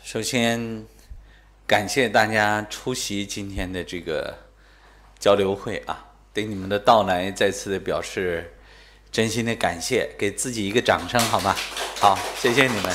首先，感谢大家出席今天的这个交流会啊，对你们的到来再次的表示真心的感谢，给自己一个掌声好吗？好，谢谢你们。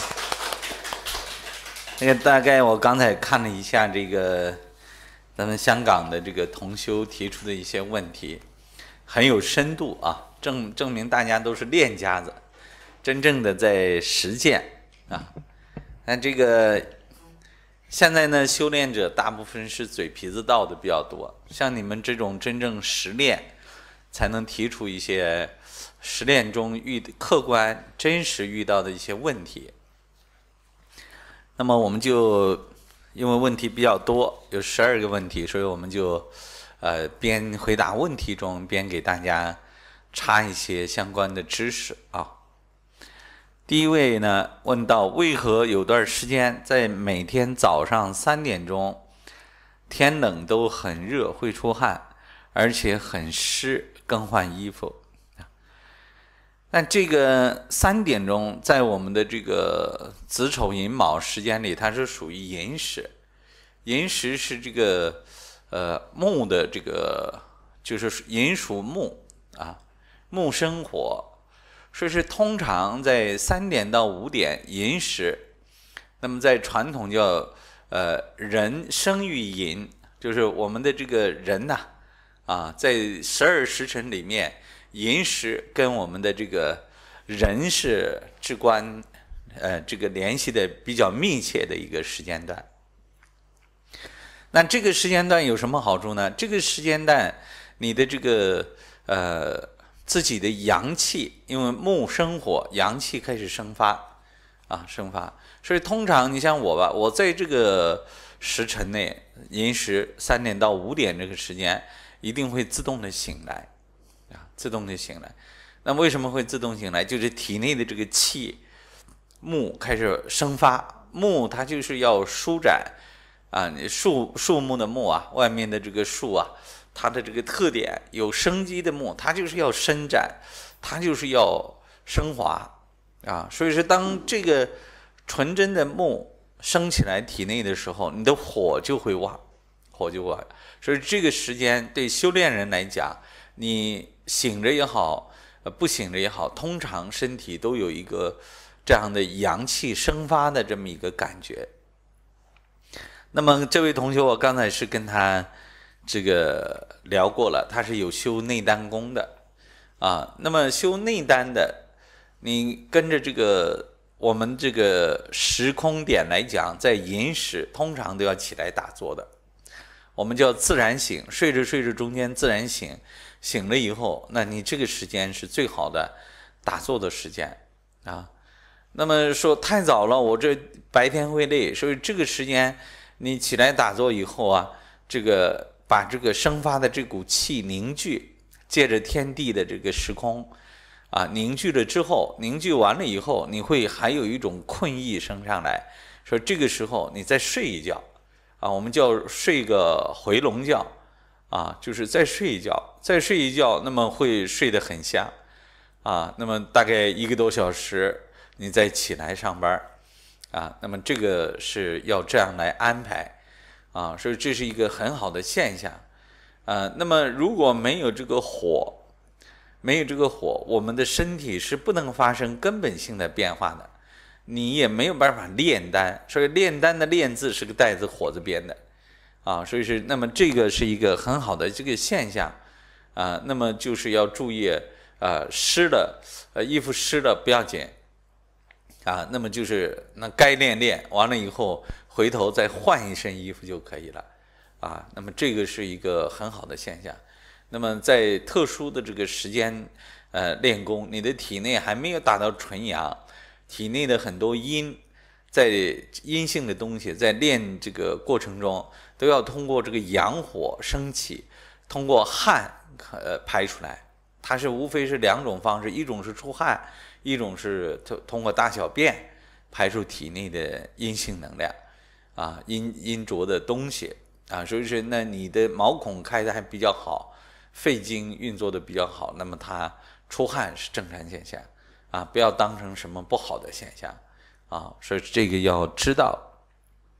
大概我刚才看了一下这个咱们香港的这个同修提出的一些问题，很有深度啊，证明大家都是练家子，真正的在实践啊。那这个现在呢，修炼者大部分是嘴皮子道的比较多，像你们这种真正实练，才能提出一些实练中客观真实遇到的一些问题。那么我们就因为问题比较多，有12个问题，所以我们就边回答问题中边给大家插一些相关的知识啊。第一位呢问到，为何有段时间在每天早上3点钟，天冷都很热会出汗，而且很湿，更换衣服？那这个3点钟在我们的这个子丑寅卯时间里，它是属于寅时。寅时是这个木的这个，就是寅属木啊，木生火。所以是通常在3点到5点寅时，那么在传统叫人生于寅，就是我们的这个人呐在12时辰里面，寅时跟我们的这个人是至关这个联系的比较密切的一个时间段。那这个时间段有什么好处呢？这个时间段你的这个自己的阳气，因为木生火，阳气开始生发生发。所以通常你像我吧，我在这个时辰内，寅时3点到5点这个时间，一定会自动的醒来自动的醒来。那为什么会自动醒来？就是体内的这个气木开始生发，木它就是要舒展树木的木外面的这个树它的这个特点，有生机的木，它就是要伸展，它就是要升华所以说当这个纯真的木升起来体内的时候，你的火就会旺。所以这个时间对修炼人来讲，你醒着也好，不醒着也好，通常身体都有一个这样的阳气生发的这么一个感觉。那么这位同学，我刚才是跟他这个聊过了，他是有修内丹功的那么修内丹的，你跟着这个我们这个时空点来讲，在寅时通常都要起来打坐的，我们叫自然醒，睡着睡着中间自然醒，醒了以后，那你这个时间是最好的打坐的时间那么说太早了，我这白天会累，所以这个时间你起来打坐以后这个把这个生发的这股气凝聚，借着天地的这个时空凝聚了之后，凝聚完了以后，你会还有一种困意升上来，说这个时候你再睡一觉我们叫睡个回笼觉就是再睡一觉，那么会睡得很香那么大概1个多小时你再起来上班那么这个是要这样来安排所以这是一个很好的现象那么如果没有这个火，我们的身体是不能发生根本性的变化的，你也没有办法炼丹。所以炼丹的炼字是个带字火字边的所以是那么这个是一个很好的这个现象那么就是要注意湿了衣服湿了不要紧那么就是那该练完了以后，回头再换一身衣服就可以了那么这个是一个很好的现象。那么在特殊的这个时间练功，你的体内还没有达到纯阳，体内的很多在阴性的东西在练这个过程中，都要通过这个阳火升起，通过汗排出来。它是无非是2种方式，一种是出汗，一种是通过大小便排出体内的阴性能量阴浊的东西所以说那你的毛孔开的还比较好，肺经运作的比较好，那么它出汗是正常现象不要当成什么不好的现象所以这个要知道。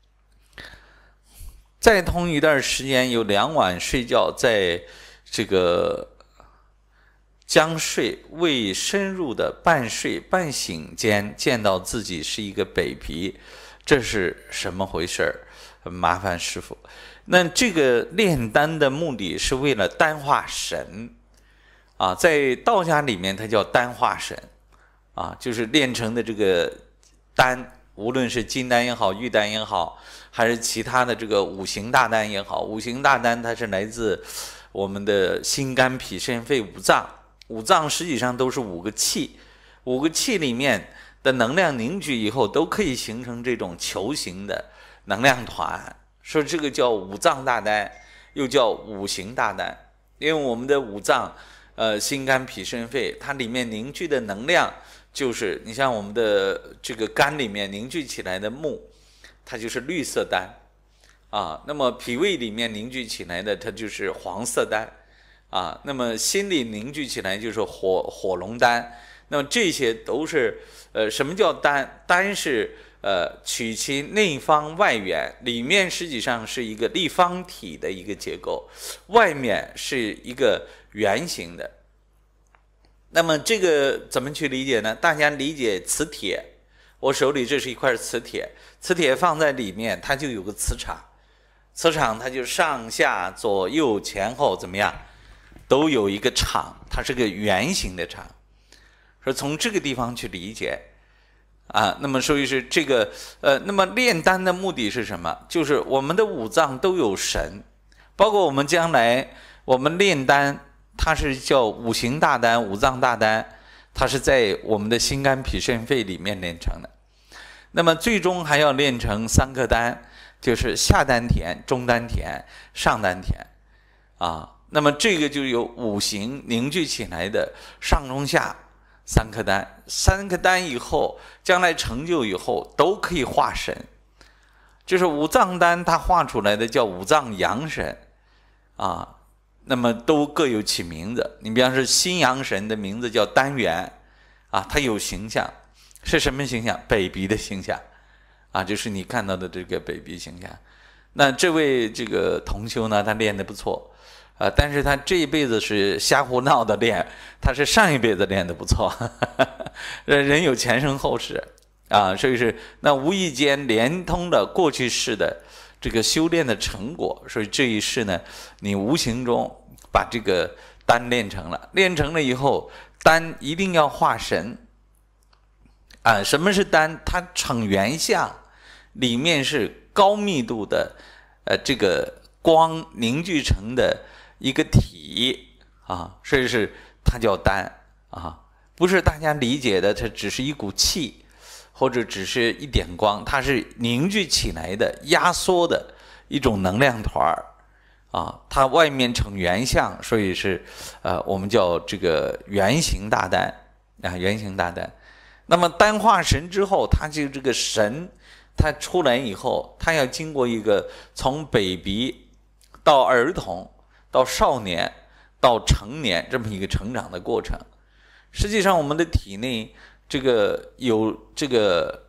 再通一段时间，有2晚睡觉，在这个将睡未深入的半睡半醒间，见到自己是一个北鼻，这是什么回事？麻烦师父。那这个炼丹的目的是为了丹化神啊，在道家里面它叫丹化神啊，就是炼成的这个丹，无论是金丹也好，玉丹也好，还是其他的这个五行大丹也好，五行大丹它是来自我们的心肝脾肾肺五脏，五脏实际上都是5个气，5个气里面的能量凝聚以后，都可以形成这种球形的能量团，说这个叫五脏大丹，又叫五行大丹。因为我们的五脏，心肝脾肾肺，它里面凝聚的能量，就是你像我们的这个肝里面凝聚起来的木，它就是绿色丹啊。那么脾胃里面凝聚起来的，它就是黄色丹啊。那么心里凝聚起来就是火龙丹。那么这些都是什么叫丹？丹是取其内方外圆，里面实际上是一个立方体的一个结构，外面是一个圆形的。那么这个怎么去理解呢？大家理解磁铁，我手里这是一块磁铁，磁铁放在里面，它就有个磁场，磁场它就上下左右前后怎么样，都有一个场，它是个圆形的场。说从这个地方去理解啊，那么所以是这个那么炼丹的目的是什么？就是我们的五脏都有神，包括我们将来我们炼丹，它是叫五行大丹、五脏大丹，它是在我们的心肝脾肾肺里面炼成的。那么最终还要炼成3颗丹，就是下丹田、中丹田、上丹田啊。那么这个就有五行凝聚起来的上中下3颗丹，3颗丹以后，将来成就以后都可以化神。就是五脏丹它化出来的叫五脏阳神啊，那么都各有其名字。你比方说心阳神的名字叫丹元啊，它有形象，是什么形象？北鼻的形象啊，就是你看到的这个北鼻形象。那这位这个同修呢，他练得不错。但是他这一辈子是瞎胡闹的练，他是上一辈子练得不错，人有前生后世啊，所以是那无意间连通了过去世的这个修炼的成果，所以这一世呢，你无形中把这个丹练成了，练成了以后，丹一定要化神啊。什么是丹？它成圆相，里面是高密度的这个光凝聚成的一个体啊，所以是它叫丹啊，不是大家理解的它只是一股气或者只是一点光，它是凝聚起来的压缩的一种能量团啊，它外面呈圆相，所以是我们叫这个圆形大丹啊，圆形大丹。那么丹化神之后，它就这个神它出来以后，它要经过一个从北鼻到儿童到少年到成年这么一个成长的过程。实际上我们的体内这个有这个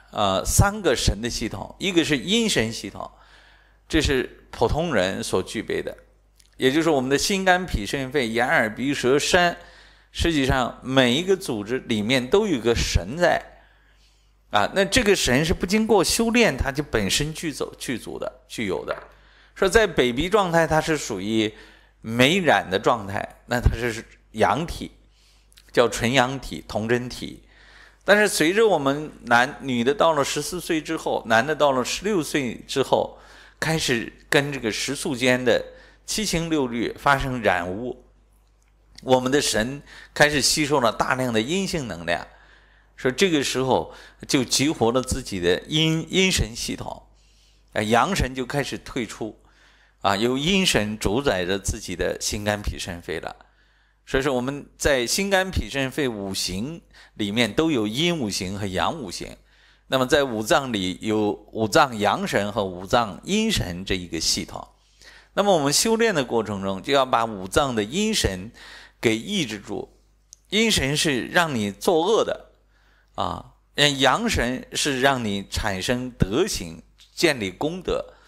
3个神的系统，一个是阴神系统，这是普通人所具备的，也就是我们的心肝脾肾肺眼耳鼻舌身，实际上每一个组织里面都有个神在啊。那这个神是不经过修炼它就本身具有的。说在北鼻状态它是属于没染的状态，那它是阳体，叫纯阳体、童真体。但是随着我们女的到了14岁之后，男的到了16岁之后，开始跟这个食宿间的七情六欲发生染污，我们的神开始吸收了大量的阴性能量，说这个时候就激活了自己的阴神系统，阳神就开始退出啊，由阴神主宰着自己的心肝脾肾肺了。所以说我们在心肝脾肾肺五行里面都有阴五行和阳五行，那么在五脏里有五脏阳神和五脏阴神这一个系统。那么我们修炼的过程中就要把五脏的阴神给抑制住，阴神是让你作恶的啊，阳神是让你产生德行、建立功德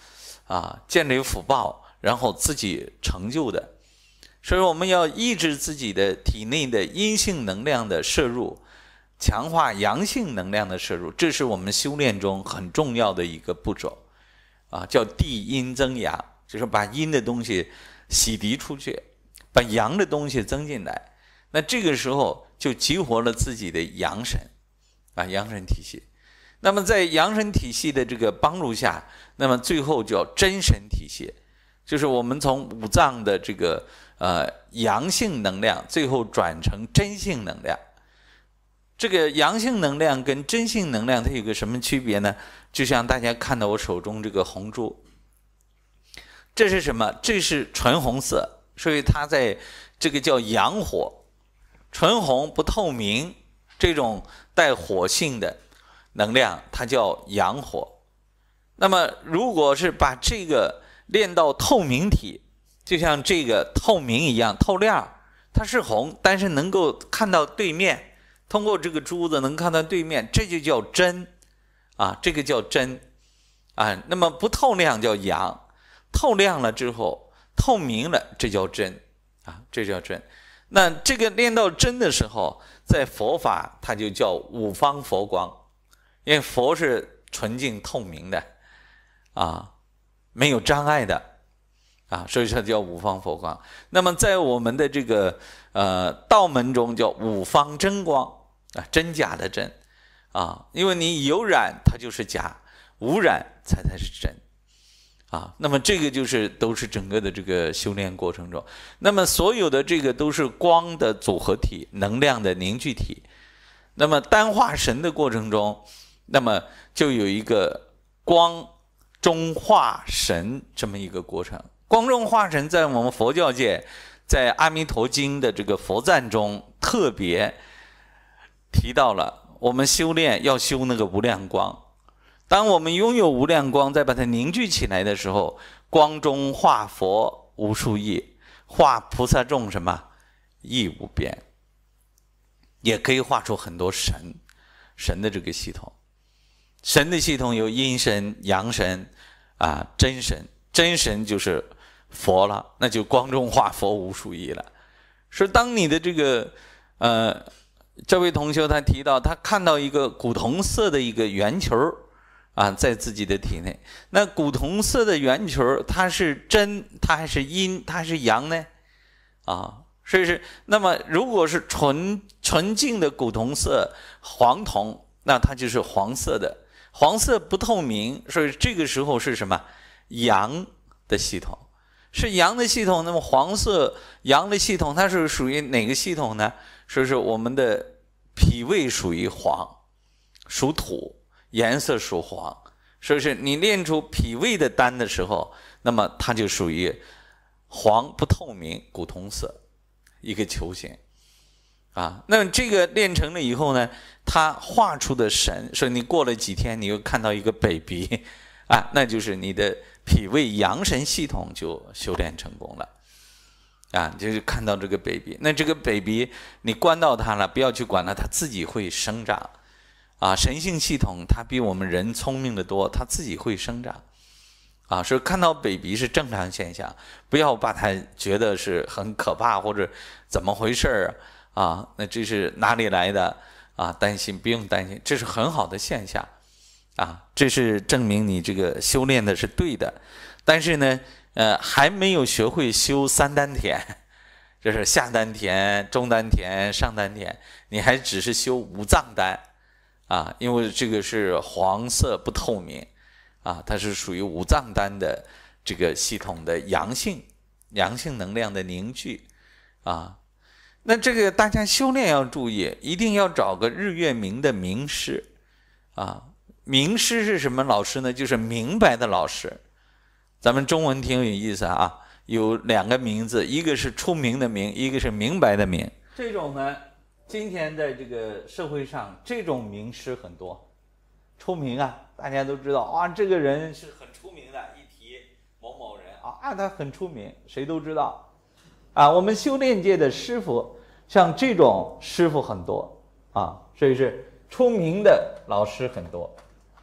建立福报，然后自己成就的。所以我们要抑制自己的体内的阴性能量的摄入，强化阳性能量的摄入，这是我们修炼中很重要的一个步骤叫递阴增阳，就是把阴的东西洗涤出去，把阳的东西增进来。那这个时候就激活了自己的阳神阳神体系。那么在阳神体系的这个帮助下，那么最后叫真神体系，就是我们从五脏的这个阳性能量，最后转成真性能量。这个阳性能量跟真性能量它有个什么区别呢？就像大家看到我手中这个红珠，这是什么？这是纯红色，所以它在这个叫阳火，纯红不透明，这种带火性的能量它叫阳火。那么如果是把这个练到透明体，就像这个透明一样，透亮，它是红，但是能够看到对面，通过这个珠子能看到对面，这就叫真这个叫真那么不透亮叫阳，透亮了之后透明了，这叫真这叫真。那这个练到真的时候，在佛法它就叫五方佛光，因为佛是纯净透明的没有障碍的所以说叫五方佛光。那么在我们的这个道门中叫五方真光真假的真因为你有染它就是假，无染才是真那么这个就是都是整个的这个修炼过程中，那么所有的这个都是光的组合体，能量的凝聚体。那么丹化神的过程中，那么就有一个光中化神这么一个过程。光中化神在我们佛教界，在阿弥陀经的这个佛赞中特别提到了，我们修炼要修那个无量光。当我们拥有无量光，再把它凝聚起来的时候，光中化佛无数亿，化菩萨众什么亦无边，也可以画出很多神的这个系统。神的系统有阴神、阳神真神，真神就是佛了，那就光中化佛无数亿了。说当你的这个这位同修他提到，他看到一个古铜色的一个圆球在自己的体内。那古铜色的圆球，它是真，它还是阴，它是阳呢？所以是那么如果是纯净的古铜色黄铜，那它就是黄色的，黄色不透明，所以这个时候是什么？阳的系统，是阳的系统。那么黄色阳的系统，它是属于哪个系统呢？所以说我们的脾胃属于黄，属土，颜色属黄，所以是你练出脾胃的丹的时候，那么它就属于黄不透明古铜色一个球形那么这个练成了以后呢，它画出的神，所以你过了几天你又看到一个北鼻那就是你的脾胃阳神系统就修炼成功了就是看到这个北鼻。那这个北鼻你关到它了，不要去管它，它自己会生长神性系统它比我们人聪明的多，它自己会生长所以看到北鼻是正常现象，不要把它觉得是很可怕或者怎么回事那这是哪里来的担心，不用担心，这是很好的现象这是证明你这个修炼的是对的。但是呢还没有学会修三丹田，就是下丹田、中丹田、上丹田，你还只是修五脏丹因为这个是黄色不透明它是属于五脏丹的这个系统的阳性能量的凝聚那这个大家修炼要注意，一定要找个日月明的明师明师是什么老师呢？就是明白的老师。咱们中文挺有意思有两个名字，一个是出名的名，一个是明白的明。这种呢，今天在这个社会上，这种名师很多，出名大家都知道这个人是很出名的，一提某某人他很出名，谁都知道我们修炼界的师傅，像这种师傅很多所以是出名的老师很多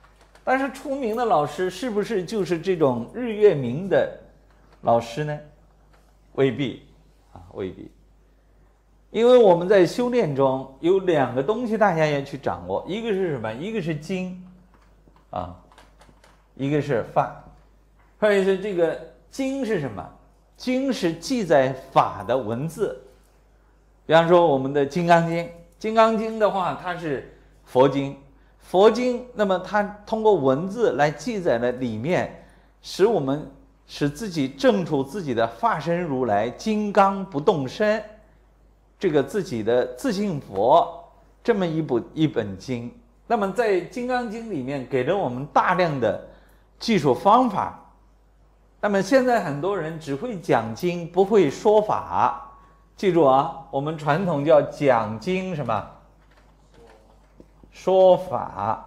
但是出名的老师是不是就是这种日月明的老师呢？未必啊，未必。因为我们在修炼中有2个东西大家要去掌握，一个是什么？一个是经啊，一个是法。或者是这个经是什么？经是记载法的文字。比方说我们的《金刚经》，《金刚经》的话，它是佛经，佛经，那么它通过文字来记载了里面，使自己证出自己的法身如来，金刚不动身，这个自己的自性佛这么一本经。那么在《金刚经》里面给了我们大量的技术方法。那么现在很多人只会讲经，不会说法。记住啊，我们传统叫讲经什么？说法。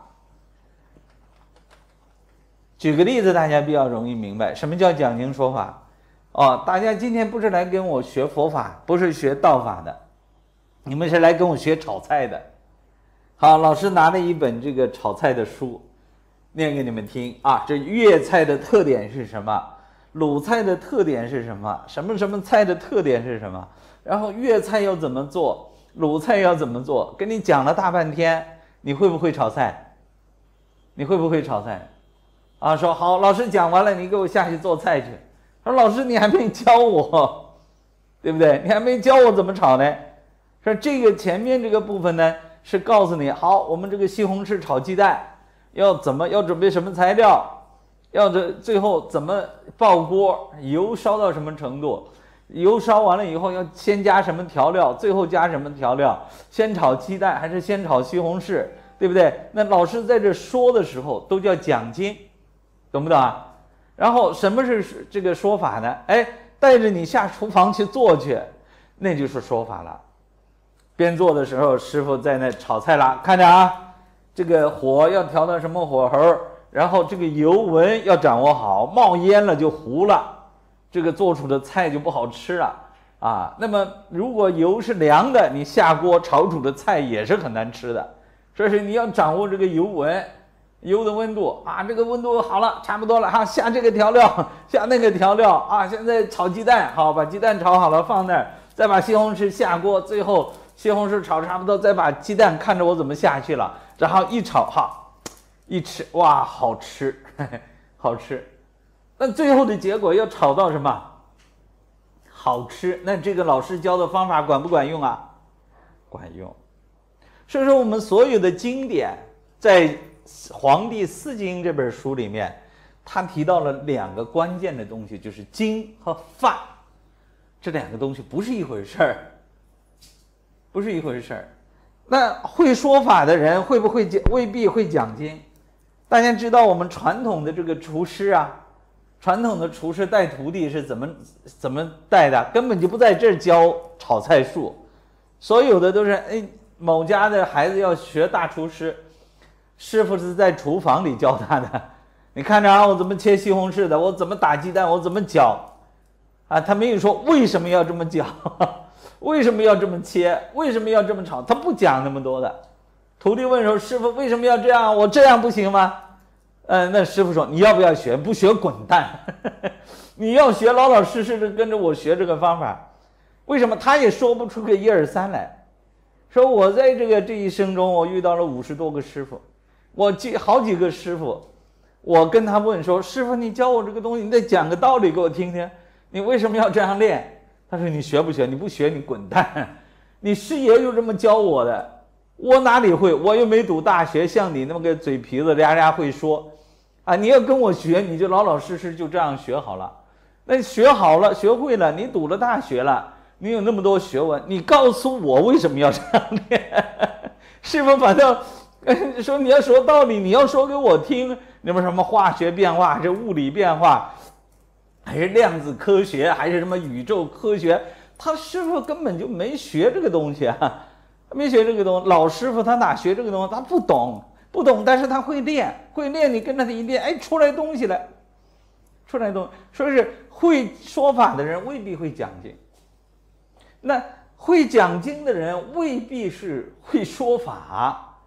举个例子，大家比较容易明白什么叫讲经说法。哦，大家今天不是来跟我学佛法，不是学道法的，你们是来跟我学炒菜的。好，老师拿了一本这个炒菜的书，念给你们听啊。这粤菜的特点是什么？鲁菜的特点是什么？什么什么菜的特点是什么？然后粤菜要怎么做，鲁菜要怎么做，跟你讲了大半天，你会不会炒菜？你会不会炒菜？啊，说好，老师讲完了，你给我下去做菜去。说老师你还没教我，对不对？你还没教我怎么炒呢？说这个前面这个部分呢，是告诉你，好，我们这个西红柿炒鸡蛋要准备什么材料，最后怎么爆锅，油烧到什么程度，油烧完了以后要先加什么调料，最后加什么调料，先炒鸡蛋还是先炒西红柿，对不对？那老师在这说的时候都叫讲经，懂不懂啊？然后什么是这个说法呢？哎，带着你下厨房去做去，那就是说法了。边做的时候，师傅在那炒菜了，看着啊，这个火要调到什么火候，然后这个油温要掌握好，冒烟了就糊了，这个做出的菜就不好吃了啊。那么如果油是凉的，你下锅炒煮的菜也是很难吃的。所以你要掌握这个油温。油的温度啊，这个温度好了，差不多了哈，下这个调料，下那个调料啊。现在炒鸡蛋，好，把鸡蛋炒好了放那儿，再把西红柿下锅，最后西红柿炒差不多，再把鸡蛋看着我怎么下去了，然后一炒哈，一吃哇，好吃，呵呵，好吃。那最后的结果要炒到什么？好吃。那这个老师教的方法管不管用啊？管用。所以说我们所有的经典在《黄帝四经》这本书里面，他提到了2个关键的东西，就是经和法。这2个东西不是一回事儿，不是一回事儿。那会说法的人会不会未必会讲经？大家知道我们传统的这个厨师啊，传统的厨师带徒弟是怎么带的？根本就不在这儿教炒菜术，所有的都是某家的孩子要学大厨师。师傅是在厨房里教他的，你看着啊，我怎么切西红柿的，我怎么打鸡蛋，我怎么搅，啊，他没有说为什么要这么搅，为什么要这么切，为什么要这么炒，他不讲那么多的。徒弟问说，师傅为什么要这样？我这样不行吗？那师傅说，你要不要学？不学滚蛋，你要学，老老实实的跟着我学这个方法。为什么？他也说不出个1、2、3来。说我在这一生中，我遇到了50多个师傅。我好几个师傅，我跟他问说，师傅你教我这个东西，你得讲个道理给我听听，你为什么要这样练？他说你学不学？你不学你滚蛋，你师爷就这么教我的，我哪里会？我又没读大学，像你那么个嘴皮子俩俩会说啊！你要跟我学，你就老老实实就这样学好了。那学好了学会了，你读了大学了，你有那么多学问，你告诉我为什么要这样练？师傅反正说你要说道理，你要说给我听，你们什么化学变化还是物理变化，还是量子科学，还是什么宇宙科学，他师傅根本就没学这个东西啊，没学这个东西。老师傅他哪学这个东西？他不懂，但是他会练，你跟着他一练，哎，出来东西来，说是会说法的人未必会讲经，那会讲经的人未必是会说法。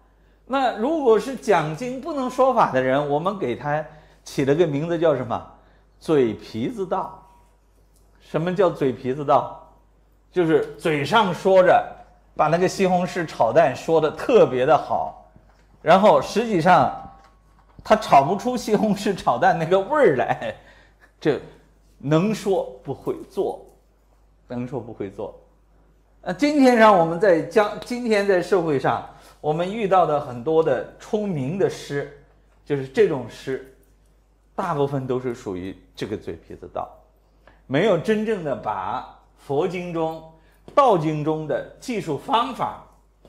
那如果是讲经不能说法的人，我们给他起了个名字叫什么？嘴皮子道。什么叫嘴皮子道？就是嘴上说着把那个西红柿炒蛋说的特别的好，然后实际上他炒不出西红柿炒蛋那个味儿来，这能说不会做，能说不会做。今天在社会上，我们遇到的很多的出名的诗，就是这种诗，大部分都是属于这个嘴皮子道，没有真正的把佛经中、道经中的技术方法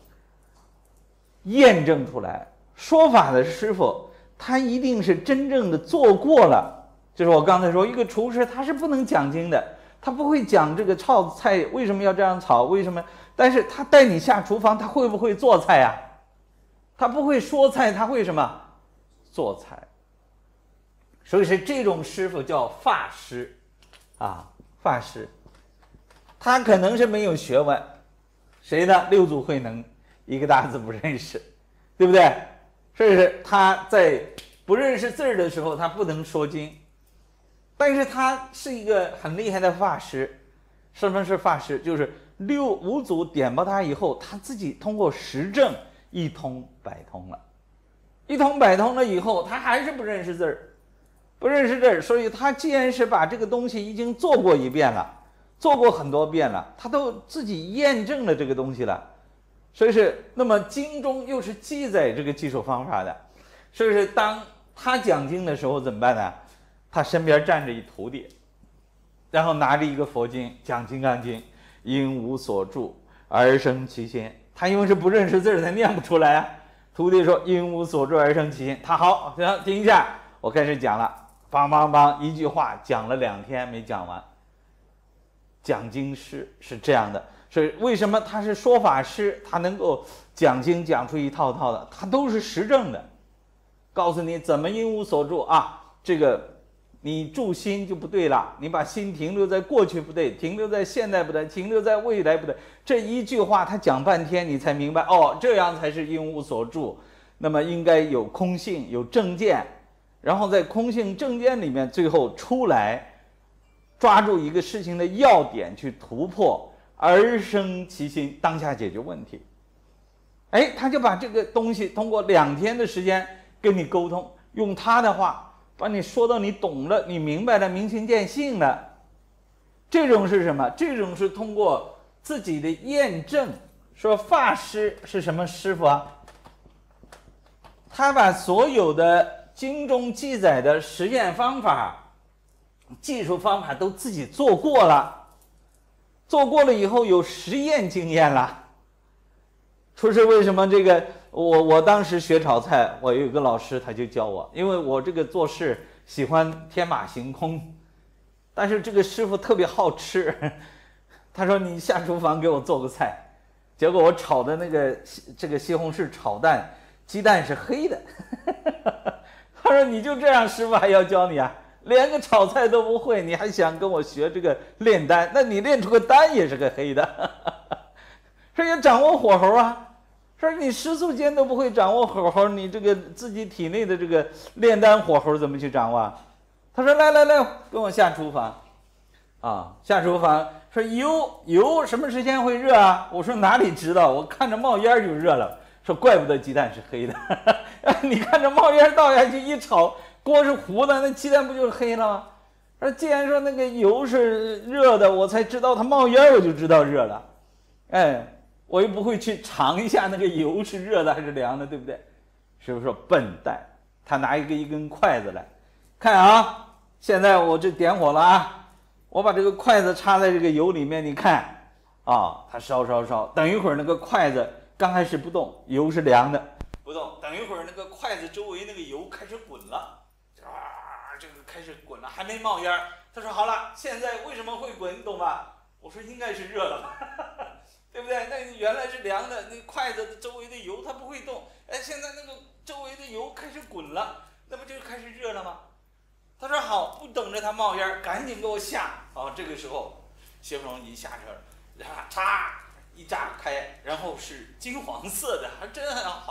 验证出来。说法的师傅，他一定是真正的做过了。就是我刚才说，一个厨师他是不能讲经的，他不会讲这个炒菜为什么要这样炒，为什么？但是他带你下厨房，他会不会做菜呀？他不会说菜，他会什么？做菜。所以是这种师傅叫法师，法师，他可能是没有学问，谁呢？六祖慧能一个大字不认识，对不对？所以是他在不认识字儿的时候，他不能说经，但是他是一个很厉害的法师。什么是法师？就是五祖点拨他以后，他自己通过实证一通百通了。一通百通了以后，他还是不认识字儿，所以他既然是把这个东西已经做过一遍了，做过很多遍了，他都自己验证了这个东西了。所以是，那么经中又是记载这个技术方法的，所以是当他讲经的时候怎么办呢？他身边站着一徒弟，然后拿着一个佛经讲《金刚经》，因无所住而生其心。他因为是不认识字儿，他念不出来啊。徒弟说因无所住而生其心，他好，行，听一下，我开始讲了，梆梆梆，一句话讲了2天没讲完。讲经师是这样的，所以为什么他是说法师，他能够讲经讲出一套套的，他都是实证的，告诉你怎么因无所住啊，这个你住心就不对了，你把心停留在过去不对，停留在现在不对，停留在未来不对，这一句话他讲半天你才明白，哦，这样才是因无所住。那么应该有空性，有正见，然后在空性正见里面最后出来，抓住一个事情的要点去突破，而生其心，当下解决问题。他就把这个东西通过2天的时间跟你沟通，用他的话把你说到你懂了，你明白了，明心见性了。这种是什么？这种是通过自己的验证。说法师是什么师傅啊？他把所有的经中记载的实验方法、技术方法都自己做过了，做过了以后有实验经验了。说是为什么这个我当时学炒菜，我有一个老师他就教我，因为我这个做事喜欢天马行空，但是这个师傅特别好吃，他说你下厨房给我做个菜，结果我炒的这个西红柿炒蛋，鸡蛋是黑的，他说你就这样，师傅还要教你啊？连个炒菜都不会，你还想跟我学这个炼丹？那你炼出个丹也是个黑的，说要掌握火候啊。说你食宿间都不会掌握火候，你这个自己体内的这个炼丹火候怎么去掌握？他说来，跟我下厨房，下厨房。说油什么时间会热啊？我说哪里知道，我看着冒烟就热了。说怪不得鸡蛋是黑的，你看着冒烟倒下去一炒，锅是糊的，那鸡蛋不就是黑了吗？说既然说那个油是热的，我才知道它冒烟，我就知道热了。我又不会去尝一下那个油是热的还是凉的，对不对？师傅说笨蛋，他拿一根筷子来，看啊，现在我这点火了啊，我把这个筷子插在这个油里面，你看它烧，等一会儿那个筷子刚开始不动，油是凉的，不动，等一会儿那个筷子周围那个油开始滚了，这个开始滚了，还没冒烟。他说好了，现在为什么会滚，你懂吧？我说应该是热了吧。对不对？那原来是凉的，那筷子周围的油它不会动，现在那个周围的油开始滚了，那不就开始热了吗？他说好，不等着它冒烟，赶紧给我下。这个时候谢凤荣一下车，嚓一炸开，然后是金黄色的，还真很好，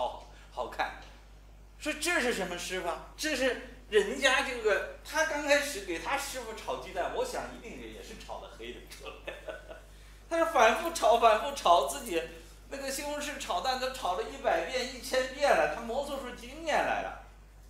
好看。说这是什么师傅？这是人家这个他刚开始给他师傅炒鸡蛋，我想一定也是炒的黑的出来的。他是反复炒，自己那个西红柿炒蛋都炒了100遍、1000遍了，他磨砺出经验来了。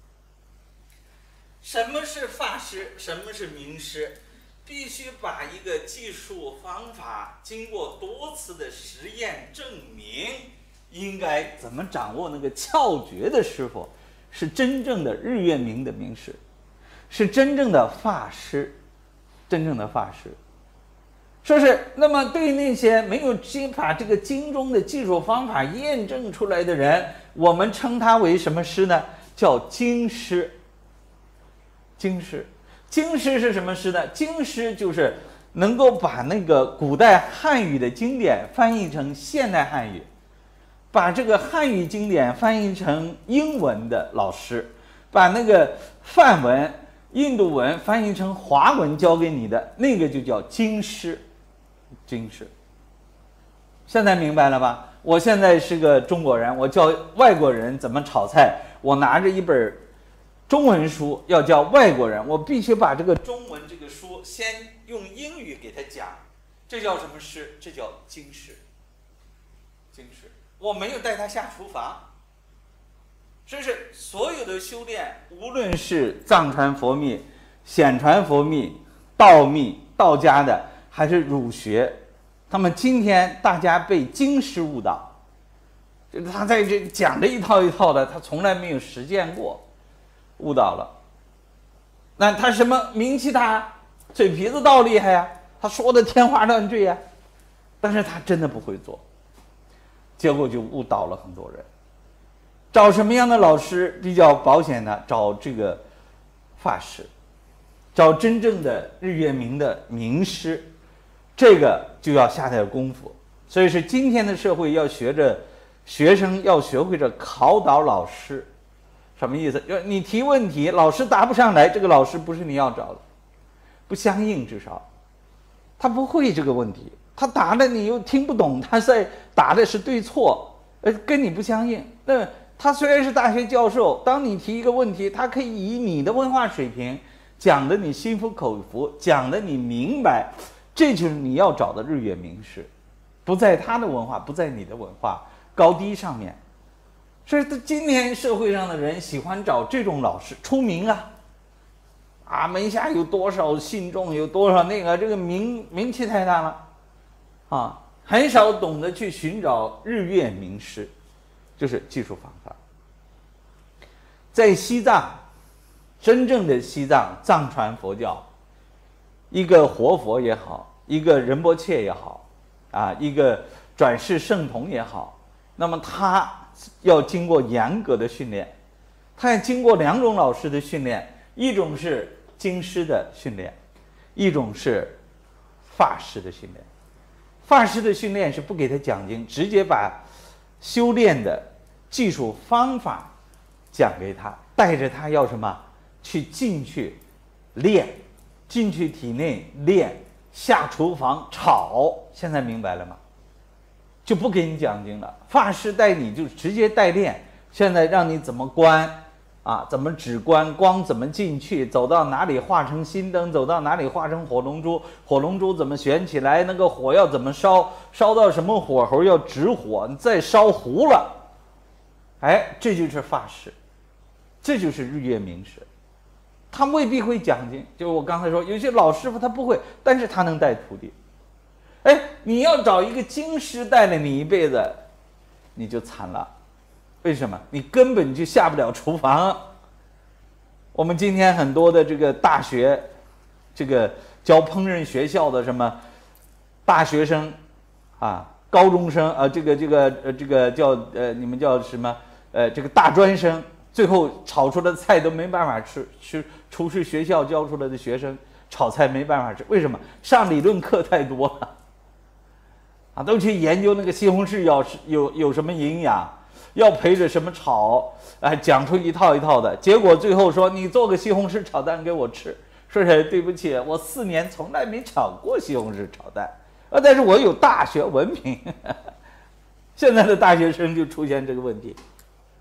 什么是法师？什么是名师？必须把一个技术方法经过多次的实验证明，应该怎么掌握那个窍诀的师傅，是真正的日月明的名师，是真正的法师，真正的法师。说是那么对那些没有把这个经中的技术方法验证出来的人，我们称他为什么师呢？叫经师。经师，经师是什么师呢？经师就是能够把那个古代汉语的经典翻译成现代汉语，把这个汉语经典翻译成英文的老师，把那个梵文、印度文翻译成华文教给你的那个就叫经师。经师，现在明白了吧？我现在是个中国人，我教外国人怎么炒菜，我拿着一本中文书要教外国人，我必须把这个中文这个书先用英语给他讲，这叫什么师？这叫经师。经师，我没有带他下厨房。这是所有的修炼，无论是藏传佛密、显传佛密、道密、道家的，还是儒学，他们今天大家被经师误导，就是他在这讲的一套一套的，他从来没有实践过。误导了，那他什么名气大，嘴皮子倒厉害呀，他说的天花乱坠呀，但是他真的不会做，结果就误导了很多人。找什么样的老师比较保险呢？找这个法师，找真正的日月明的名师，这个就要下点功夫。所以是今天的社会要学着，学生要学会着考倒老师。什么意思？就是你提问题，老师答不上来，这个老师不是你要找的，不相应，至少他不会这个问题，他答了你又听不懂，他在答的是对错，跟你不相应。那他虽然是大学教授，当你提一个问题，他可以以你的文化水平讲的你心服口服，讲的你明白，这就是你要找的日月明师，不在他的文化，不在你的文化高低上面。所以今天社会上的人喜欢找这种老师，出名啊，门下有多少信众，有多少那个，这个名气太大了，啊，很少懂得去寻找日月名师，就是技术方法。在西藏，真正的西藏藏传佛教，一个活佛也好，一个仁波切也好，啊，一个转世圣童也好，那么他要经过严格的训练，他要经过2种老师的训练，一种是经师的训练，一种是法师的训练。法师的训练是不给他讲经，直接把修炼的技术方法讲给他，带着他要什么去进去练，进去体内练，下厨房炒。现在明白了吗？就不给你讲经了，法师带你就直接带练。现在让你怎么观啊，怎么止观，光怎么进去，走到哪里化成心灯，走到哪里化成火龙珠，火龙珠怎么悬起来，那个火要怎么烧，烧到什么火候要止火，你再烧糊了，哎，这就是法师，这就是日月明师。他未必会讲经，就我刚才说，有些老师傅他不会，但是他能带徒弟。哎，你要找一个经师带了你一辈子，你就惨了。为什么？你根本就下不了厨房。我们今天很多的这个大学，这个教烹饪学校的什么大学生啊，高中生啊，这个叫你们叫什么这个大专生，最后炒出来的菜都没办法吃，厨师学校教出来的学生炒菜没办法吃，为什么？上理论课太多了。啊，都去研究那个西红柿有什么营养，要陪着什么炒，哎，讲出一套一套的。结果最后说你做个西红柿炒蛋给我吃，说起来对不起，我4年从来没炒过西红柿炒蛋，但是我有大学文凭。现在的大学生就出现这个问题，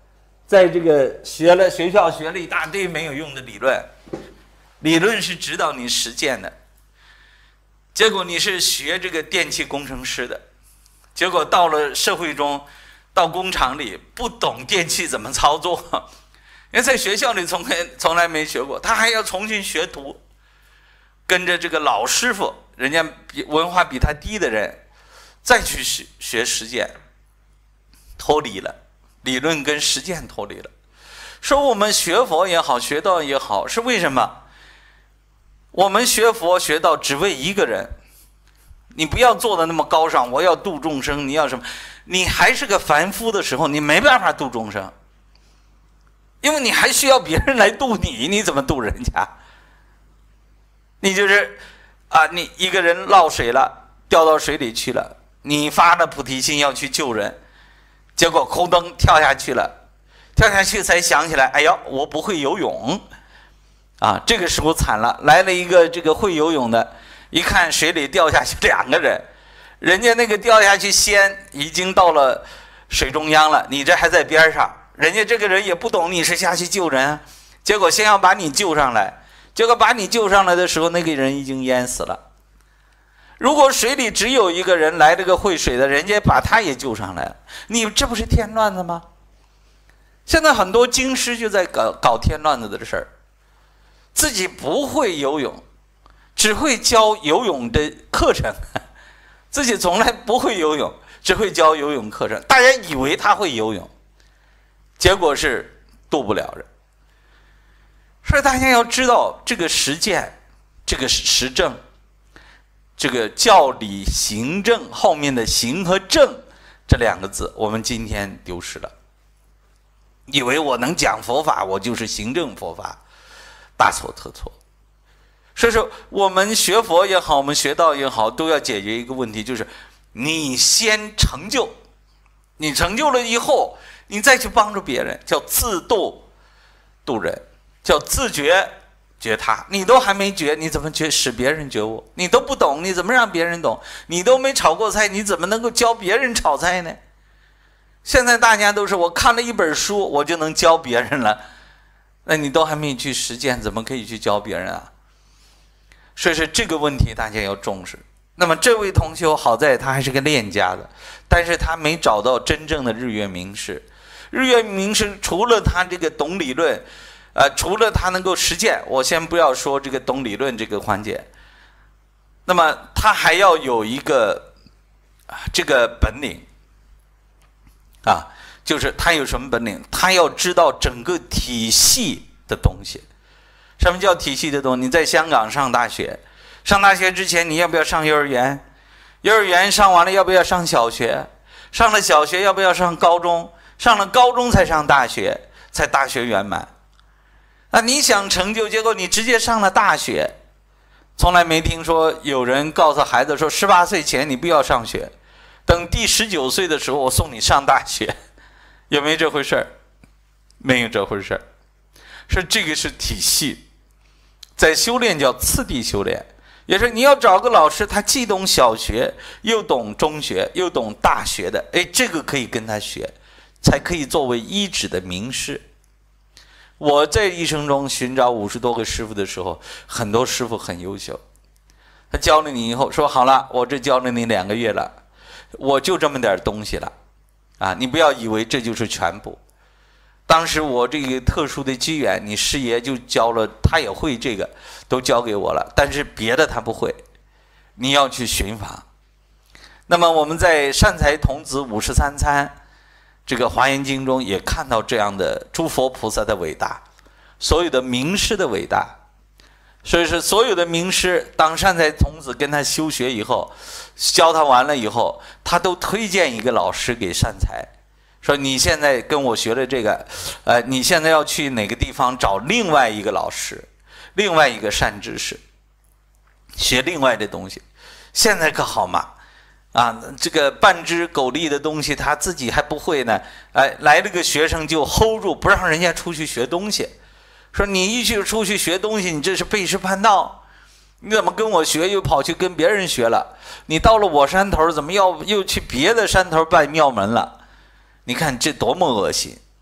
在这个学校学了一大堆没有用的理论，理论是指导你实践的，结果你是学这个电气工程师的，结果到了社会中，到工厂里不懂电器怎么操作，因为在学校里从来没学过，他还要重新学徒，跟着这个老师傅，人家文化比他低的人，再去学实践，脱离了理论跟实践脱离了。说我们学佛也好，学道也好，是为什么？我们学佛学道只为一个人，你不要做的那么高尚，我要度众生，你要什么？你还是个凡夫的时候，你没办法度众生，因为你还需要别人来度你，你怎么度人家？你就是你一个人落水了，掉到水里去了，你发了菩提心要去救人，结果空蹬跳下去了，跳下去才想起来，哎呦，我不会游泳这个时候惨了，来了一个这个会游泳的，一看水里掉下去2个人，人家那个掉下去先已经到了水中央了，你这还在边上，人家这个人也不懂你是下去救人，结果先要把你救上来，结果把你救上来的时候，那个人已经淹死了。如果水里只有一个人来了个会水的，人家把他也救上来了，你这不是添乱子吗？现在很多经师就在搞添乱子的事儿，自己不会游泳，只会教游泳的课程，自己从来不会游泳，只会教游泳课程，大家以为他会游泳，结果是渡不了人。所以大家要知道，这个实践，这个实证，这个教理行政后面的行和正这2个字，我们今天丢失了。以为我能讲佛法，我就是行政佛法，大错特错。所以说，我们学佛也好，我们学道也好，都要解决一个问题，就是你先成就，你成就了以后，你再去帮助别人，叫自度度人，叫自觉觉他。你都还没觉，你怎么使别人觉悟？你都不懂，你怎么让别人懂？你都没炒过菜，你怎么能够教别人炒菜呢？现在大家都是我看了一本书，我就能教别人了，那你都还没去实践，怎么可以去教别人啊？所以说这个问题大家要重视。那么这位同修好在他还是个练家的，但是他没找到真正的日月明师。日月明师除了他这个懂理论，除了他能够实践，我先不要说这个懂理论这个环节，那么他还要有一个这个本领就是他有什么本领？他要知道整个体系的东西。什么叫体系的东西？你在香港上大学，上大学之前你要不要上幼儿园？幼儿园上完了要不要上小学？上了小学要不要上高中？上了高中才上大学，才大学圆满。你想成就，结果你直接上了大学，从来没听说有人告诉孩子说18岁前你不要上学，等第19岁的时候我送你上大学，有没有这回事儿？没有这回事儿。说这个是体系，在修炼叫次第修炼，也是你要找个老师，他既懂小学，又懂中学，又懂大学的，这个可以跟他学，才可以作为一指的名师。我在一生中寻找50多个师傅的时候，很多师傅很优秀，他教了你以后说好了，我这教了你2个月了，我就这么点东西了你不要以为这就是全部。当时我这个特殊的机缘，你师爷就教了，他也会这个，都教给我了，但是别的他不会，你要去寻访。那么我们在善财童子53参这个华严经中也看到这样的诸佛菩萨的伟大，所有的名师的伟大。所以说所有的名师，当善财童子跟他修学以后，教他完了以后，他都推荐一个老师给善财，说你现在跟我学了这个，你现在要去哪个地方找另外一个老师，另外一个善知识，学另外的东西。现在可好嘛，这个半只狗力的东西他自己还不会呢，来了个学生就 hold 住，不让人家出去学东西，说你一出去学东西，你这是背师叛道，你怎么跟我学又跑去跟别人学了？你到了我山头怎么又去别的山头拜庙门了？你看这多么恶心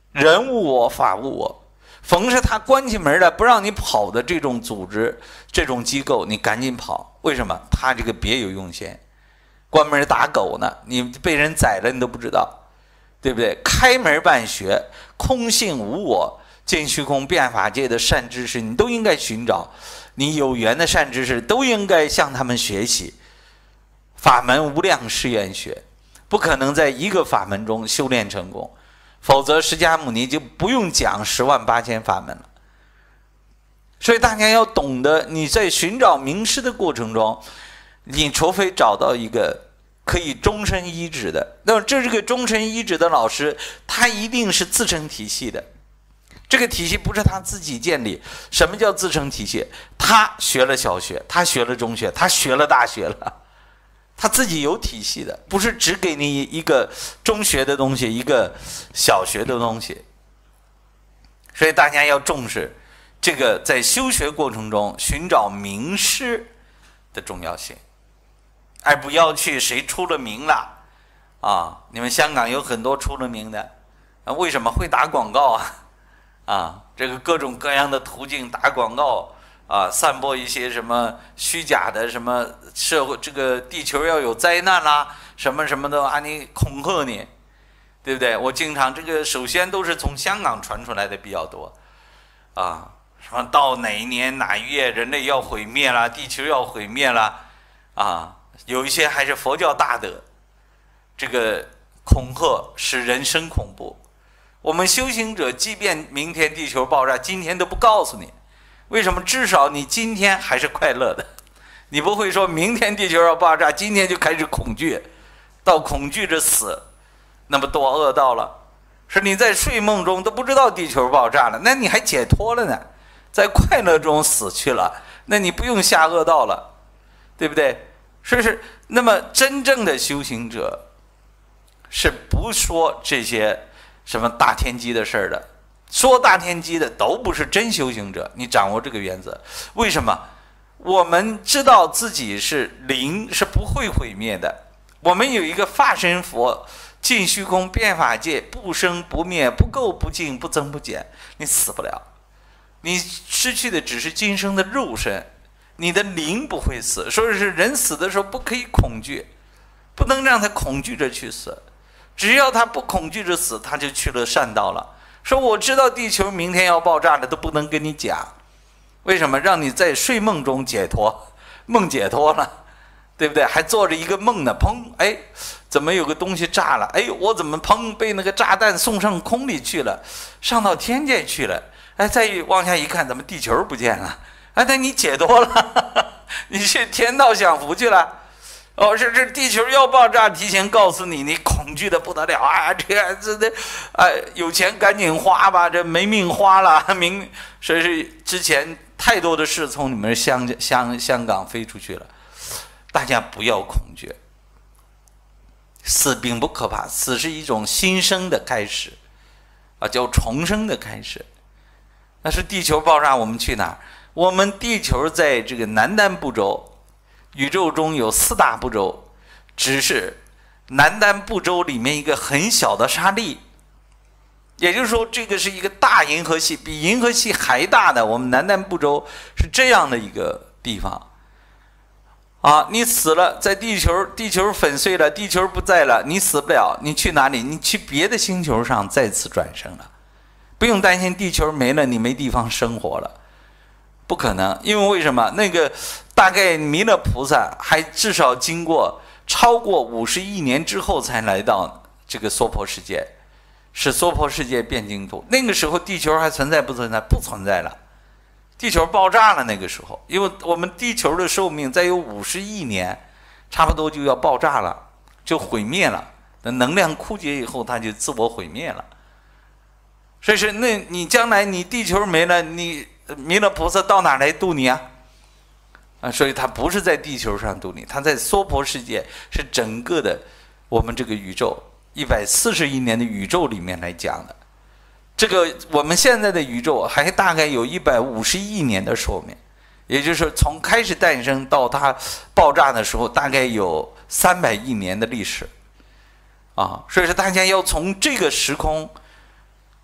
人无我，法无我。逢是他关起门来不让你跑的这种组织、这种机构，你赶紧跑。为什么？他这个别有用心，关门打狗呢，你被人宰了你都不知道，对不对？开门办学，空性无我，尽虚空变法界的善知识，你都应该寻找。你有缘的善知识都应该向他们学习。法门无量誓愿学，不可能在一个法门中修炼成功。否则释迦牟尼就不用讲108000法门了。所以大家要懂得，你在寻找名师的过程中，你除非找到一个可以终身依止的，那么这个终身依止的老师，他一定是自成体系的。这个体系不是他自己建立。什么叫自成体系？他学了小学，他学了中学，他学了大学了，他自己有体系的，不是只给你一个中学的东西，一个小学的东西。所以大家要重视这个在修学过程中寻找名师的重要性，而不要去谁出了名了啊！你们香港有很多出了名的，为什么会打广告啊？这个各种各样的途径打广告啊，散播一些什么虚假的什么社会，这个地球要有灾难啦，什么什么的啊，你恐吓你，对不对？我经常这个首先都是从香港传出来的比较多啊，什么到哪一年哪一月人类要毁灭了，地球要毁灭了啊，有一些还是佛教大德，这个恐吓使人生恐怖。我们修行者即便明天地球爆炸，今天都不告诉你。为什么？至少你今天还是快乐的，你不会说明天地球要爆炸，今天就开始恐惧，到恐惧着死，那么多恶道了。是你在睡梦中都不知道地球爆炸了，那你还解脱了呢，在快乐中死去了，那你不用下恶道了，对不对？是不是？那么真正的修行者是不说这些什么大天机的事儿的。说大天机的都不是真修行者，你掌握这个原则。为什么？我们知道自己是灵，是不会毁灭的。我们有一个化身佛，尽虚空变法界，不生不灭，不垢不净，不增不减，你死不了。你失去的只是今生的肉身，你的灵不会死。所以是人死的时候不可以恐惧，不能让他恐惧着去死。只要他不恐惧着死，他就去了善道了。说我知道地球明天要爆炸了，都不能跟你讲。为什么？让你在睡梦中解脱，梦解脱了，对不对？还做着一个梦呢，砰，哎，怎么有个东西炸了？哎，我怎么砰被那个炸弹送上空里去了，上到天界去了？哎，再往下一看，怎么地球不见了？哎，那你解脱了，你去天道享福去了。哦，这地球要爆炸，提前告诉你，你恐惧的不得了啊！有钱赶紧花吧，这没命花了。所以是之前太多的事从你们香港飞出去了，大家不要恐惧。死并不可怕，死是一种新生的开始，啊，叫重生的开始。那是地球爆炸，我们去哪儿？我们地球在这个南丹部洲。宇宙中有4大部洲，只是南丹部洲里面一个很小的沙粒，也就是说这个是一个大银河系，比银河系还大的。我们南丹部洲是这样的一个地方啊！你死了，在地球粉碎了，地球不在了，你死不了，你去哪里？你去别的星球上再次转生了，不用担心地球没了，你没地方生活了。不可能，因为为什么？那个大概弥勒菩萨还至少经过超过50亿年之后才来到这个娑婆世界，使娑婆世界变净土。那个时候地球还存在不存在？不存在了，地球爆炸了。那个时候，因为我们地球的寿命再有50亿年，差不多就要爆炸了，就毁灭了。等能量枯竭以后，它就自我毁灭了。所以说，那你将来你地球没了，你弥勒菩萨到哪来度你啊？所以他不是在地球上度你，他在娑婆世界，是整个的我们这个宇宙140亿年的宇宙里面来讲的。这个我们现在的宇宙还大概有150亿年的寿命，也就是说从开始诞生到它爆炸的时候，大概有300亿年的历史啊。所以说大家要从这个时空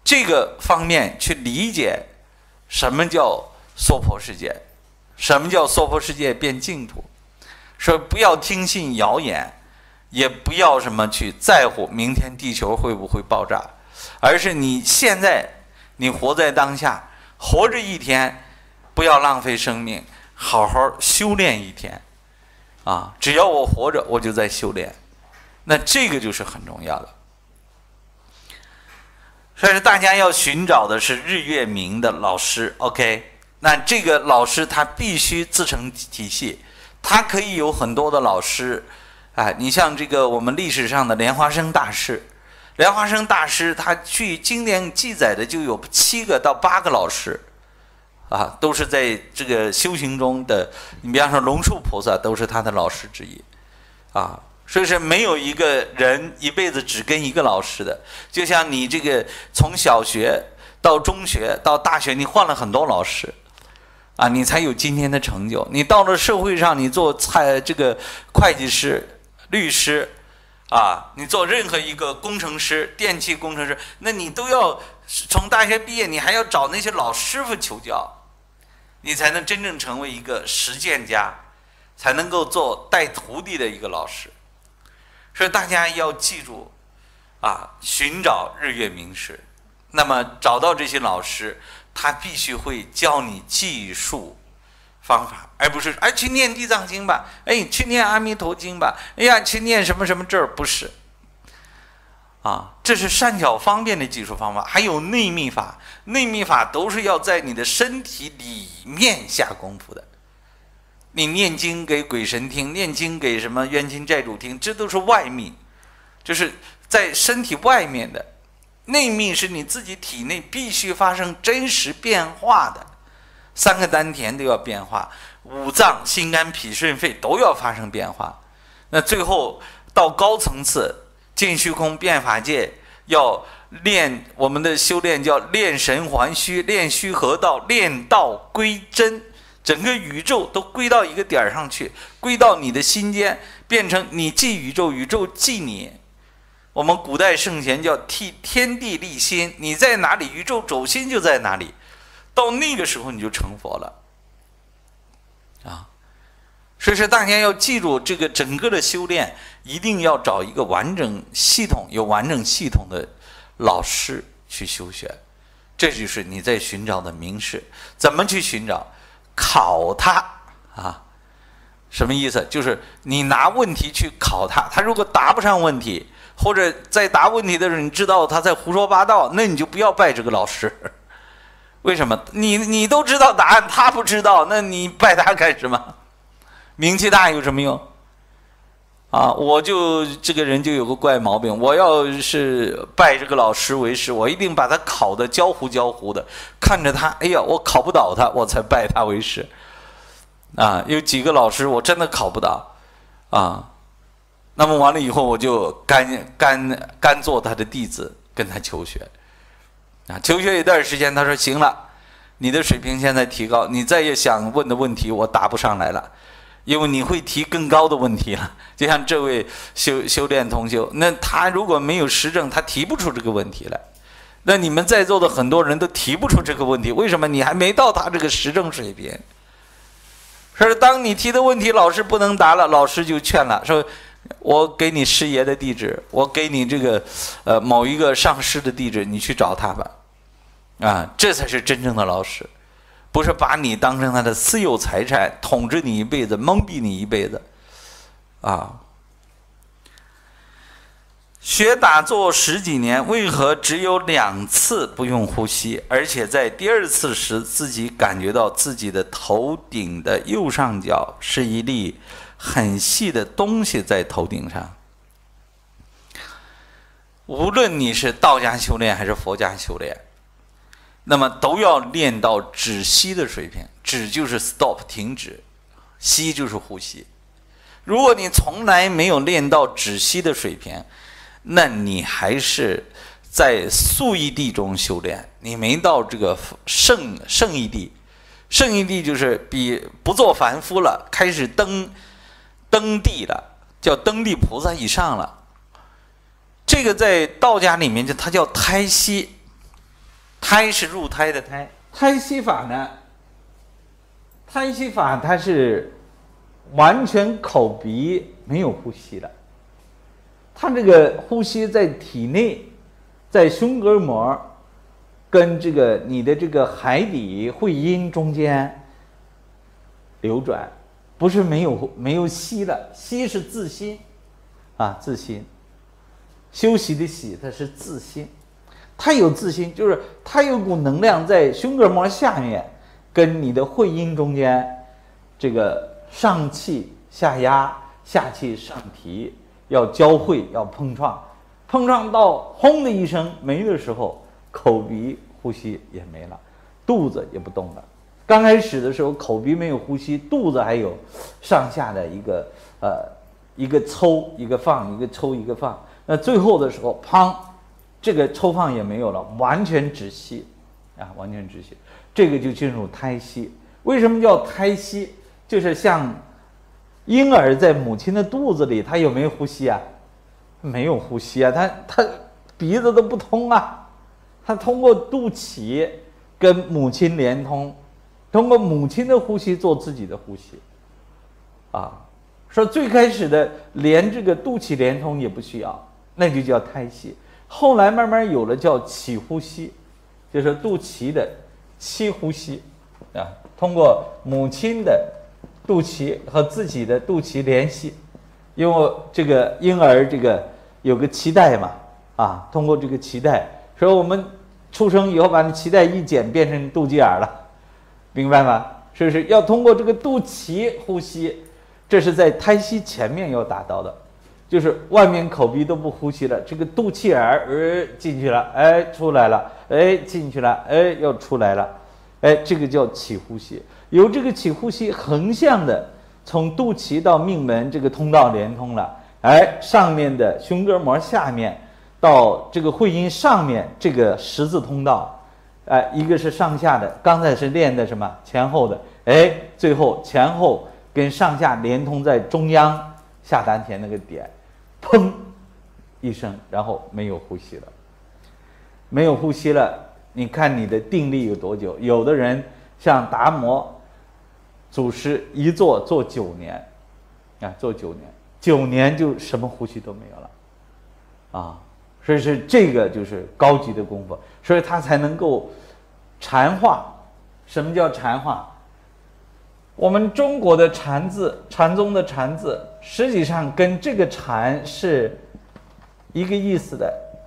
这个方面去理解什么叫娑婆世界，什么叫娑婆世界变净土。说不要听信谣言，也不要什么去在乎明天地球会不会爆炸，而是你现在你活在当下，活着一天，不要浪费生命，好好修炼一天啊！只要我活着，我就在修炼，那这个就是很重要的。所以大家要寻找的是日月明的老师 ，OK？ 那这个老师他必须自成体系，他可以有很多的老师，哎，你像这个我们历史上的莲花生大师，莲花生大师他据经典记载的就有7个到8个老师，啊，都是在这个修行中的，你比方说龙树菩萨都是他的老师之一，啊。所以说没有一个人一辈子只跟一个老师的，就像你这个从小学到中学到大学，你换了很多老师，啊，你才有今天的成就。你到了社会上，你做这个会计师、律师，啊，你做任何一个工程师、电气工程师，那你都要从大学毕业，你还要找那些老师傅求教，你才能真正成为一个实践家，才能够做带徒弟的一个老师。所以大家要记住，啊，寻找日月明师。那么找到这些老师，他必须会教你技术方法，而不是去念地藏经吧，去念阿弥陀经吧，去念什么什么咒，不是。啊，这是善巧方便的技术方法，还有内密法，内密法都是要在你的身体里面下功夫的。你念经给鬼神听，念经给什么冤亲债主听，这都是外密，就是在身体外面的。内密是你自己体内必须发生真实变化的，3个丹田都要变化，5脏心肝脾肾肺都要发生变化。那最后到高层次见虚空变法界，要练我们的修炼叫练神还虚，练虚合道，练道归真。整个宇宙都归到一个点上去，归到你的心间，变成你即宇宙，宇宙即你。我们古代圣贤叫替天地立心，你在哪里，宇宙轴心就在哪里。到那个时候你就成佛了，啊！所以说大家要记住，这个整个的修炼一定要找一个完整系统、有完整系统的老师去修学，这就是你在寻找的明师。怎么去寻找？考他啊，什么意思？就是你拿问题去考他，他如果答不上问题，或者在答问题的时候你知道他在胡说八道，那你就不要拜这个老师。为什么？你都知道答案，他不知道，那你拜他干什么？名气大有什么用？啊，我就这个人就有个怪毛病，我要是拜这个老师为师，我一定把他考得焦糊焦糊的，看着他，哎呀，我考不倒他，我才拜他为师。啊，有几个老师我真的考不倒，啊，那么完了以后，我就干做他的弟子，跟他求学。啊，求学一段时间，他说行了，你的水平现在提高，你再也想问的问题我答不上来了。因为你会提更高的问题了，就像这位修炼同修，那他如果没有实证，他提不出这个问题来。那你们在座的很多人都提不出这个问题，为什么？你还没到他这个实证水平。说当你提的问题老师不能答了，老师就劝了，说我给你师爷的地址，我给你这个某一个上师的地址，你去找他吧。啊，这才是真正的老师。不是把你当成他的私有财产，统治你一辈子，蒙蔽你一辈子，啊！学打坐10几年，为何只有2次不用呼吸，而且在第2次时，自己感觉到自己的头顶的右上角是一粒很细的东西在头顶上？无论你是道家修炼还是佛家修炼，那么都要练到止息的水平，止就是 stop 停止，息就是呼吸。如果你从来没有练到止息的水平，那你还是在素义地中修炼，你没到这个圣义地。圣义地就是比不做凡夫了，开始登地了，叫登地菩萨以上了。这个在道家里面它叫胎息。 胎是入胎的胎。 胎息法呢？胎息法它是完全口鼻没有呼吸的，它这个呼吸在体内，在胸膈膜跟这个你的这个海底会阴中间流转，不是没有息的，息是自心啊，自心，休息的息，它是自心，它有自心，就是它有股能量在胸膈膜下面跟你的会阴中间，这个上气下压，下气上提，要交汇，要碰撞，碰撞到轰的一声没的时候，口鼻呼吸也没了，肚子也不动了。刚开始的时候，口鼻没有呼吸，肚子还有上下的一个抽一个放，一个抽一个放。那最后的时候，砰，这个抽放也没有了，完全止息，啊，完全止息，这个就进入胎息。为什么叫胎息？就是像婴儿在母亲的肚子里，他有没有呼吸啊？没有呼吸啊，他鼻子都不通啊，他通过肚脐跟母亲连通，通过母亲的呼吸做自己的呼吸，啊，说最开始的连这个肚脐连通也不需要，那就叫胎息。后来慢慢有了叫起呼吸，就是肚脐的气呼吸，啊，通过母亲的肚脐和自己的肚脐联系，因为这个婴儿这个有个脐带嘛，啊，通过这个脐带，所以我们出生以后把那脐带一剪变成肚脐眼了，明白吗？是不是要通过这个肚脐呼吸？这是在胎息前面要达到的，就是外面口鼻都不呼吸了，这个肚脐眼进去了，哎，出来了，哎，进去了，哎，又出来了，哎，这个叫起呼吸。由这个起呼吸横向的从肚脐到命门这个通道连通了，哎，上面的胸膈膜下面到这个会阴上面这个十字通道，哎，一个是上下的，刚才是练的什么前后的，哎，最后前后跟上下连通在中央下丹田那个点，砰一声，然后没有呼吸了，没有呼吸了，你看你的定力有多久？有的人像达摩祖师一坐9年，啊，坐9年，9年就什么呼吸都没有了，啊，所以是这个就是高级的功夫，所以他才能够禅化。什么叫禅化？我们中国的禅字，禅宗的禅字，实际上跟这个禅是一个意思的，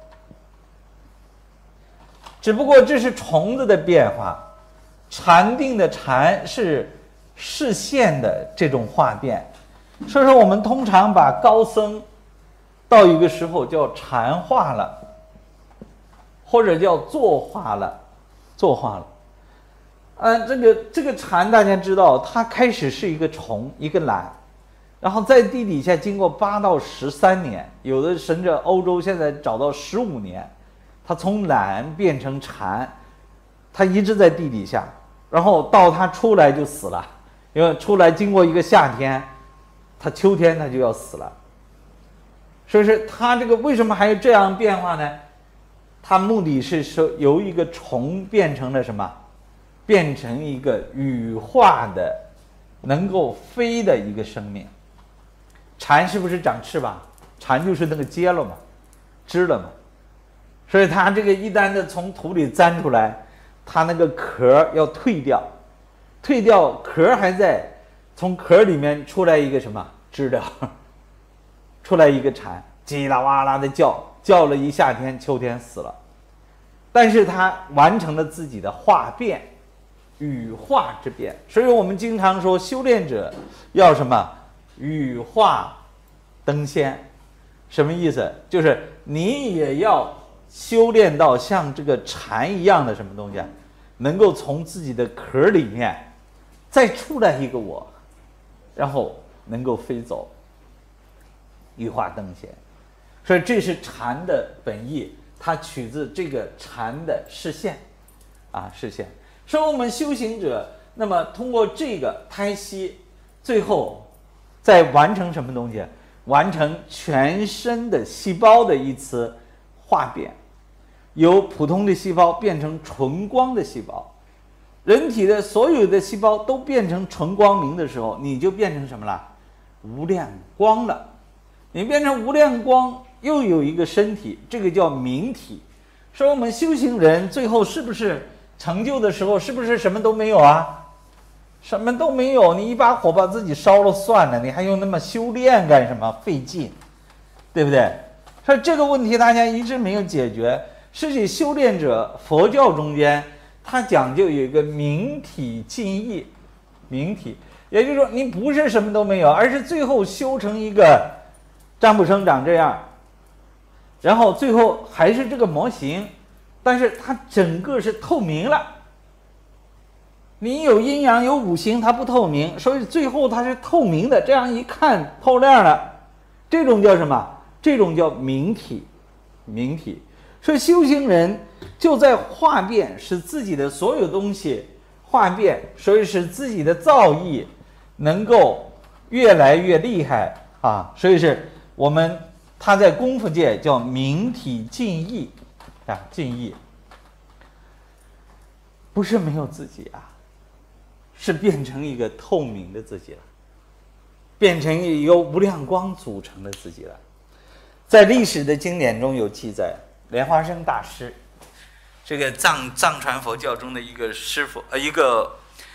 只不过这是虫子的变化，禅定的禅是视线的这种化变，所以说我们通常把高僧到一个时候叫禅化了，或者叫坐化了，坐化了。这个禅大家知道，它开始是一个虫，一个懒，然后在地底下经过8到13年，有的甚至欧洲现在找到15年，它从懒变成禅，它一直在地底下，然后到它出来就死了，因为出来经过一个夏天，它秋天它就要死了。所以说它这个为什么还有这样变化呢？它目的是说由一个虫变成了什么？变成一个羽化的能够飞的一个生命。蝉是不是长翅膀？蝉就是那个结了嘛，枝了嘛，所以它这个一旦的从土里钻出来，它那个壳要退掉，退掉壳还在，从壳里面出来一个什么知了，出来一个蝉，叽啦哇啦的叫，叫了一夏天，秋天死了，但是它完成了自己的化变，羽化之变。所以我们经常说修炼者要什么羽化登仙，什么意思？就是你也要修炼到像这个蝉一样的什么东西，能够从自己的壳里面再出来一个我，然后能够飞走，羽化登仙。所以这是禅的本意，它取自这个禅的视线啊，视线。所以我们修行者，那么通过这个胎息，最后再完成什么东西？完成全身的细胞的一次化变。 由普通的细胞变成纯光的细胞。人体的所有的细胞都变成纯光明的时候，你就变成什么了？无量光了。你变成无量光，又有一个身体，这个叫明体。说我们修行人最后是不是成就的时候，是不是什么都没有啊？什么都没有，你一把火把自己烧了算了，你还用那么修炼干什么？费劲，对不对？说这个问题大家一直没有解决。实际修炼者，佛教中间它讲究有一个明体净意，明体，也就是说你不是什么都没有，而是最后修成一个张卜生长这样，然后最后还是这个模型，但是它整个是透明了。你有阴阳有五行，它不透明，所以最后它是透明的，这样一看透亮了，这种叫什么？这种叫明体，明体。所以修行人就在化变，使自己的所有东西化变，所以使自己的造诣能够越来越厉害啊！所以是我们他在功夫界叫明体净意啊，净意不是没有自己啊，是变成一个透明的自己了，变成由无量光组成的自己了。在历史的经典中有记载，莲花生大师，这个藏传佛教中的一个师傅，一个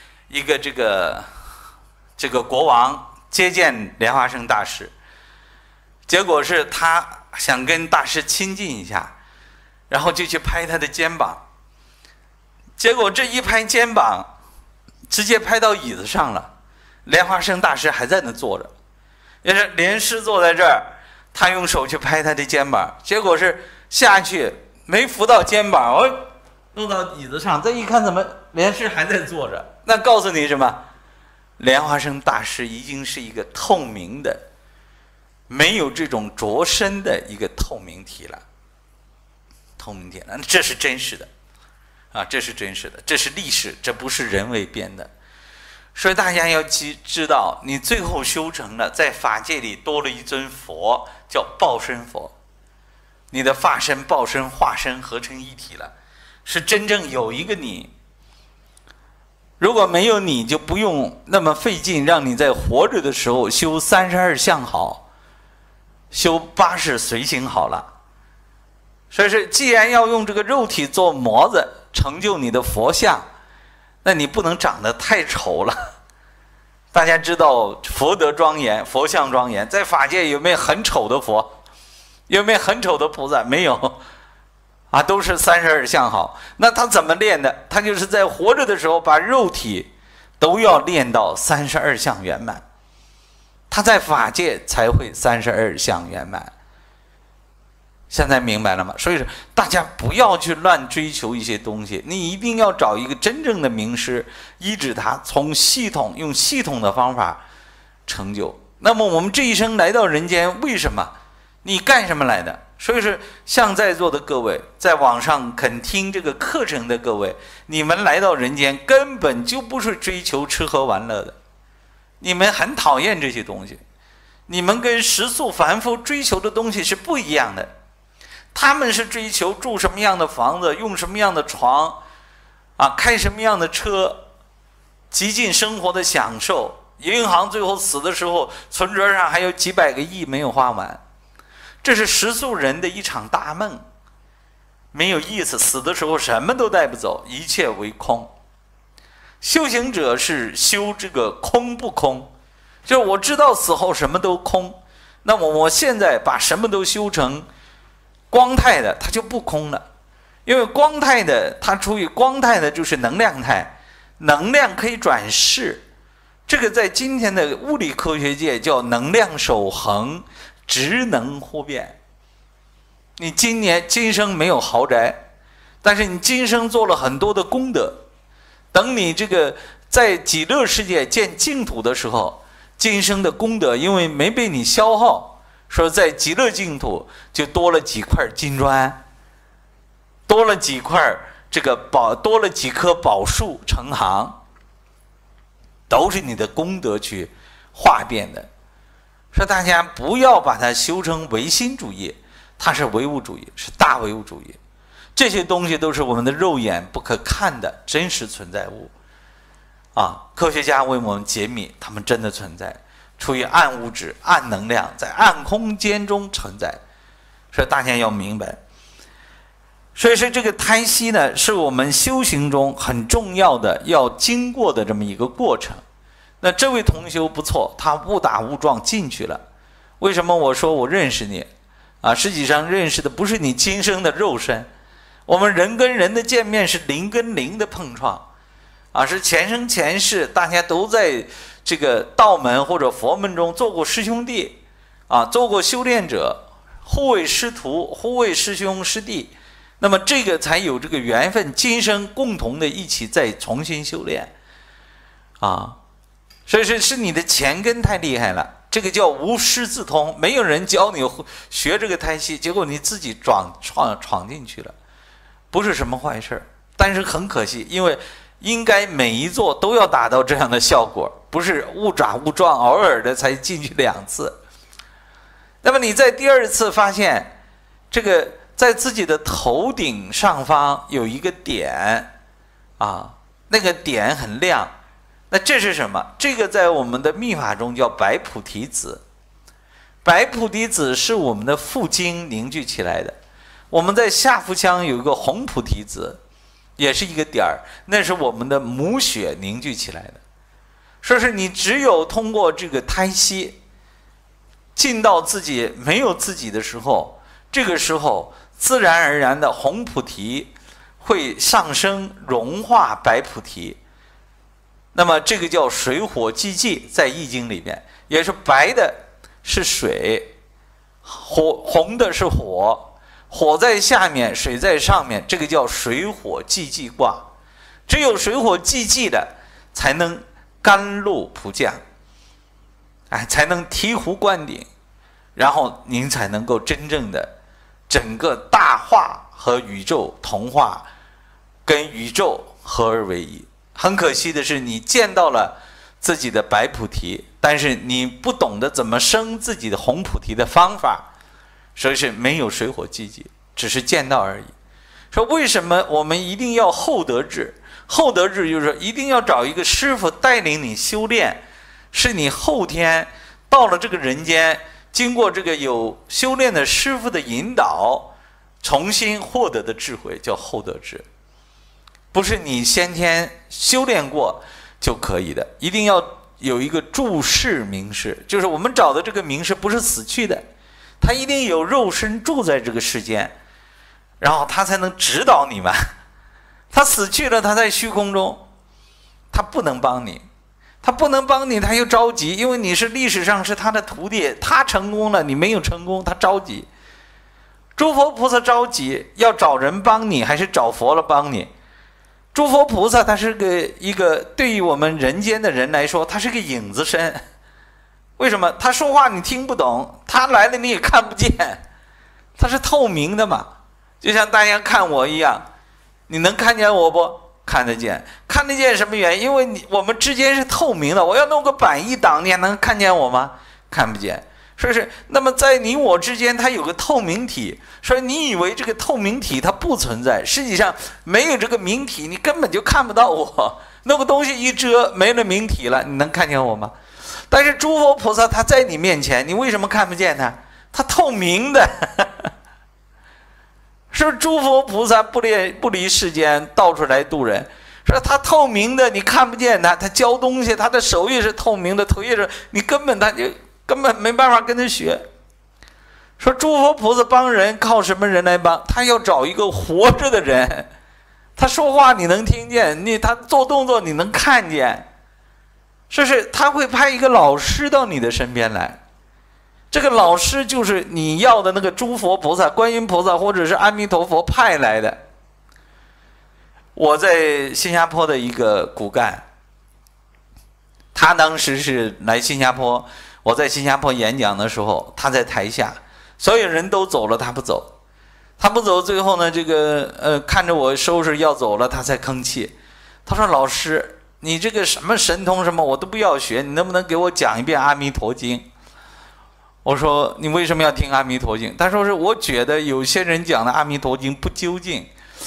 这个国王接见莲花生大师，结果是他想跟大师亲近一下，然后就去拍他的肩膀，结果这一拍肩膀，直接拍到椅子上了。莲花生大师还在那坐着，也是莲师坐在这儿，他用手去拍他的肩膀，结果是下去没扶到肩膀，弄到椅子上，再一看怎么莲师还在坐着，那告诉你什么？莲花生大师已经是一个透明的，没有这种着身的一个透明体了，透明体了，这是真实的啊，这是真实的，这是历史，这不是人为编的。所以大家要知道，你最后修成了，在法界里多了一尊佛，叫报身佛，你的法身、报身、化身合成一体了，是真正有一个你。如果没有你，就不用那么费劲，让你在活着的时候修32相好，修80随行好了。所以是，既然要用这个肉体做模子，成就你的佛像，那你不能长得太丑了。大家知道佛德庄严，佛像庄严，在法界有没有很丑的佛？有没有很丑的菩萨？没有啊，都是32相好。那他怎么练的？他就是在活着的时候把肉体都要练到32相圆满，他在法界才会32相圆满。现在明白了吗？所以说大家不要去乱追求一些东西，你一定要找一个真正的名师，医治他，从用系统的方法成就。那么我们这一生来到人间，为什么？你干什么来的？所以说，像在座的各位，在网上肯听这个课程的各位，你们来到人间根本就不是追求吃喝玩乐的，你们很讨厌这些东西，你们跟世俗凡夫追求的东西是不一样的。他们是追求住什么样的房子，用什么样的床啊，开什么样的车，极尽生活的享受。银行最后死的时候，存折上还有几百个亿没有花完，这是世俗人的一场大梦，没有意思。死的时候什么都带不走，一切为空。修行者是修这个空不空，就是我知道死后什么都空，那么我现在把什么都修成光态的，它就不空了。因为光态的，它处于光态的就是能量态，能量可以转世，这个在今天的物理科学界叫能量守恒，职能互变。你今生没有豪宅，但是你今生做了很多的功德，等你这个在极乐世界见净土的时候，今生的功德因为没被你消耗，说在极乐净土就多了几块金砖，多了几块多了几棵宝树成行，都是你的功德去化变的。说大家不要把它修成唯心主义，它是唯物主义，是大唯物主义。 这些东西都是我们的肉眼不可看的真实存在物啊！科学家为我们解密，它们真的存在，处于暗物质、暗能量，在暗空间中存在，所以大家要明白。所以说，这个胎息呢，是我们修行中很重要的要经过的这么一个过程。那这位同修不错，他误打误撞进去了。为什么我说我认识你啊？实际上认识的不是你今生的肉身。我们人跟人的见面是灵跟灵的碰撞啊，是前生前世大家都在这个道门或者佛门中做过师兄弟啊，做过修炼者，互为师徒，互为师兄师弟，那么这个才有这个缘分，今生共同的一起再重新修炼啊。所以是你的前根太厉害了，这个叫无师自通，没有人教你学这个胎息，结果你自己闯进去了，不是什么坏事，但是很可惜，因为应该每一座都要达到这样的效果，不是误打误撞偶尔的才进去2次。那么你在第2次发现这个在自己的头顶上方有一个点啊，那个点很亮，那这是什么？这个在我们的密法中叫白菩提子。白菩提子是我们的父精凝聚起来的。我们在下腹腔有一个红菩提子，也是一个点儿，那是我们的母血凝聚起来的。说是你只有通过这个胎息进到自己没有自己的时候，这个时候自然而然的红菩提会上升融化白菩提。那么这个叫水火既济，在易经里面也是白的是水，红的是火，火在下面，水在上面，这个叫水火既济卦。只有水火既济的才能甘露普降，才能醍醐灌顶，然后您才能够真正的整个大化和宇宙同化，跟宇宙合而为一。很可惜的是，你见到了自己的白菩提，但是你不懂得怎么生自己的红菩提的方法，所以是没有水火既济，只是见到而已。说为什么我们一定要厚德智？厚德智就是说一定要找一个师傅带领你修炼，是你后天到了这个人间，经过这个有修炼的师傅的引导，重新获得的智慧，叫厚德智。不是你先天修炼过就可以的，一定要有一个住世名师，就是我们找的这个名师不是死去的，他一定有肉身住在这个世间，然后他才能指导你们。他死去了，他在虚空中，他不能帮你，他又着急，因为你是历史上是他的徒弟，他成功了，你没有成功，他着急。诸佛菩萨着急，要找人帮你，还是找佛了帮你？诸佛菩萨他是一个对于我们人间的人来说，他是个影子身。为什么？他说话你听不懂，他来了你也看不见，他是透明的嘛，就像大家看我一样，你能看见我不？看得见。看得见什么原因？因为我们之间是透明的，我要弄个板一挡，你还能看见我吗？看不见。是不是？那么在你我之间它有个透明体，所以你以为这个透明体它不存在，实际上没有这个明体你根本就看不到我，那个东西一遮没了明体了，你能看见我吗？但是诸佛菩萨他在你面前，你为什么看不见他？他透明的。是不是诸佛菩萨不离世间，到处来度人？说他透明的，你看不见他，他教东西，他的手也是透明的，腿也是，你根本没办法跟他学。说诸佛菩萨帮人靠什么人来帮？他要找一个活着的人，他说话你能听见，他做动作你能看见，是不是？他会派一个老师到你的身边来，这个老师就是你要的那个诸佛菩萨、观音菩萨或者是阿弥陀佛派来的。我在新加坡的一个骨干，他当时是来新加坡，我在新加坡演讲的时候，他在台下，所有人都走了，他不走，最后呢，看着我收拾要走了，他才吭气。他说：“老师，你这个什么神通什么我都不要学，你能不能给我讲一遍《阿弥陀经》？”我说：“你为什么要听《阿弥陀经》？”他说：“是我觉得有些人讲的《阿弥陀经》不究竟，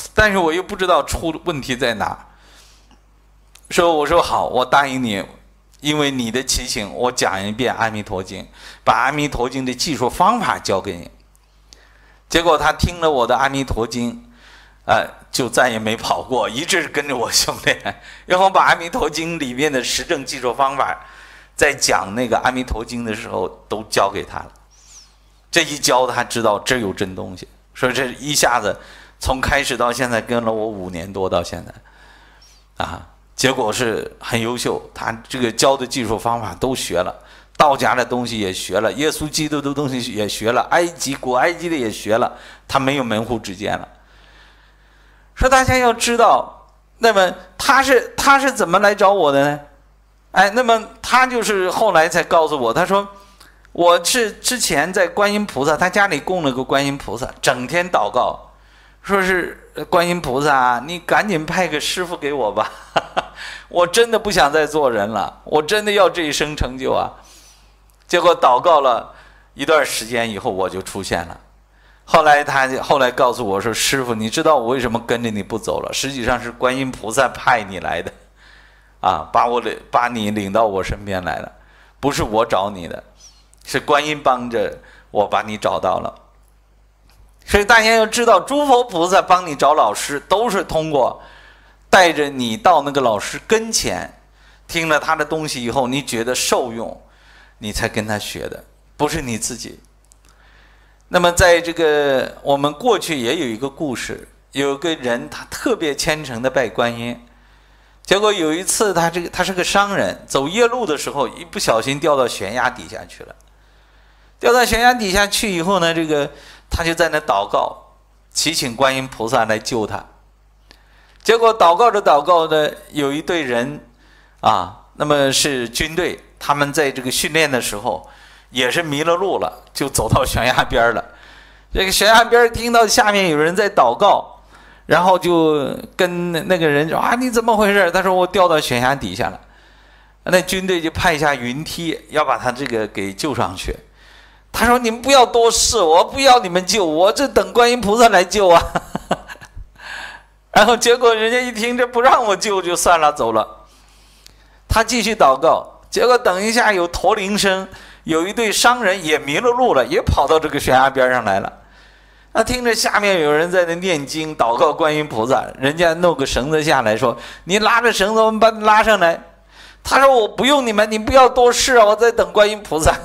但是我又不知道出问题在哪。我说好，我答应你，因为你的祈请，我讲一遍阿弥陀经，把阿弥陀经的技术方法教给你。结果他听了我的阿弥陀经，就再也没跑过，一直跟着我修炼。然后把阿弥陀经里面的实证技术方法，在讲那个阿弥陀经的时候都教给他了。这一教他知道这有真东西，所以这一下子从开始到现在跟了我5年多到现在，结果是很优秀。他这个教的技术方法都学了，道家的东西也学了，耶稣基督的东西也学了，古埃及的也学了，他没有门户之见了。说大家要知道，那么他是怎么来找我的呢？那么他就是后来才告诉我，他说我是之前在观音菩萨，他家里供了个观音菩萨，整天祷告，说是观音菩萨，你赶紧派个师傅给我吧，我真的不想再做人了，我真的要这一生成就啊。结果祷告了一段时间以后，我就出现了。后来告诉我说，师傅，你知道我为什么跟着你不走了？实际上是观音菩萨派你来的，把你领到我身边来了，不是我找你的，是观音帮着我把你找到了。所以大家要知道，诸佛菩萨帮你找老师，都是通过带着你到那个老师跟前，听了他的东西以后，你觉得受用，你才跟他学的，不是你自己。那么在这个我们过去也有一个故事，有个人他特别虔诚的拜观音，结果有一次他是个商人，走夜路的时候一不小心掉到悬崖底下去了。掉到悬崖底下去以后呢，他就在那祷告，祈请观音菩萨来救他。结果祷告着祷告的，有一队人那么是军队，他们在这个训练的时候也是迷了路了，就走到悬崖边了。这个悬崖边听到下面有人在祷告，然后就跟那个人说你怎么回事？他说我掉到悬崖底下了。那军队就派下云梯，要把他这个给救上去。他说你们不要多事，我不要你们救，我这等观音菩萨来救啊。然后结果人家一听这不让我救就算了，走了。他继续祷告，结果等一下有驼铃声，有一队商人也迷了路了，也跑到这个悬崖边上来了。听着下面有人在那念经祷告观音菩萨，人家弄个绳子下来说你拉着绳子我们把你拉上来。他说我不用你们，你不要多事我在等观音菩萨。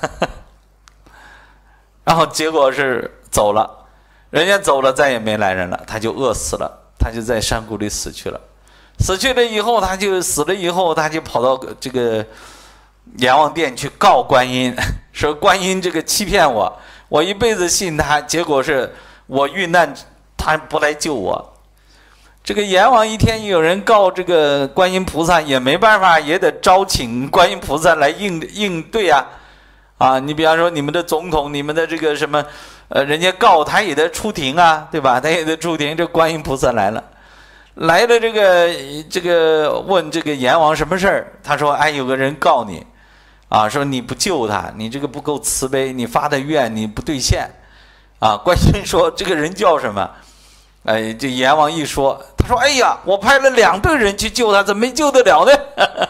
然后结果是走了，人家走了再也没来人了，他就饿死了，他就在山谷里死去了。死去了以后，他就跑到这个阎王殿去告观音，说观音这个欺骗我一辈子信他，结果是我遇难他不来救我。这个阎王一天有人告这个观音菩萨也没办法，也得招请观音菩萨来应对你比方说你们的总统，你们的这个什么人家告他也得出庭对吧？他也得出庭。这观音菩萨来了这个问这个阎王什么事儿？他说有个人告你说你不救他，你这个不够慈悲，你发的愿你不兑现观音说这个人叫什么？这阎王一说，他说哎呀，我派了2队人去救他，怎么没救得了呢？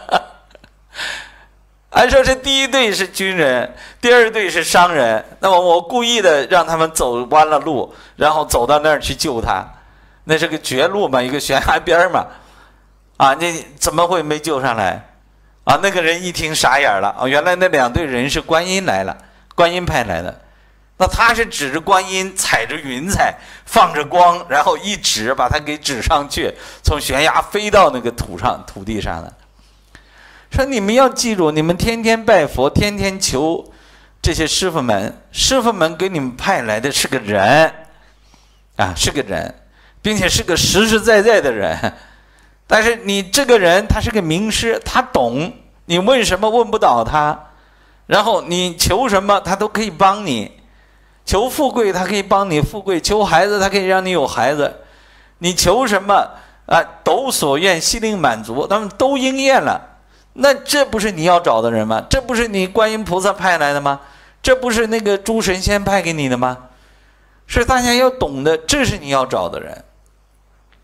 按说这第一队是军人，第2队是商人，那么我故意的让他们走弯了路，然后走到那儿去救他，那是个绝路嘛，一个悬崖边嘛，你怎么会没救上来？那个人一听傻眼了，原来那2队人是观音来了，观音派来的。那他是指着观音，踩着云彩，放着光，然后一指把他给指上去，从悬崖飞到那个土地上的。说你们要记住，你们天天拜佛，天天求这些师傅们给你们派来的是个人是个人，并且是个实实在在的人。但是你这个人他是个名师，他懂，你问什么问不倒他，然后你求什么他都可以帮你。求富贵他可以帮你富贵，求孩子他可以让你有孩子，你求什么都所愿心灵满足，他们都应验了。那这不是你要找的人吗？这不是你观音菩萨派来的吗？这不是那个诸神仙派给你的吗？是大家要懂的，这是你要找的人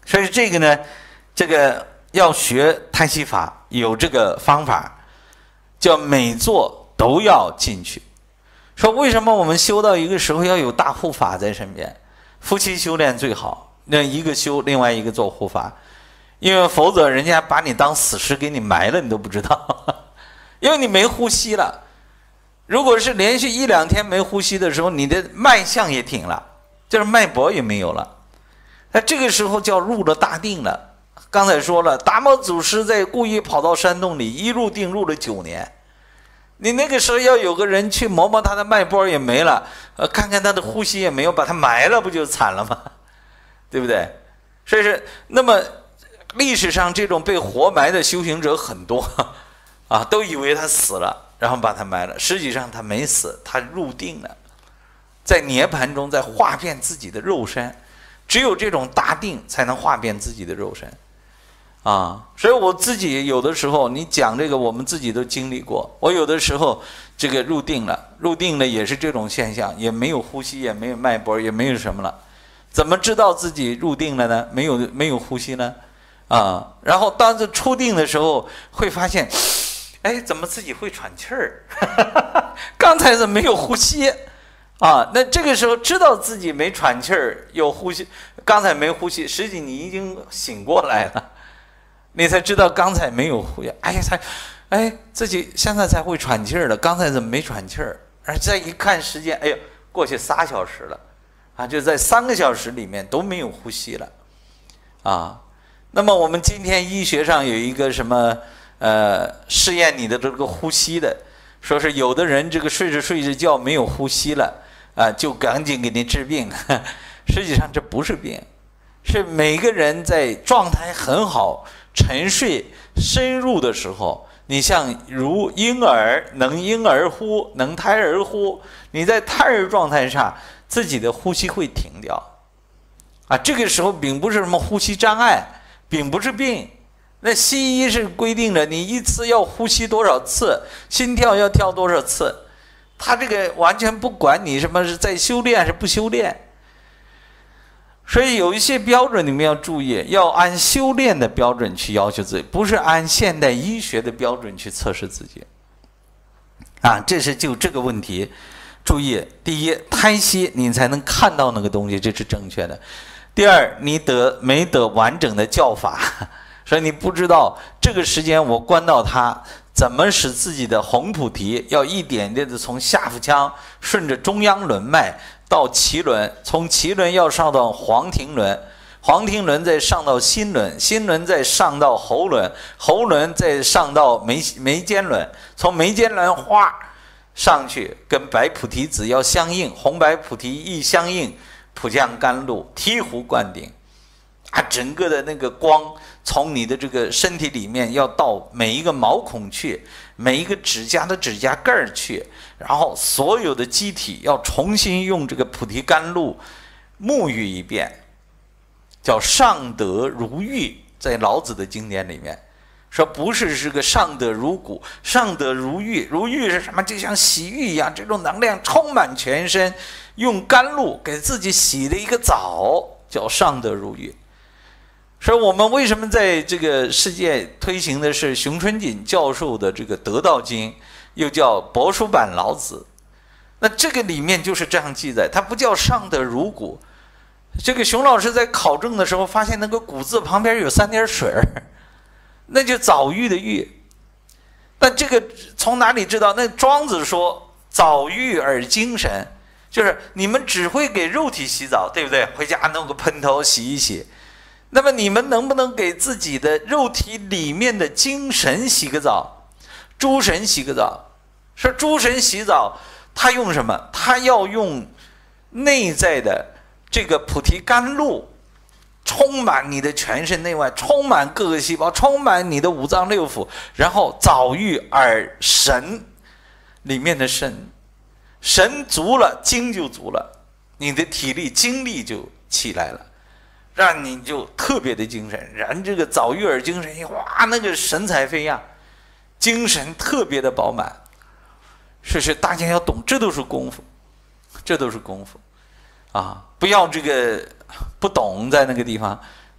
所以这个呢，这个要学胎息法，有这个方法，叫每做都要进去。说为什么我们修到一个时候要有大护法在身边？夫妻修炼最好，那一个修，另外一个做护法，因为否则人家把你当死尸给你埋了，你都不知道，因为你没呼吸了。如果是连续1、2天没呼吸的时候，你的脉象也停了，就是脉搏也没有了，那这个时候叫入了大定了。刚才说了，达摩祖师在故意跑到山洞里，一入定入了9年。你那个时候要有个人去摸摸他的脉搏也没了，看看他的呼吸也没有，把他埋了，不就惨了吗？对不对？所以是那么历史上这种被活埋的修行者很多啊，都以为他死了，然后把他埋了，实际上他没死，他入定了，在涅槃中在化变自己的肉身，只有这种大定才能化变自己的肉身。所以我自己有的时候，你讲这个，我们自己都经历过。我有的时候这个入定了也是这种现象，也没有呼吸，也没有脉搏，也没有什么了。怎么知道自己入定了呢？没有呼吸呢？然后当这出定的时候，会发现，哎，怎么自己会喘气儿？刚才怎么没有呼吸？那这个时候知道自己没喘气儿，有呼吸，刚才没呼吸，实际你已经醒过来了。你才知道刚才没有呼吸，自己现在才会喘气儿了，刚才怎么没喘气儿？而再一看时间，哎呦，过去3小时了，就在3个小时里面都没有呼吸了，那么我们今天医学上有一个什么试验你的这个呼吸的，说是有的人这个睡着觉没有呼吸了，就赶紧给你治病，实际上这不是病，是每个人在状态很好。沉睡深入的时候，你像如婴儿，能婴儿呼，能胎儿呼，你在胎儿状态下，自己的呼吸会停掉，这个时候并不是什么呼吸障碍，并不是病。那西医是规定了，你一次要呼吸多少次，心跳要跳多少次，他这个完全不管你什么是在修炼还是不修炼。所以有一些标准你们要注意，要按修炼的标准去要求自己，不是按现代医学的标准去测试自己。这是就这个问题，注意，第一，胎息你才能看到那个东西，这是正确的。第二，你没得完整的教法，所以你不知道这个时间我关到它，怎么使自己的红菩提要一点点的从下腹腔顺着中央轮脉到脐轮，从脐轮要上到黄庭轮，黄庭轮再上到心轮，心轮再上到喉轮，喉轮再上到眉间轮，从眉间轮上去跟白菩提子要相应，红白菩提一相应，普降甘露，醍醐灌顶，整个的那个光从你的这个身体里面要到每一个毛孔去，每一个指甲的指甲盖儿去，然后所有的机体要重新用这个菩提甘露沐浴一遍，叫上德如玉。在老子的经典里面说，不是个上德如骨，上德如玉。如玉是什么？就像洗浴一样，这种能量充满全身，用甘露给自己洗了一个澡，叫上德如玉。所以我们为什么在这个世界推行的是熊春锦教授的这个得道经，又叫帛书版老子？那这个里面就是这样记载，它不叫上德如骨。这个熊老师在考证的时候发现那个骨字旁边有3点水，那就早育的育。但这个从哪里知道？那庄子说早育而精神，就是你们只会给肉体洗澡，对不对？回家弄个喷头洗一洗。那么你们能不能给自己的肉体里面的精神洗个澡？诸神洗个澡。说诸神洗澡他用什么？他要用内在的这个菩提甘露充满你的全身内外，充满各个细胞，充满你的五脏六腑，然后早育而神里面的神足了，精就足了，你的体力精力就起来了，让你就特别的精神。然这个早育而精神，那个神采飞扬，精神特别的饱满。是大家要懂，这都是功夫，这都是功夫不要这个不懂在那个地方。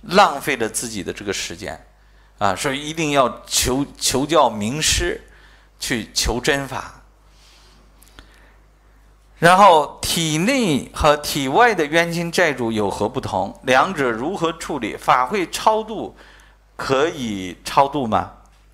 浪费了自己的这个时间啊，所以一定要求教名师，去求真法。然后体内和体外的冤亲债主有何不同？两者如何处理？法会超度可以超度吗？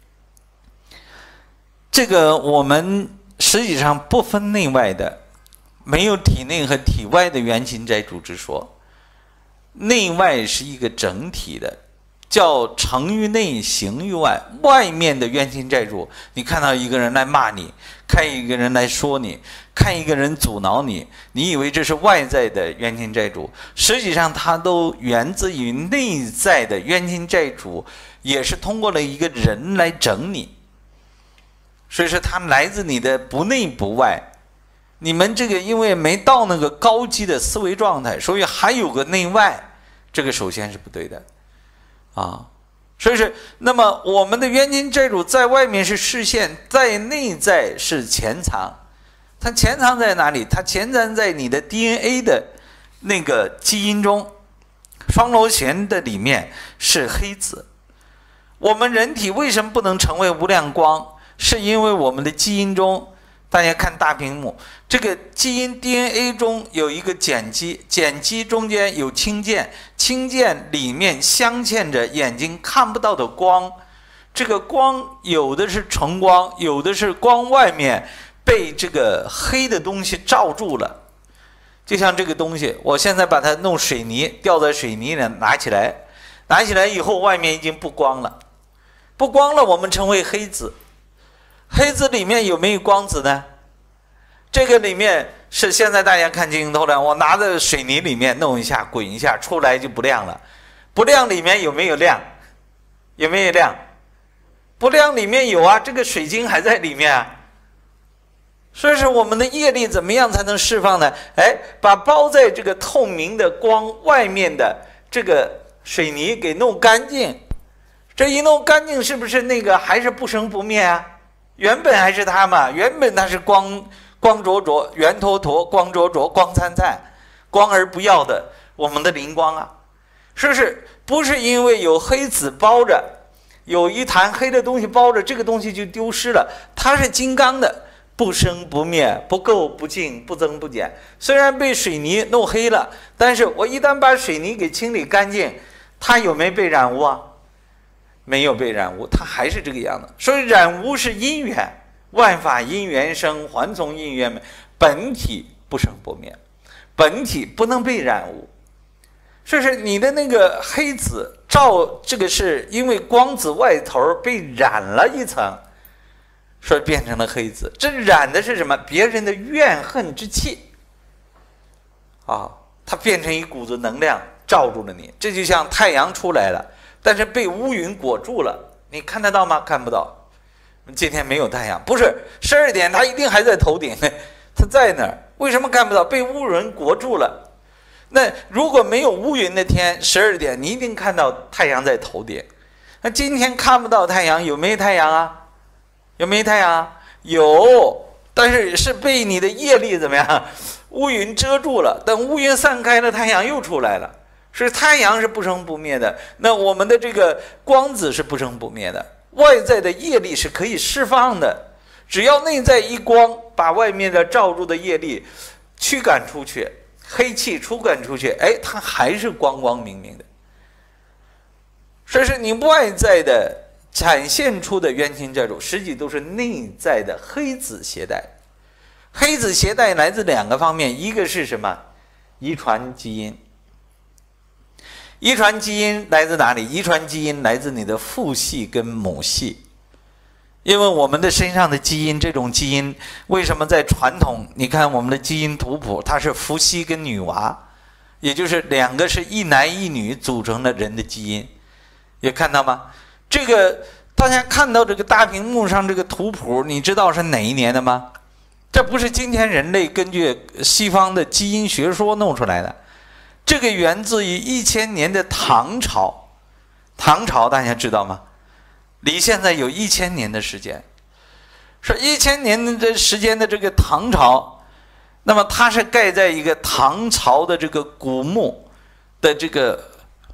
这个我们实际上不分内外的，没有体内和体外的冤亲债主之说。内外是一个整体的，叫成于内，行于外。外面的冤亲债主，你看到一个人来骂你，看一个人来说你，看一个人阻挠你，你以为这是外在的冤亲债主，实际上它都源自于内在的冤亲债主，也是通过了一个人来整你。所以说它来自你的不内不外。你们这个因为没到那个高级的思维状态，所以还有个内外，这个首先是不对的啊。所以是，那么我们的冤亲债主在外面是视线，在内在是潜藏。它潜藏在哪里？它潜藏在你的 DNA 的那个基因中，双螺旋的里面是黑子。我们人体为什么不能成为无量光？是因为我们的基因中，大家看大屏幕，这个基因 DNA 中有一个碱基，碱基中间有氢键，氢键里面镶嵌着眼睛看不到的光。这个光有的是纯光，有的是光外面被这个黑的东西罩住了。就像这个东西，我现在把它弄水泥，吊在水泥里拿起来以后，外面已经不光了，不光了，我们称为黑子。黑子里面有没有光子呢？这个里面是现在大家看镜头了，我拿在水泥里面弄一下，滚一下，出来就不亮了。不亮里面有没有亮？有没有亮？不亮里面有啊，这个水晶还在里面啊。所以说我们的业力怎么样才能释放呢？把包在这个透明的光外面的这个水泥给弄干净。这一弄干净，是不是那个还是不生不灭啊？原本还是它嘛，原本它是光灼灼，圆坨坨，光灼灼，光灿灿，光而不要的我们的灵光啊，是不是？不是因为有黑子包着，有一坛黑的东西包着，这个东西就丢失了。它是金刚的，不生不灭，不垢不净，不增不减。虽然被水泥弄黑了，但是我一旦把水泥给清理干净，它有没有被染污啊？没有被染污，它还是这个样子。所以染污是因缘，万法因缘生，还从因缘灭，本体不生不灭，本体不能被染污。所以说你的那个黑子照，这个是因为光子外头被染了一层，所以变成了黑子。这染的是什么？别人的怨恨之气啊，它变成一股子能量罩住了你。这就像太阳出来了，但是被乌云裹住了，你看得到吗？看不到。今天没有太阳，不是12点，它一定还在头顶，它在那儿。为什么看不到？被乌云裹住了。那如果没有乌云的天，12点你一定看到太阳在头顶。那今天看不到太阳，有没有太阳啊？有没有太阳啊？有，但是是被你的业力怎么样？乌云遮住了。等乌云散开了，太阳又出来了。是太阳是不生不灭的，那我们的这个光子是不生不灭的。外在的业力是可以释放的，只要内在一光，把外面的罩住的业力驱赶出去，黑气驱赶出去，它还是光光明明的。这是你外在的展现出的冤亲债主，实际都是内在的黑子携带。黑子携带来自两个方面，一个是什么？遗传基因。遗传基因来自哪里？遗传基因来自你的父系跟母系。因为我们的身上的基因，这种基因为什么在传统，你看我们的基因图谱，它是伏羲跟女娲，也就是两个是一男一女组成的人的基因，也看到吗？这个大家看到这个大屏幕上这个图谱，你知道是哪一年的吗？这不是今天人类根据西方的基因学说弄出来的，这个源自于1000年的唐朝。唐朝大家知道吗？离现在有1000年的时间，是1000年的时间的这个唐朝，那么它是盖在一个唐朝的这个古墓的这个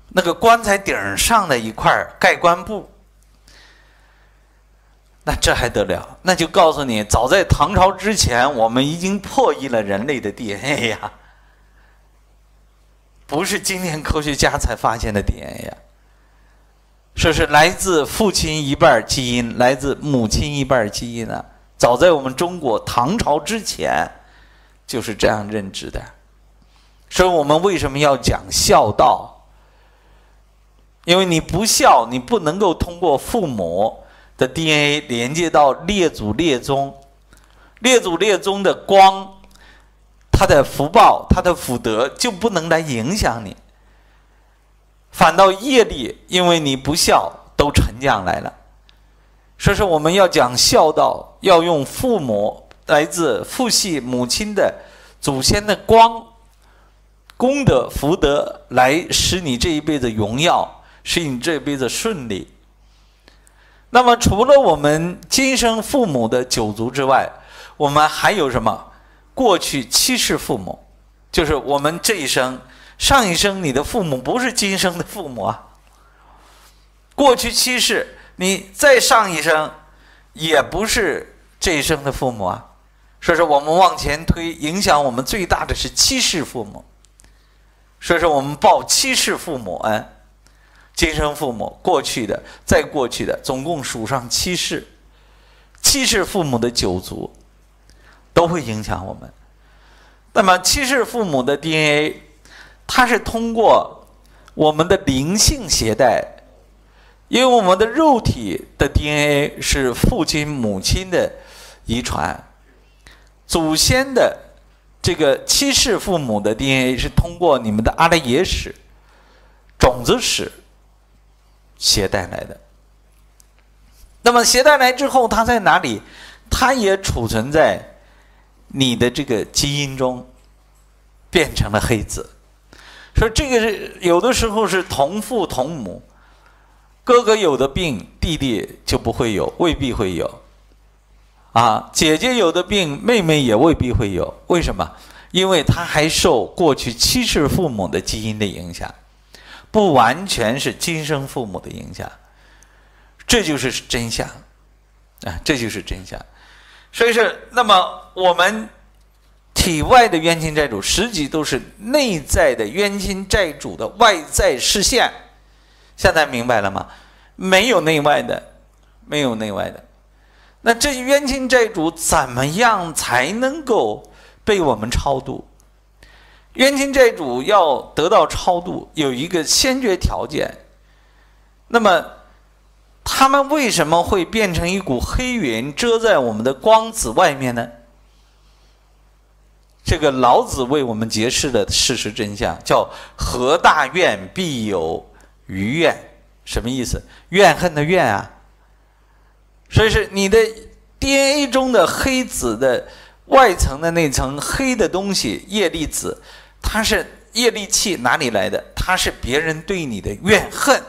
那个棺材顶上的一块盖棺布。那这还得了？那就告诉你，早在唐朝之前，我们已经破译了人类的 DNA 呀，不是今天科学家才发现的 DNA 呀。说是来自父亲一半基因，来自母亲一半基因啊。早在我们中国唐朝之前，就是这样认知的。所以我们为什么要讲孝道？因为你不孝，你不能够通过父母的 DNA 连接到列祖列宗，列祖列宗的光，他的福报，他的福德就不能来影响你，反倒业力因为你不孝都沉降来了。所以说我们要讲孝道，要用父母来自父系母亲的祖先的光、功德、福德来使你这一辈子荣耀，使你这一辈子顺利。那么除了我们今生父母的九族之外，我们还有什么？过去七世父母，就是我们这一生、上一生你的父母不是今生的父母啊。过去七世，你再上一生也不是这一生的父母啊。所以说我们往前推，影响我们最大的是七世父母。所以说我们报七世父母恩。今生父母，过去的，再过去的，总共数上七世，七世父母的九族都会影响我们。那么七世父母的 DNA， 它是通过我们的灵性携带，因为我们的肉体的 DNA 是父亲母亲的遗传，祖先的这个七世父母的 DNA 是通过你们的阿赖耶识、种子识携带来的。那么携带来之后，它在哪里？它也储存在你的这个基因中，变成了黑子。说这个是有的时候是同父同母，哥哥有的病，弟弟就不会有，未必会有。啊，姐姐有的病，妹妹也未必会有。为什么？因为他还受过去七世父母的基因的影响。不完全是今生父母的影响，这就是真相啊！这就是真相。所以说，那么我们体外的冤亲债主，实际都是内在的冤亲债主的外在实现。现在明白了吗？没有内外的，没有内外的。那这冤亲债主怎么样才能够被我们超度？冤亲债主要得到超度，有一个先决条件。那么他们为什么会变成一股黑云遮在我们的光子外面呢？这个老子为我们揭示的事实真相，叫何大怨必有余怨。什么意思？怨恨的怨啊。所以是你的 DNA 中的黑子的外层的那层黑的东西，业力子，它是业力气，哪里来的？它是别人对你的怨恨。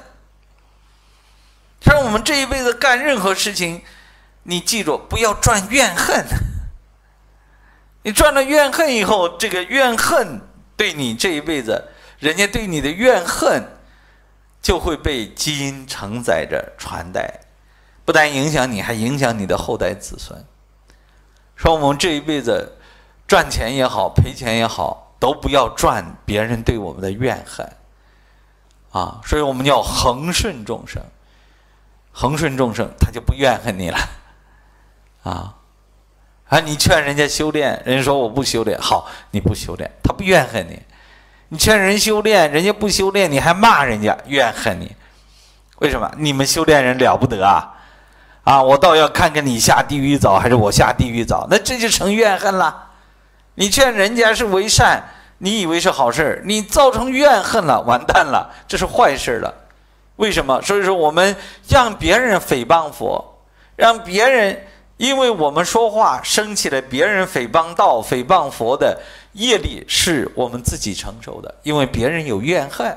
像我们这一辈子干任何事情，你记住，不要转怨恨。你转了怨恨以后，这个怨恨对你这一辈子，人家对你的怨恨就会被基因承载着传代，不但影响你，还影响你的后代子孙。说我们这一辈子赚钱也好，赔钱也好，都不要赚别人对我们的怨恨啊！所以我们要恒顺众生，恒顺众生，他就不怨恨你了啊！你劝人家修炼，人家说我不修炼，好，你不修炼，他不怨恨你。你劝人修炼，人家不修炼，你还骂人家，怨恨你。为什么？你们修炼人了不得啊！我倒要看看你下地狱早还是我下地狱早，那这就成怨恨了。你劝人家是为善，你以为是好事，你造成怨恨了，完蛋了，这是坏事了。为什么？所以说我们让别人诽谤佛，让别人因为我们说话生起了别人诽谤道、诽谤佛的业力，是我们自己承受的，因为别人有怨恨。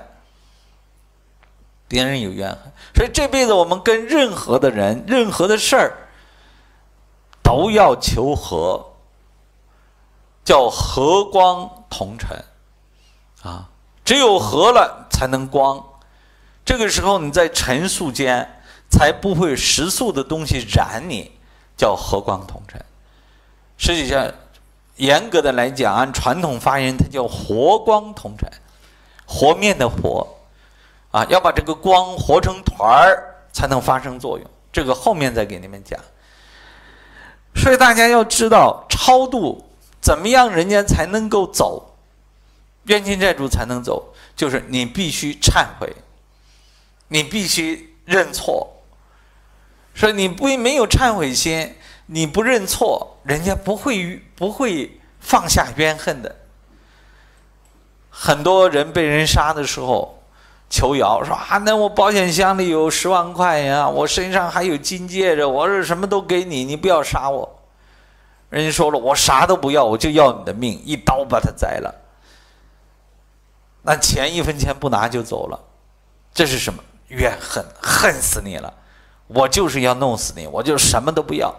别人有怨恨，所以这辈子我们跟任何的人、任何的事儿，都要求和，叫和光同尘啊！只有和了才能光， 这个时候你在尘俗间才不会食宿的东西染你，叫和光同尘。实际上严格的来讲，按传统发音它叫和光同尘，和面的和啊，要把这个光和成团儿才能发生作用，这个后面再给你们讲。所以大家要知道超度怎么样人家才能够走，冤亲债主才能走，就是你必须忏悔，你必须认错。所以你没有忏悔心，你不认错，人家不会放下冤恨的。很多人被人杀的时候求饶，说啊，那我保险箱里有10万块呀，我身上还有金戒指，我是什么都给你，你不要杀我。人家说了，我啥都不要，我就要你的命，一刀把他宰了。那钱1分钱不拿就走了，这是什么？怨恨，恨死你了，我就是要弄死你，我就什么都不要。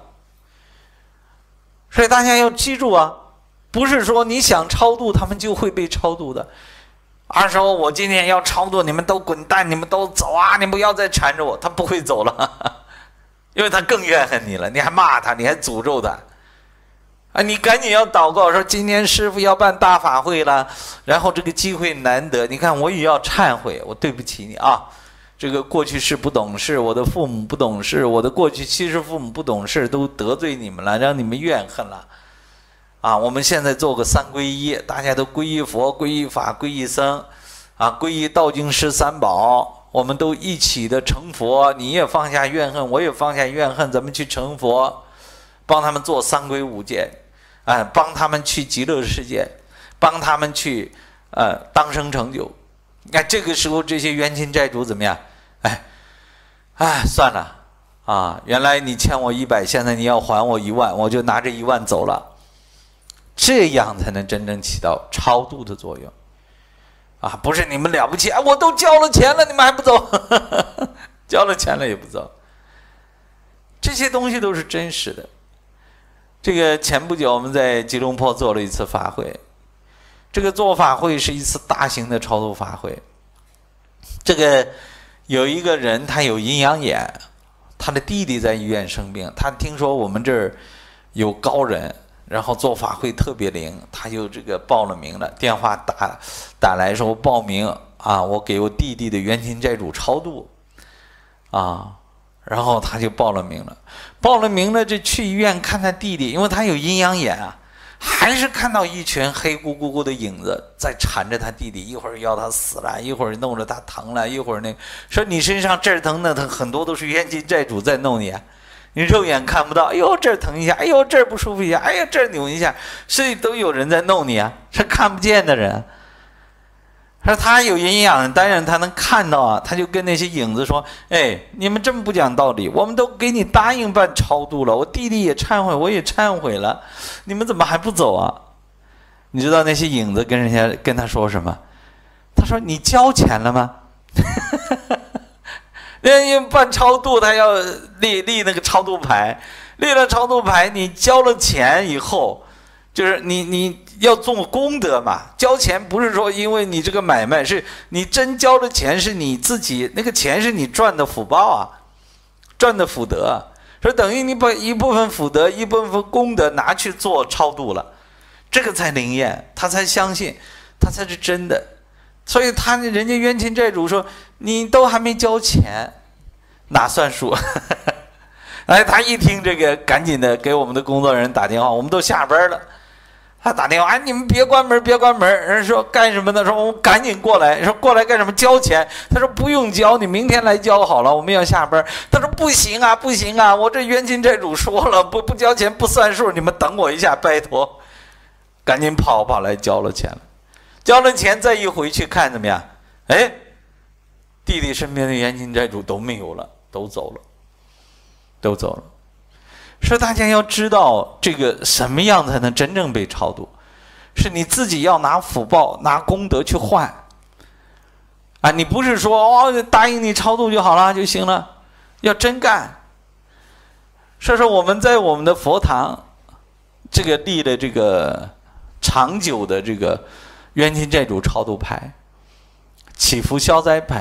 所以大家要记住啊，不是说你想超度他们就会被超度的。说我今天要超度，你们都滚蛋，你们都走啊，你不要再缠着我，他不会走了，因为他更怨恨你了，你还骂他，你还诅咒他啊！你赶紧要祷告，说今天师父要办大法会了，然后这个机会难得，你看我也要忏悔，我对不起你啊，这个过去是不懂事，我的父母不懂事，我的过去7世父母不懂事，都得罪你们了，让你们怨恨了啊！我们现在做个3皈依，大家都皈依佛、皈依法、皈依僧啊，皈依道经师3宝，我们都一起的成佛，你也放下怨恨，我也放下怨恨，咱们去成佛，帮他们做3皈5戒，帮他们去极乐世界，帮他们去当生成就。这个时候这些冤亲债主怎么样？算了啊，原来你欠我100，现在你要还我1万，我就拿这1万走了。这样才能真正起到超度的作用啊！不是你们了不起，我都交了钱了，你们还不走？交了钱了也不走。这些东西都是真实的。这个前不久我们在吉隆坡做了一次法会，这个做法会是一次大型的超度法会。这个有一个人他有阴阳眼，他的弟弟在医院生病，他听说我们这儿有高人，然后做法会特别灵，他就这个报了名了，电话打来说报名啊，我给我弟弟的冤亲债主超度啊，然后他就报了名了。报了名了，这去医院看他弟弟，因为他有阴阳眼啊，还是看到一群黑咕咕咕的影子在缠着他弟弟，一会儿要他死了，一会儿弄着他疼了，一会儿说你身上这儿疼那疼，很多都是冤亲债主在弄你啊。你肉眼看不到，哎呦这儿疼一下，哎呦这儿不舒服一下，哎呀这儿扭一下，所以都有人在弄你啊，是看不见的人。说他有阴阳，当然他能看到啊，他就跟那些影子说：“你们这么不讲道理，我们都给你答应办超度了，我弟弟也忏悔，我也忏悔了，你们怎么还不走啊？”你知道那些影子跟他说什么？他说：“你交钱了吗？”因为办超度，他要立那个超度牌，立了超度牌，你交了钱以后，就是你要做功德嘛。交钱不是说因为你这个买卖，是你真交了钱，是你自己那个钱是你赚的福报啊，赚的福德，说等于你把一部分福德、一部分功德拿去做超度了，这个才灵验，他才相信，他才是真的。所以人家冤亲债主说你都还没交钱，哪算数？他一听这个，赶紧的给我们的工作人员打电话，我们都下班了。他打电话，你们别关门，别关门。人说干什么呢？说我们赶紧过来。说过来干什么？交钱。他说不用交，你明天来交好了，我们要下班。他说不行啊，不行啊，我这冤亲债主说了，不交钱不算数，你们等我一下，拜托。赶紧跑来交了钱了。交了钱再一回去看怎么样？弟弟身边的冤亲债主都没有了，都走了。所以大家要知道，这个什么样才能真正被超度，是你自己要拿福报、拿功德去换啊！你不是说答应你超度就好了就行了，要真干。所以说我们在我们的佛堂这个立了这个长久的这个冤亲债主超度牌、祈福消灾牌，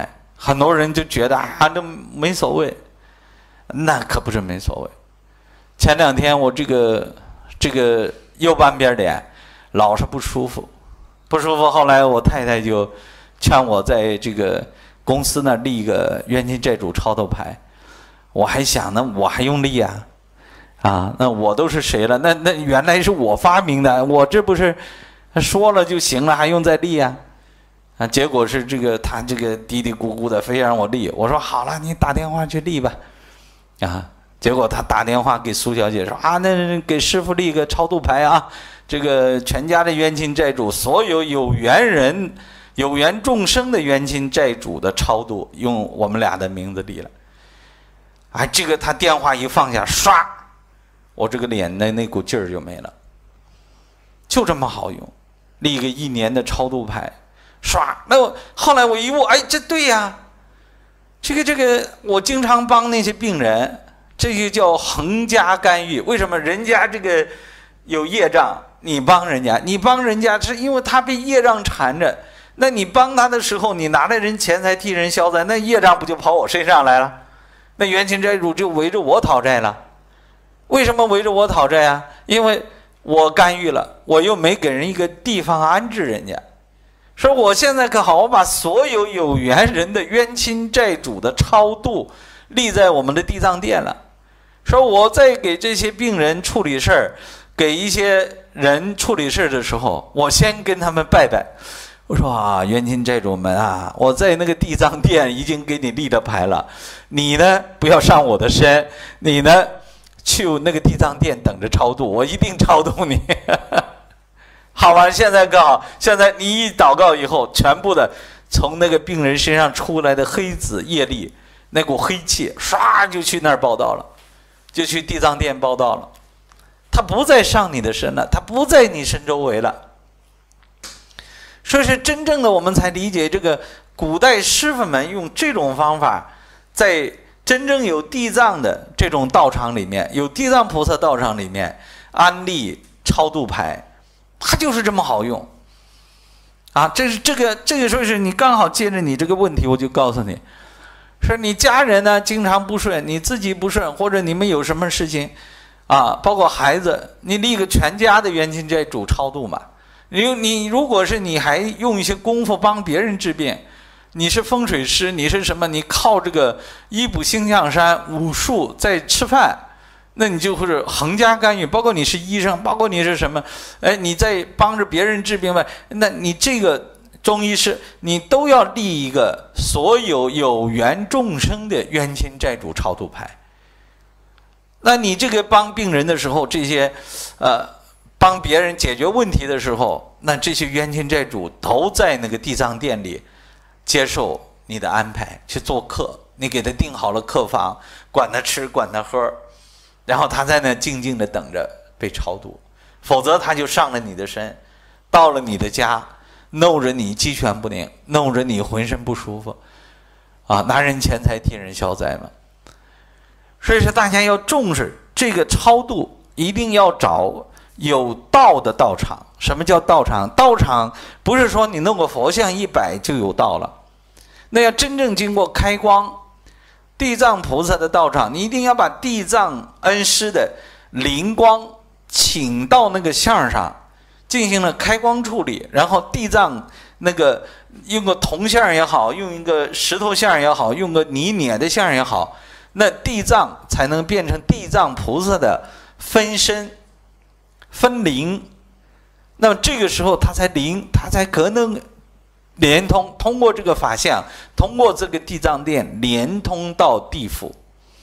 很多人就觉得啊，这没所谓，那可不是没所谓。前2天我这个右半边脸老是不舒服，后来我太太就劝我在这个公司那立一个冤亲债主超度牌。我还想呢，我还用立啊？那我都是谁了？那原来是我发明的，我这不是说了就行了，还用再立啊？结果是他这个嘀嘀咕咕的，非让我立。我说好了，你打电话去立吧。结果他打电话给苏小姐说那给师傅立个超度牌啊，这个全家的冤亲债主，所有有缘人、有缘众生的冤亲债主的超度，用我们俩的名字立了。这个他电话一放下，唰，我这个脸的那股劲儿就没了，就这么好用，立个1年的超度牌，唰。那后来我一悟，这对呀，这个我经常帮那些病人，这就叫横加干预。为什么人家这个有业障，你帮人家是因为他被业障缠着，那你帮他的时候，你拿来人钱财替人消灾，那业障不就跑我身上来了？那冤亲债主就围着我讨债了。为什么围着我讨债啊？因为我干预了，我又没给人一个地方安置人家。说我现在可好，我把所有有缘人的冤亲债主的超度立在我们的地藏殿了。说我在给这些病人处理事儿，给一些人处理事的时候，我先跟他们拜拜。我说冤亲债主们我在那个地藏殿已经给你立了牌了，你呢不要上我的身，你呢去那个地藏殿等着超度，我一定超度你。好吧，现在更好，现在你一祷告以后，全部的从那个病人身上出来的黑子业力，那股黑气唰就去那儿报道了，就去地藏殿报道了，他不再上你的身了，他不在你身周围了。所以是真正的我们才理解，这个古代师傅们用这种方法，在真正有地藏的这种道场里面，有地藏菩萨道场里面安立超度牌，它就是这么好用这个说是你刚好接着你这个问题，我就告诉你，说你家人呢经常不顺，你自己不顺，或者你们有什么事情包括孩子，你立个全家的冤亲债主超度嘛。你如果是你还用一些功夫帮别人治病，你是风水师，你是什么？你靠这个医卜星象山武术在吃饭，那你就会是横加干预。包括你是医生，包括你是什么？你在帮着别人治病吧？那你这个中医师，你都要立一个所有有缘众生的冤亲债主超度牌。那你这个帮病人的时候，这些帮别人解决问题的时候，那这些冤亲债主都在那个地藏殿里接受你的安排去做客，你给他订好了客房，管他吃管他喝，然后他在那静静的等着被超度，否则他就上了你的身，到了你的家，弄着你鸡犬不宁，弄着你浑身不舒服拿人钱财替人消灾嘛。所以说大家要重视这个超度，一定要找有道的道场。什么叫道场？道场不是说你弄个佛像一摆就有道了，那要真正经过开光。地藏菩萨的道场，你一定要把地藏恩师的灵光请到那个像上，进行了开光处理，然后地藏那个用个铜像也好，用一个石头像也好，用个泥捏的像也好，那地藏才能变成地藏菩萨的分身分灵。那么这个时候他才灵，他才可能连通过这个法相，通过这个地藏殿连通到地府，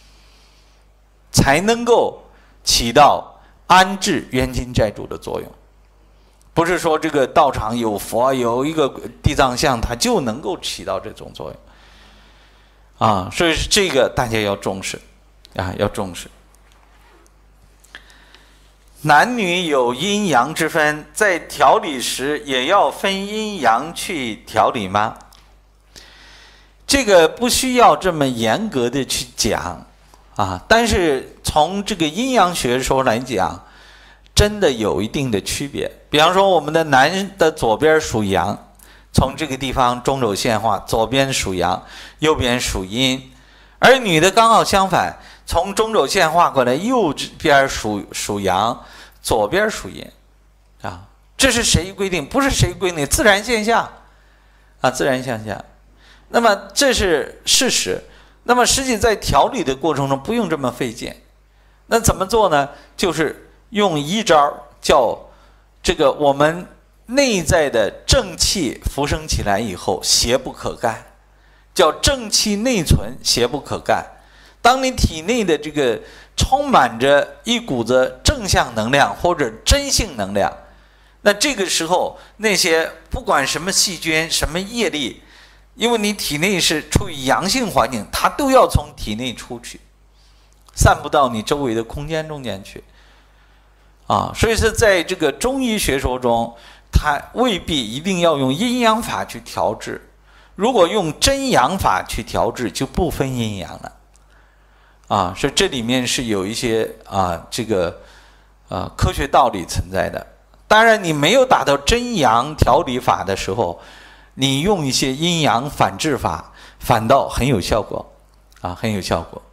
才能够起到安置冤亲债主的作用。不是说这个道场有佛有一个地藏像，它就能够起到这种作用所以这个大家要重视要重视。男女有阴阳之分，在调理时也要分阴阳去调理吗？这个不需要这么严格的去讲但是从这个阴阳学说来讲，真的有一定的区别。比方说我们的男的左边属阳， 从这个地方中轴线画，左边属阳，右边属阴。而女的刚好相反，从中轴线画过来，右边属阳，左边属阴，啊，这是谁规定？不是谁规定，自然现象，啊，自然现象。那么这是事实。那么实际在调理的过程中不用这么费劲。那怎么做呢？就是用一招，叫这个我们内在的正气浮升起来以后，邪不可干，叫正气内存，邪不可干。当你体内的这个充满着一股子正向能量或者真性能量，那这个时候那些不管什么细菌、什么业力，因为你体内是处于阳性环境，它都要从体内出去，散布到你周围的空间中间去。啊，所以说在这个中医学说中，它未必一定要用阴阳法去调治。如果用真阳法去调治，就不分阴阳了。啊，所以这里面是有一些科学道理存在的。当然，你没有达到真阳调理法的时候，你用一些阴阳反制法，反倒很有效果，啊，很有效果。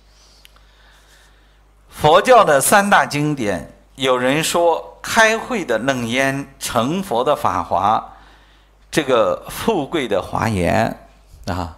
佛教的三大经典，有人说开慧的楞严，成佛的法华，这个富贵的华严啊。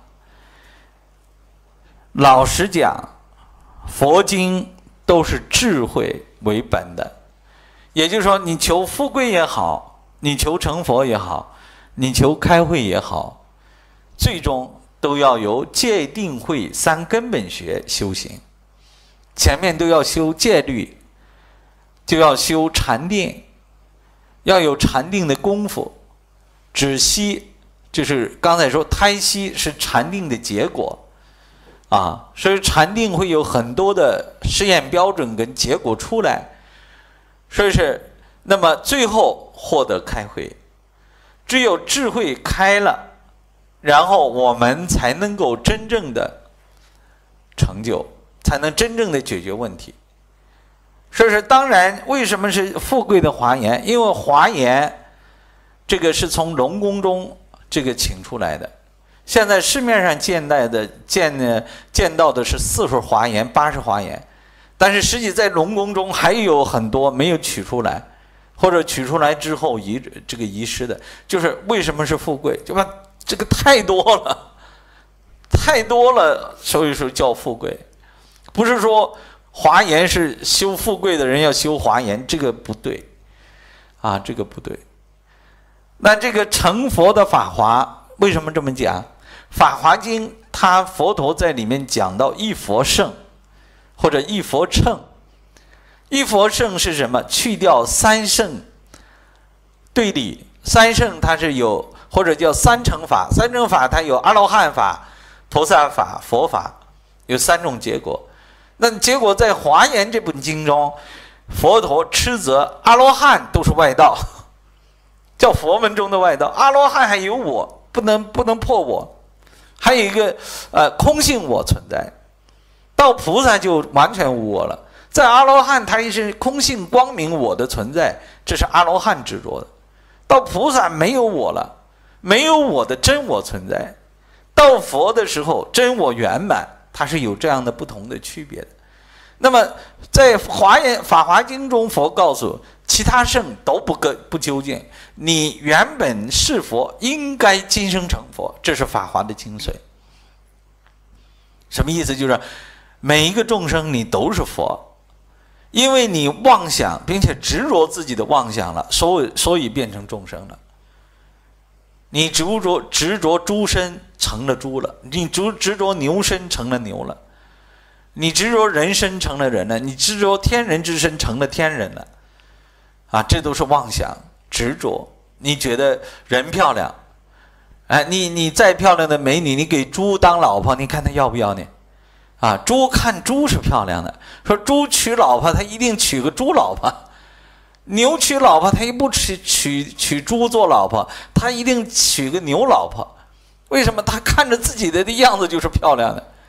老实讲，佛经都是智慧为本的，也就是说，你求富贵也好，你求成佛也好，你求开慧也好，最终都要由戒定慧三根本学修行。前面都要修戒律，就要修禅定，要有禅定的功夫。止息就是刚才说胎息是禅定的结果啊，所以禅定会有很多的试验标准跟结果出来，所以是那么最后获得开慧。只有智慧开了，然后我们才能够真正的成就，才能真正的解决问题。所以说，当然为什么是富贵的华严？因为华严这个是从龙宫中这个请出来的。现在市面上见到的是40华严、80华严，但是实际在龙宫中还有很多没有取出来，或者取出来之后遗失的。就是为什么是富贵？就把这个太多了，太多了，所以说叫富贵。不是说华严是修富贵的人要修华严，这个不对啊，这个不对。那这个成佛的法华为什么这么讲？法华经它佛陀在里面讲到一佛乘或者一佛乘。一佛乘是什么？去掉三乘对立。三乘它是有，或者叫三乘法。三乘法它有阿罗汉法、菩萨法、佛法，有3种结果。那结果在华严这本经中，佛陀斥责阿罗汉都是外道，叫佛门中的外道。阿罗汉还有我，不能破我。还有一个空性我存在，到菩萨就完全无我了。在阿罗汉他也是空性光明我的存在，这是阿罗汉执着的。到菩萨没有我了，没有我的真我存在。到佛的时候真我圆满，它是有这样的不同的区别的。那么在法华经中，佛告诉其他圣都不究竟，你原本是佛，应该今生成佛，这是法华的精髓。什么意思？就是每一个众生你都是佛，因为你妄想并且执着自己的妄想了，所以变成众生了。你执着猪身成了猪了，你执着牛身成了牛了，你执着人身成了人了，你执着天人之身成了天人了，啊，这都是妄想执着。你觉得人漂亮，哎，你再漂亮的美女，你给猪当老婆，你看她要不要你？啊，猪看猪是漂亮的，说猪娶老婆，他一定娶个猪老婆；牛娶老婆，他也不娶猪做老婆，他一定娶个牛老婆。为什么？他看着自己的样子就是漂亮的。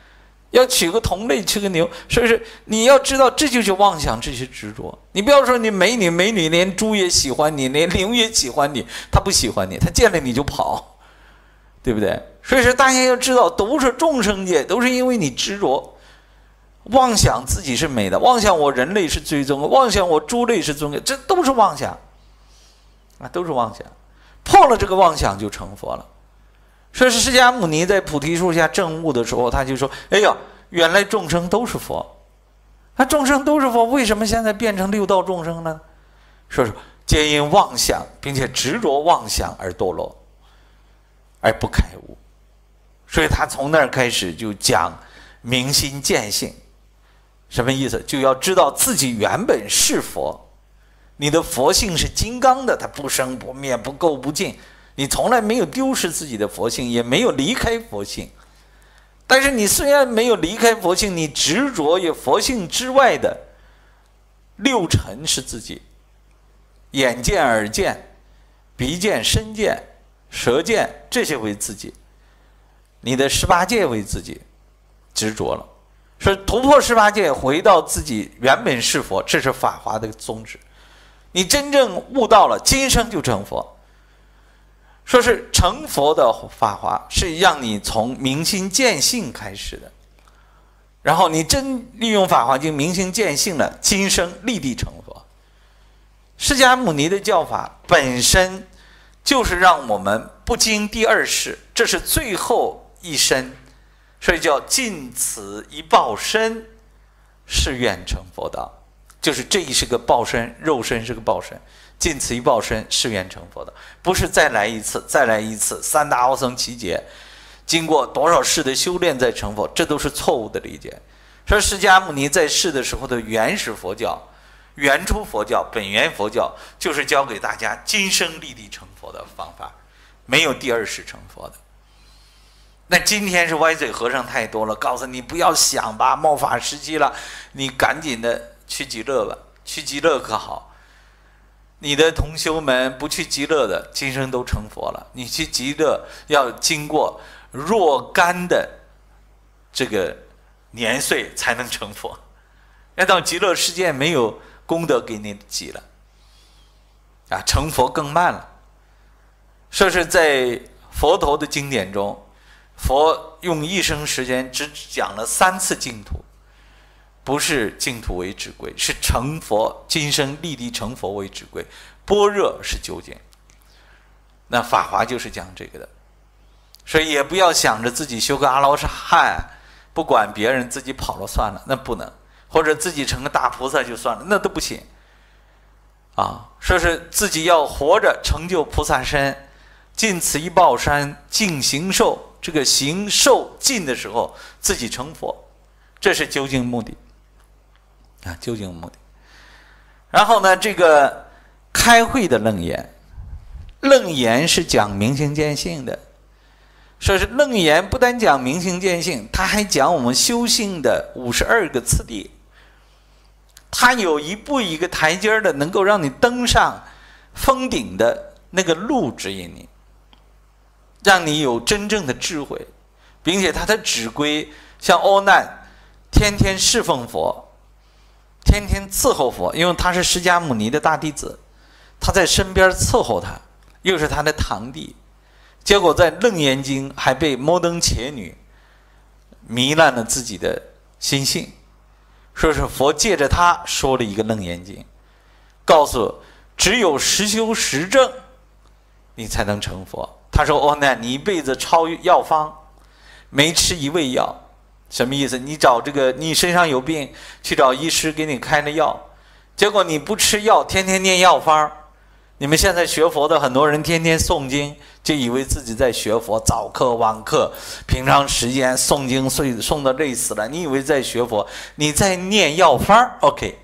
要娶个同类，娶个牛，是不是？你要知道，这就是妄想，这是执着。你不要说你美女，连猪也喜欢你，连牛也喜欢你，他不喜欢你，他见了你就跑，对不对？所以说，大家要知道，都是众生界，都是因为你执着。妄想自己是美的，妄想我人类是最终的，妄想我猪类是尊贵，这都是妄想啊，都是妄想。破了这个妄想就成佛了。所以释迦牟尼在菩提树下证悟的时候，他就说：“哎呀，原来众生都是佛，那众生都是佛，为什么现在变成六道众生呢？说皆因妄想，并且执着妄想而堕落，而不开悟。所以他从那儿开始就讲明心见性。”什么意思？就要知道自己原本是佛，你的佛性是金刚的，它不生不灭，不垢不净，你从来没有丢失自己的佛性，也没有离开佛性。但是你虽然没有离开佛性，你执着于佛性之外的六尘是自己，眼见、耳见、鼻见、身见、舌见，这些为自己，你的18界为自己，执着了。说突破18界，回到自己原本是佛，这是法华的宗旨。你真正悟到了，今生就成佛。说是成佛的法华是让你从明心见性开始的，然后你真利用法华经明心见性了，今生立地成佛。释迦牟尼的教法本身就是让我们不经第二世，这是最后一生。所以叫尽此一报身，是愿成佛道。就是这一是个报身，肉身是个报身，尽此一报身，是愿成佛道。不是再来一次，再来一次，三大阿僧祇劫，经过多少世的修炼再成佛，这都是错误的理解。说释迦牟尼在世的时候的原始佛教、原初佛教、本源佛教，就是教给大家今生立地成佛的方法，没有第二世成佛的。那今天是歪嘴和尚太多了，告诉你不要想吧，末法时期了，你赶紧的去极乐吧，去极乐可好。你的同修们不去极乐的，今生都成佛了。你去极乐要经过若干的这个年岁才能成佛，要到极乐世界没有功德给你积了，啊，成佛更慢了。说是在佛陀的经典中，佛用一生时间只讲了3次净土，不是净土为止归，是成佛，今生立地成佛为止归，般若是究竟。那法华就是讲这个的，所以也不要想着自己修个阿罗汉，不管别人，自己跑了算了，那不能，或者自己成个大菩萨就算了，那都不行啊。说是自己要活着成就菩萨身，尽此一报身，尽行受。这个行受尽的时候，自己成佛，这是究竟目的啊，究竟目的。然后呢，这个开会的楞严，楞严是讲明心见性的。说是楞严不单讲明心见性，它还讲我们修行的52个次第，它有一步一个台阶的，能够让你登上峰顶的那个路指引你，让你有真正的智慧，并且他的指归像阿难，天天侍奉佛，天天伺候佛，因为他是释迦牟尼的大弟子，他在身边伺候他，又是他的堂弟。结果在楞严经还被摩登伽女糜烂了自己的心性，说是佛借着他说了一个楞严经，告诉只有实修实证，你才能成佛。他说：“哦，那你一辈子抄药方，没吃一味药，什么意思？你找这个，你身上有病，去找医师给你开了药，结果你不吃药，天天念药方。你们现在学佛的很多人天天诵经，就以为自己在学佛，早课晚课，平常时间诵经诵得累死了，你以为在学佛，你在念药方 ，OK。”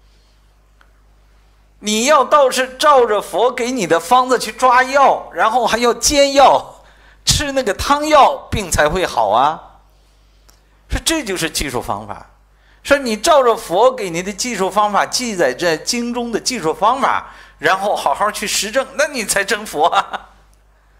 你要倒是照着佛给你的方子去抓药，然后还要煎药，吃那个汤药，病才会好啊。说这就是技术方法。说你照着佛给你的技术方法，记载在经中的技术方法，然后好好去实证，那你才成佛啊。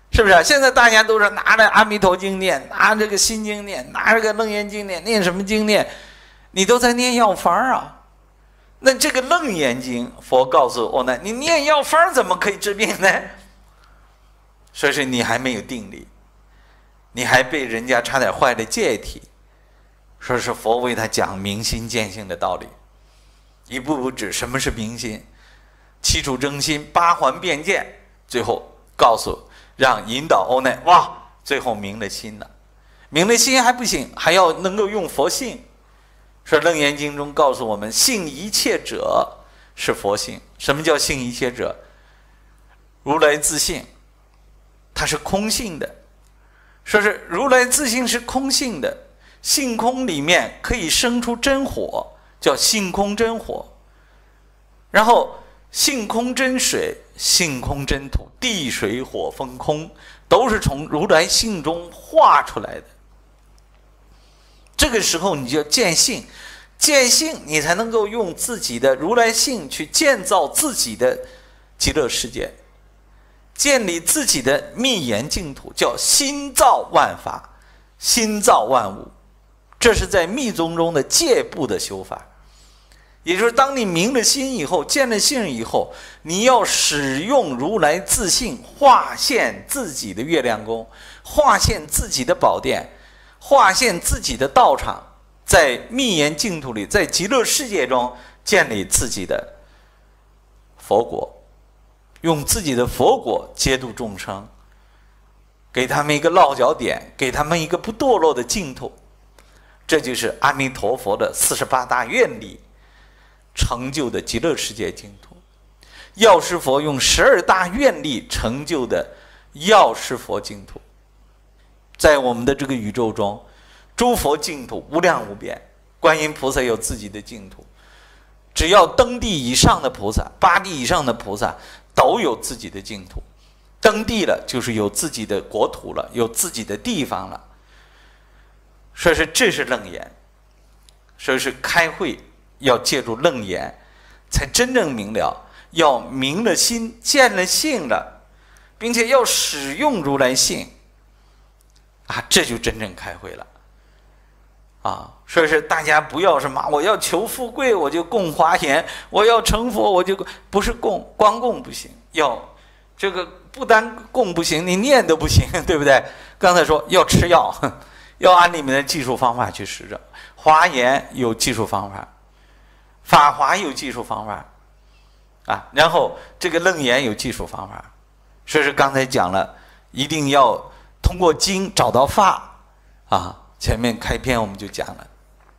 是不是？现在大家都是拿着阿弥陀经念，拿着这个心经念，拿着个楞严经念，念什么经念？你都在念药方啊。那这个楞严经，佛告诉我呢，你念药方怎么可以治病呢？所以说你还没有定力，你还被人家差点坏了戒体。说是佛为他讲明心见性的道理，一步步指什么是明心，七处征心，八环辩见，最后告诉让引导欧奈，哇，最后明了心了。明了心还不行，还要能够用佛性。说楞严经中告诉我们，性一切者是佛性。什么叫性一切者？如来自性，它是空性的。说是如来自性是空性的，性空里面可以生出真火，叫性空真火。然后性空真水，性空真土，地水火风空，都是从如来性中化出来的。这个时候你就见性，见性你才能够用自己的如来性去建造自己的极乐世界，建立自己的密严净土，叫心造万法，心造万物。这是在密宗中的戒部的修法。也就是当你明了心以后，见了性以后，你要使用如来自性化现自己的月亮宫，化现自己的宝殿，化现自己的道场，在密严净土里，在极乐世界中建立自己的佛国，用自己的佛国接度众生，给他们一个落脚点，给他们一个不堕落的净土。这就是阿弥陀佛的48大愿力成就的极乐世界净土。药师佛用12大愿力成就的药师佛净土。在我们的这个宇宙中，诸佛净土无量无边，观音菩萨有自己的净土，只要登地以上的菩萨，8地以上的菩萨都有自己的净土。登地了就是有自己的国土了，有自己的地方了。所以说这是楞严。所以是开会要借助楞严才真正明了，要明了心，见了性了，并且要使用如来性啊，这就真正开会了啊。所以是大家不要什么我要求富贵我就供华严，我要成佛我就不是供，光供不行，要这个不单供不行，你念都不行，对不对？刚才说要吃药，要按里面的技术方法去实证。华严有技术方法，法华有技术方法啊，然后这个楞严有技术方法。所以是刚才讲了，一定要通过经找到法啊。前面开篇我们就讲了，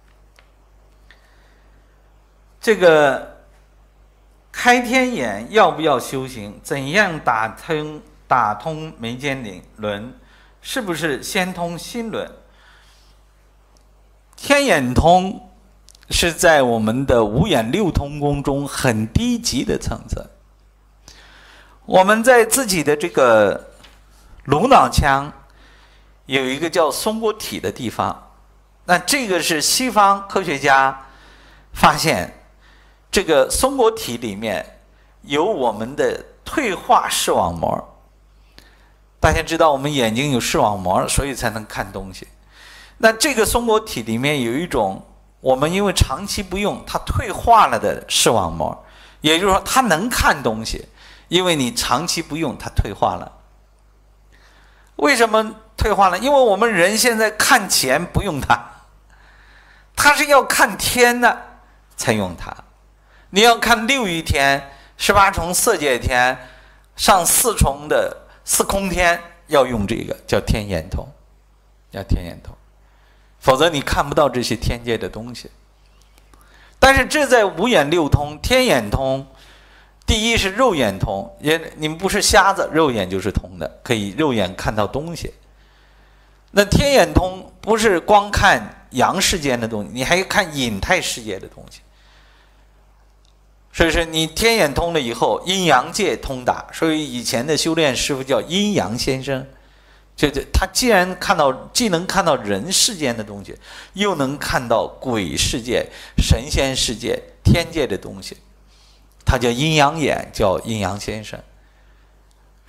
这个开天眼要不要修行？怎样打通眉间轮？是不是先通心轮？天眼通是在我们的五眼六通功中很低级的层次。我们在自己的这个颅脑腔有一个叫松果体的地方，那这个是西方科学家发现，这个松果体里面有我们的退化视网膜。大家知道我们眼睛有视网膜，所以才能看东西。那这个松果体里面有一种我们因为长期不用它退化了的视网膜，也就是说它能看东西，因为你长期不用它退化了。为什么退化了？因为我们人现在看钱不用它，它是要看天的才用它。你要看六欲天、18重色界天、上4重的四空天，要用这个叫天眼通，叫天眼通，否则你看不到这些天界的东西。但是这在五眼六通，天眼通，第一是肉眼通，你们不是瞎子，肉眼就是通的，可以肉眼看到东西。那天眼通不是光看阳世间的东西，你还看隐态世界的东西。所以说你天眼通了以后，阴阳界通达，所以以前的修炼师傅叫阴阳先生。就是他既能看到人世间的东西，又能看到鬼世界、神仙世界、天界的东西，他叫阴阳眼，叫阴阳先生。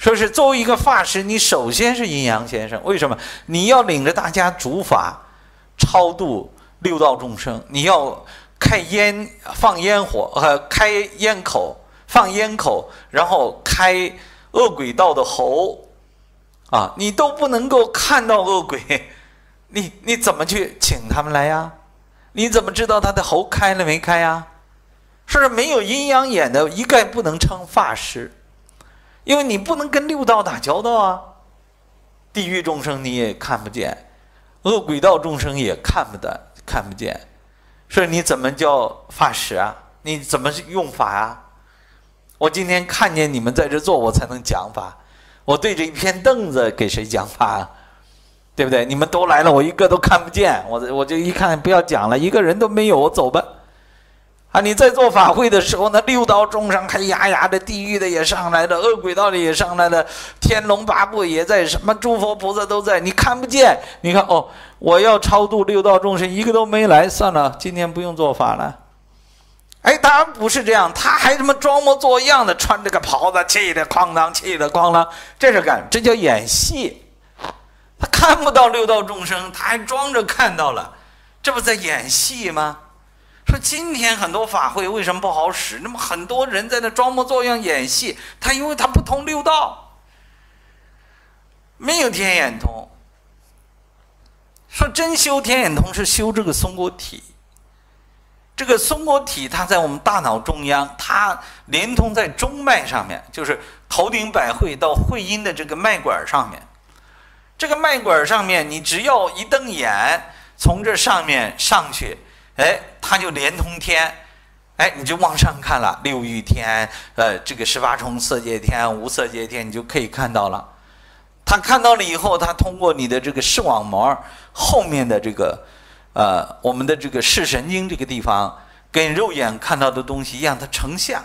说是作为一个法师，你首先是阴阳先生，为什么？你要领着大家主法，超度六道众生，你要放烟火，开烟口，放烟口，然后开恶鬼道的喉，啊，你都不能够看到恶鬼，你怎么去请他们来呀？你怎么知道他的喉开了没开呀？是不是没有阴阳眼的，一概不能称法师？因为你不能跟六道打交道啊，地狱众生你也看不见，恶鬼道众生也看不见，所以你怎么叫法师啊？你怎么用法啊？我今天看见你们在这坐，我才能讲法。我对着一片凳子给谁讲法啊？对不对？你们都来了，我一个都看不见，我就一看不要讲了，一个人都没有，我走吧。啊，你在做法会的时候，那六道众生黑压压的，地狱的也上来了，恶鬼道的也上来了，天龙八部也在，什么诸佛菩萨都在，你看不见。你看哦，我要超度六道众生，一个都没来，算了，今天不用做法了。哎，当然不是这样，他还这么装模作样的穿这个袍子，气得哐当，气得哐当，这是干，这叫演戏。他看不到六道众生，他还装着看到了，这不在演戏吗？说今天很多法会为什么不好使？那么很多人在那装模作样演戏，他因为他不通六道，没有天眼通。说真修天眼通是修这个松果体，这个松果体它在我们大脑中央，它连通在中脉上面，就是头顶百会到会阴的这个脉管上面。这个脉管上面，你只要一瞪眼，从这上面上去，哎，它就连通天，哎，你就往上看了，六欲天，这个18重色界天、无色界天，你就可以看到了。他看到了以后，他通过你的这个视网膜后面的这个，我们的这个视神经这个地方，跟肉眼看到的东西一样，它成像，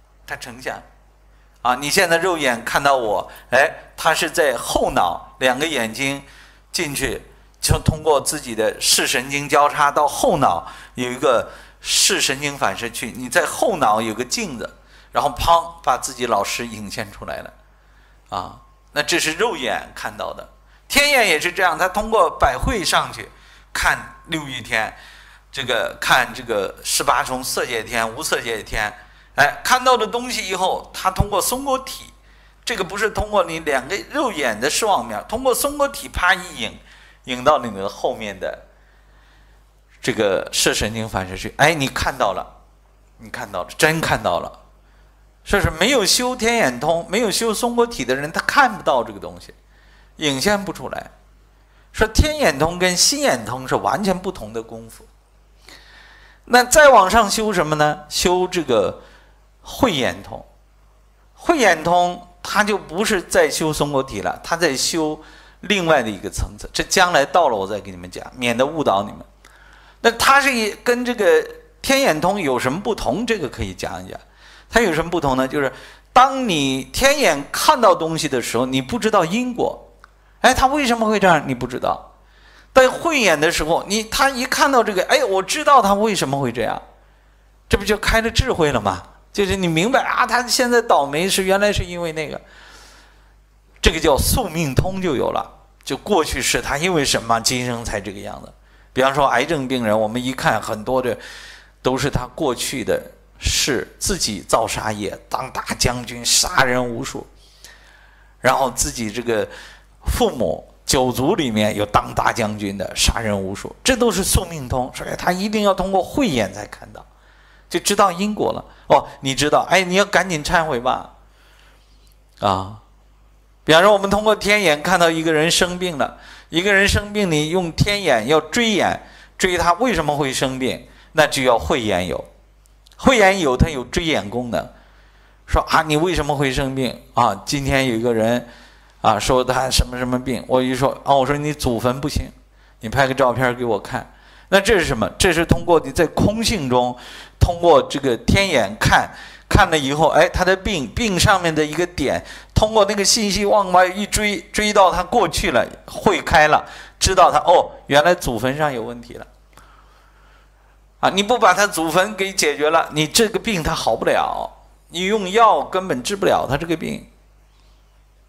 啊，你现在肉眼看到我，哎，它是在后脑，两个眼睛进去。就通过自己的视神经交叉到后脑有一个视神经反射区，你在后脑有个镜子，然后砰把自己老师影现出来了，啊，那这是肉眼看到的。天眼也是这样，它通过百会上去看六欲天，看这个18重色界天、无色界天，哎，看到的东西以后，它通过松果体，这个不是通过你两个肉眼的视网膜，通过松果体啪一引到你的后面的这个视神经反射区，哎，你看到了，真看到了。这是没有修天眼通、没有修松果体的人，他看不到这个东西，影现不出来。说天眼通跟心眼通是完全不同的功夫。那再往上修什么呢？修这个慧眼通。慧眼通，他就不是在修松果体了，他在修另外的一个层次，这将来到了我再给你们讲，免得误导你们。那它是跟这个天眼通有什么不同？这个可以讲一讲。它有什么不同呢？就是当你天眼看到东西的时候，你不知道因果，哎，它为什么会这样？你不知道。但慧眼的时候，他一看到这个，哎，我知道他为什么会这样，这不就开了智慧了吗？就是你明白啊，他现在倒霉是原来是因为那个。这个叫宿命通就有了，就过去是他因为什么今生才这个样子。比方说癌症病人，我们一看很多的都是他过去的事，自己造杀业，当大将军杀人无数，然后自己这个父母九族里面有当大将军的杀人无数，这都是宿命通，所以他一定要通过慧眼才看到，就知道因果了。哦，你知道，哎，你要赶紧忏悔吧，啊。比方说我们通过天眼看到一个人生病了，一个人生病，你用天眼要追他为什么会生病，那就要慧眼有，慧眼有它有追眼功能。说啊，你为什么会生病啊？今天有一个人啊说他什么什么病，我一说啊，我说你祖坟不行，你拍个照片给我看。那这是什么？这是通过你在空性中，通过这个天眼看了以后，哎，他的病上面的一个点，通过那个信息往外一追到他过去了，会开了，知道他哦，原来祖坟上有问题了。啊，你不把他祖坟给解决了，你这个病他好不了，你用药根本治不了他这个病。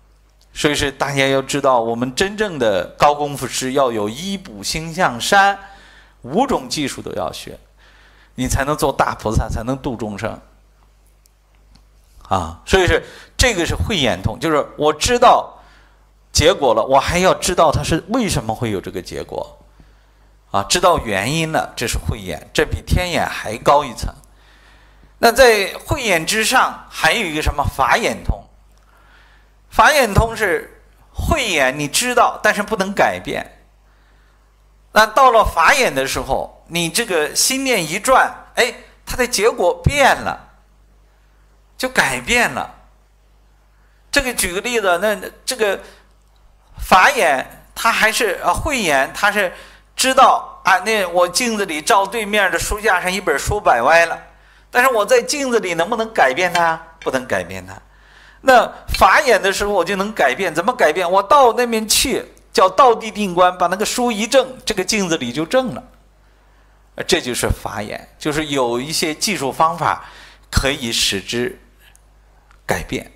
所以是大家要知道，我们真正的高功夫师要有医补心向善，5种技术都要学，你才能做大菩萨，才能度众生。啊，所以是这个是慧眼通，就是我知道结果了，我还要知道它是为什么会有这个结果。啊，知道原因了，这是慧眼，这比天眼还高一层。那在慧眼之上，还有一个什么法眼通？法眼通是慧眼，你知道，但是不能改变。那到了法眼的时候，你这个心念一转，哎，它的结果变了，就改变了。这个举个例子，那这个法眼，它还是慧眼，它是知道啊，那我镜子里照对面的书架上一本书摆歪了，但是我在镜子里能不能改变它？不能改变它。那法眼的时候我就能改变，怎么改变？我到那边去，叫道地定观，把那个书一正，这个镜子里就正了。这就是法眼，就是有一些技术方法可以使之改变。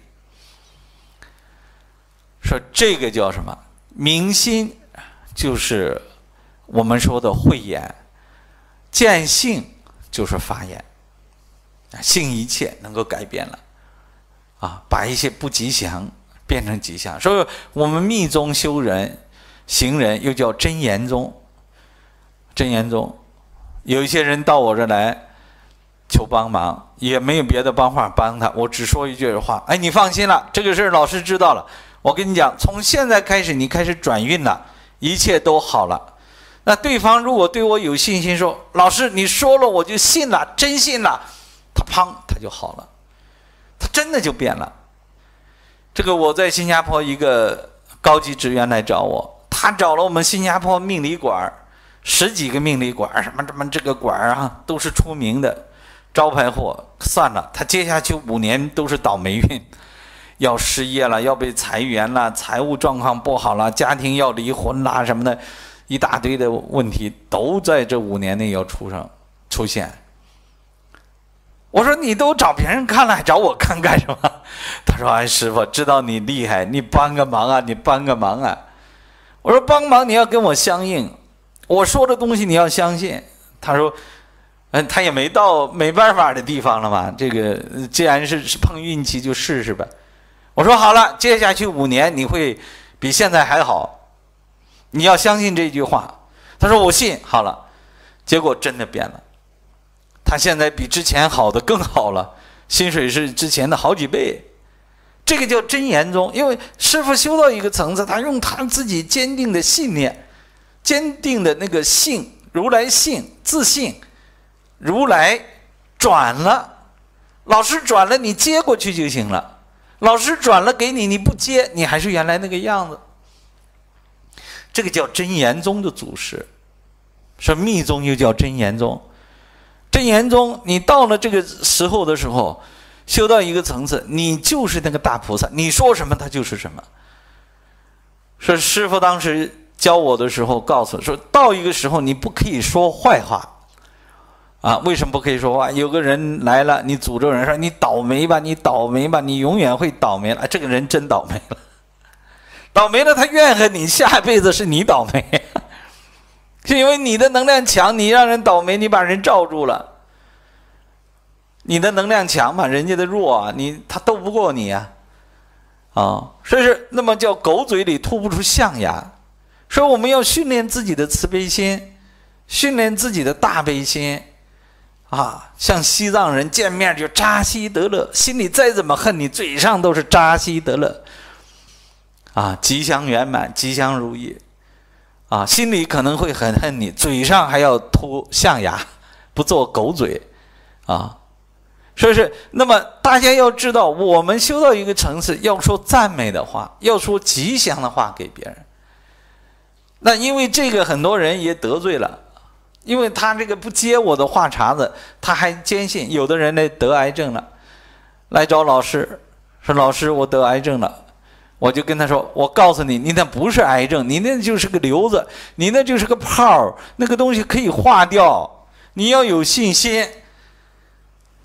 说这个叫什么？明心，就是我们说的慧眼，见性就是法眼，性一切能够改变了。啊，把一些不吉祥变成吉祥，所以我们密宗修人、行人又叫真言宗。真言宗，有一些人到我这来求帮忙，也没有别的方法帮他，我只说一句话：哎，你放心了，这个事老师知道了。我跟你讲，从现在开始，你开始转运了，一切都好了。那对方如果对我有信心说，老师你说了我就信了，真信了，他就好了。他真的就变了。这个我在新加坡一个高级职员来找我，他找了我们新加坡命理馆10几个命理馆，什么这个馆啊都是出名的招牌货。算了，他接下去5年都是倒霉运，要失业了，要被裁员了，财务状况不好了，家庭要离婚啦什么的，一大堆的问题都在这5年内要出现。我说你都找别人看了，还找我看干什么？他说：哎，师父，知道你厉害，你帮个忙啊，你帮个忙啊。我说帮忙你要跟我相应，我说的东西你要相信。他说，他也没到没办法的地方了嘛。这个既然是碰运气，就试试吧。我说好了，接下去5年你会比现在还好，你要相信这句话。他说我信。好了，结果真的变了。他现在比之前好的更好了，薪水是之前的好几倍。这个叫真言宗，因为师父修到一个层次，他用他自己坚定的信念，坚定的那个信，如来信，自信，如来转了，老师转了，你接过去就行了。老师转了给你，你不接，你还是原来那个样子。这个叫真言宗的祖师，说密宗又叫真言宗。真言宗，你到了这个时候的时候，修到一个层次，你就是那个大菩萨，你说什么他就是什么。说师父当时教我的时候告诉说，到一个时候你不可以说坏话啊。为什么不可以说话？有个人来了，你诅咒人说你倒霉吧，你倒霉吧，你永远会倒霉了。这个人真倒霉了，倒霉了，他怨恨你，下辈子是你倒霉。是因为你的能量强，你让人倒霉，你把人罩住了。你的能量强嘛，人家的弱啊，他斗不过你啊。所以是那么叫狗嘴里吐不出象牙。所以我们要训练自己的慈悲心，训练自己的大悲心啊。像西藏人见面就扎西德勒，心里再怎么恨你，嘴上都是扎西德勒啊，吉祥圆满，吉祥如意。啊，心里可能会很恨你，嘴上还要吐象牙，不做狗嘴啊。所以是那么大家要知道，我们修到一个层次，要说赞美的话，要说吉祥的话给别人。那因为这个很多人也得罪了，因为他这个不接我的话茬子，他还坚信。有的人呢得癌症了，来找老师说，老师我得癌症了。我就跟他说，我告诉你，你那不是癌症，你那就是个瘤子，你那就是个泡，那个东西可以化掉，你要有信心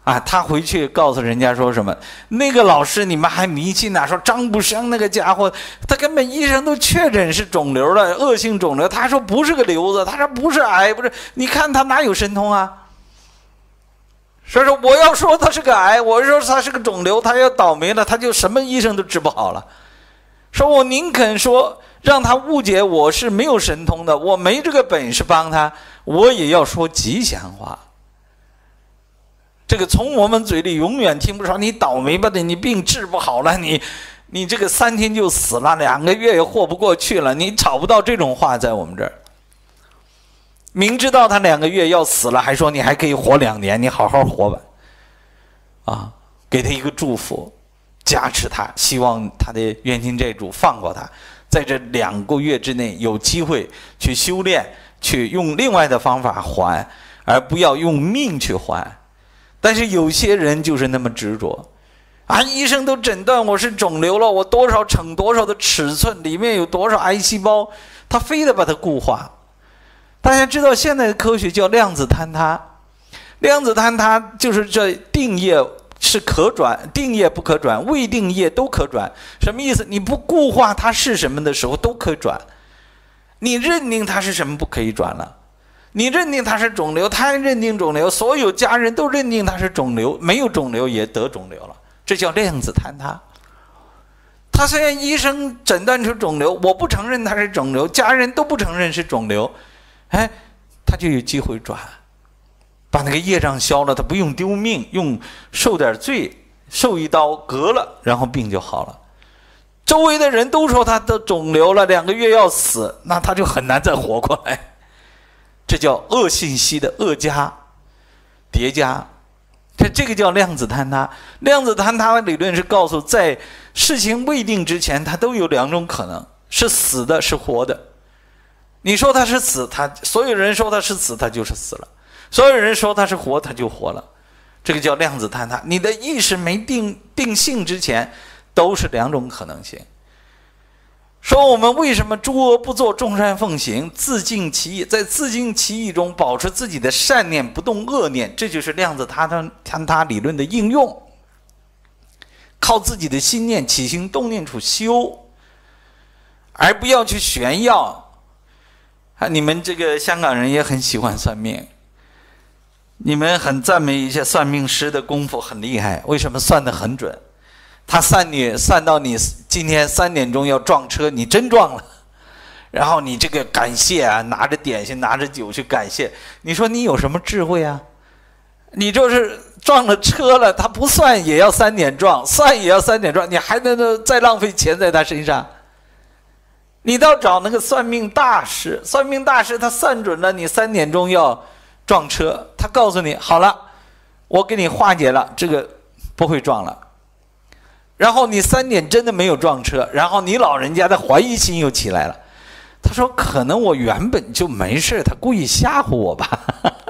啊，他回去告诉人家说什么？那个老师你们还迷信呢？说张卜生那个家伙，他根本医生都确诊是肿瘤了，恶性肿瘤。他说不是个瘤子，他说不是癌，不是。你看他哪有神通啊？所以说我要说他是个癌，我说他是个肿瘤，他要倒霉了，他就什么医生都治不好了。说我宁肯说让他误解我是没有神通的，我没这个本事帮他，我也要说吉祥话。这个从我们嘴里永远听不出你倒霉吧的，你病治不好了，你这个3天就死了，2个月也活不过去了，你找不到这种话在我们这儿。明知道他2个月要死了，还说你还可以活2年，你好好活吧。啊，给他一个祝福，加持他，希望他的冤亲债主放过他，在这2个月之内有机会去修炼，去用另外的方法还，而不要用命去还。但是有些人就是那么执着啊！医生都诊断我是肿瘤了，我多少乘多少的尺寸，里面有多少癌细胞，他非得把它固化。大家知道现在的科学叫量子坍塌，量子坍塌就是这定业是可转，定业不可转，未定业都可转。什么意思？你不固化它是什么的时候都可以转，你认定它是什么不可以转了。你认定他是肿瘤，他认定肿瘤，所有家人都认定他是肿瘤，没有肿瘤也得肿瘤了，这叫量子坍塌。他虽然医生诊断出肿瘤，我不承认他是肿瘤，家人都不承认是肿瘤，哎，他就有机会转，把那个业障消了，他不用丢命，用受点罪，受一刀割了，然后病就好了。周围的人都说他得肿瘤了，2个月要死，那他就很难再活过来。这叫恶信息的恶加叠加，这个叫量子坍塌。量子坍塌的理论是告诉，在事情未定之前，它都有2种可能，是死的，是活的。你说他是死，所有人说他是死，他就是死了；所有人说他是活，他就活了。这个叫量子坍塌。你的意识没定性之前，都是2种可能性。说我们为什么诸恶不作，众善奉行，自净其意，在自净其意中保持自己的善念，不动恶念，这就是量子坍塌理论的应用。靠自己的心念起心动念处修，而不要去炫耀。你们这个香港人也很喜欢算命，你们很赞美一些算命师的功夫很厉害，为什么算得很准？他算到你今天3点钟要撞车，你真撞了，然后你这个感谢啊，拿着点心拿着酒去感谢，你说你有什么智慧啊？你就是撞了车了，他不算也要3点撞，算也要3点撞，你还能再浪费钱在他身上？你倒找那个算命大师，算命大师他算准了你3点钟要撞车，他告诉你好了，我给你化解了，这个不会撞了。然后你3点真的没有撞车，然后你老人家的怀疑心又起来了。他说可能我原本就没事，他故意吓唬我吧。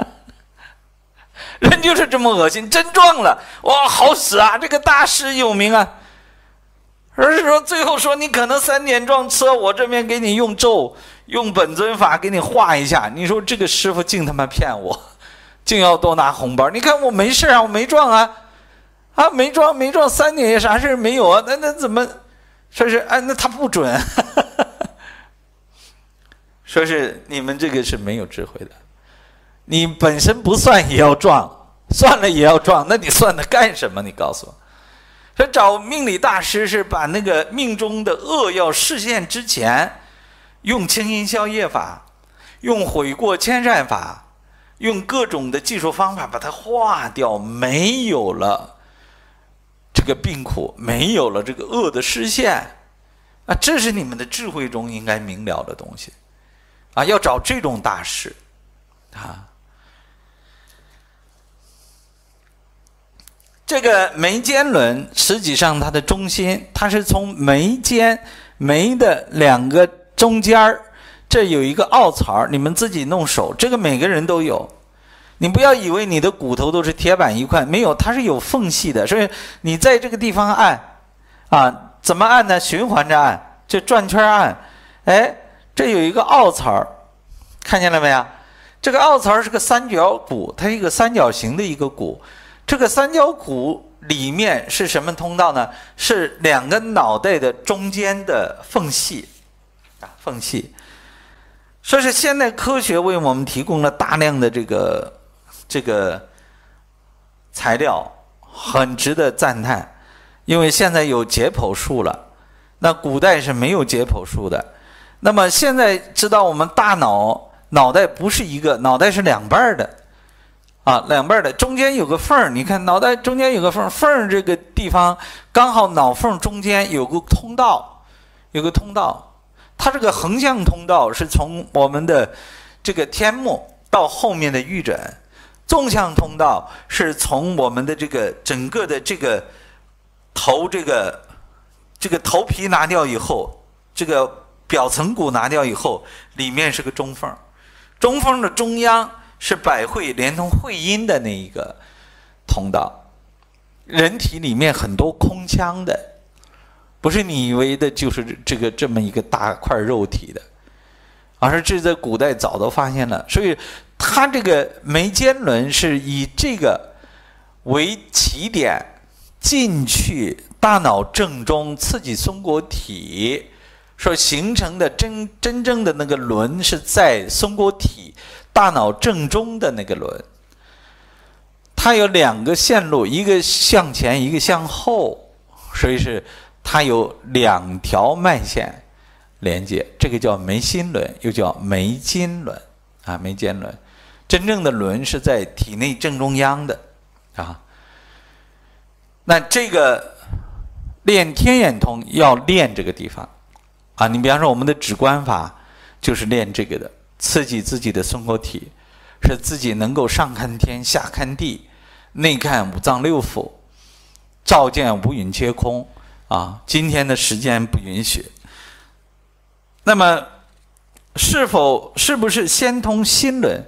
人就是这么恶心，真撞了，哇，好使啊，这个大师有名啊。而是说最后说你可能3点撞车，我这边给你用咒，用本尊法给你化一下。你说这个师傅净他妈骗我，净要多拿红包。你看我没事啊，我没撞啊。啊，没撞3点也啥事没有啊？那怎么说是？那他不准。说是你们这个是没有智慧的，你本身不算也要撞，算了也要撞，那你算它干什么？你告诉我。所以找命理大师是把那个命中的恶要示现之前，用清音消业法，用悔过迁善法，用各种的技术方法把它化掉，没有了这个病苦，没有了这个恶的实现啊，这是你们的智慧中应该明了的东西啊，要找这种大师啊。这个眉间轮实际上它的中心，它是从眉的2个中间，这有一个凹槽，你们自己弄手，这个每个人都有。你不要以为你的骨头都是铁板一块，没有，它是有缝隙的，所以你在这个地方按啊，怎么按呢？循环着按，这转圈按，哎，这有一个凹槽，看见了没有？这个凹槽是个三角骨，它是一个三角形的一个骨， 这个三角骨里面是什么通道呢？是两个脑袋的中间的缝隙啊，缝隙。说是现代科学为我们提供了大量的这个材料，很值得赞叹。因为现在有解剖术了，那古代是没有解剖术的。那么现在知道我们大脑袋不是一个，脑袋是两半的。啊，两半的，中间有个缝，你看脑袋中间有个缝，缝这个地方刚好脑缝中间有个通道，它这个横向通道是从我们的这个天目到后面的玉枕，纵向通道是从我们的这个整个的这个头这个头皮拿掉以后，这个表层骨拿掉以后，里面是个中缝，中缝的中央是百会连同会阴的那一个通道。人体里面很多空腔的，不是你以为的就是这么一个大块肉体的，而是这在古代早都发现了。所以它这个眉间轮是以这个为起点进去大脑正中，刺激松果体所形成的真正的那个轮是在松果体大脑正中的那个轮，它有两个线路，一个向前，一个向后，所以是它有两条脉线连接，这个叫眉心轮，又叫眉间轮啊，眉间轮。真正的轮是在体内正中央的啊。那这个练天眼通要练这个地方啊，你比方说我们的止观法就是练这个的。刺激自己的松果体，使自己能够上看天下看地，内看五脏六腑，照见五蕴皆空啊。今天的时间不允许，那么是不是先通心轮？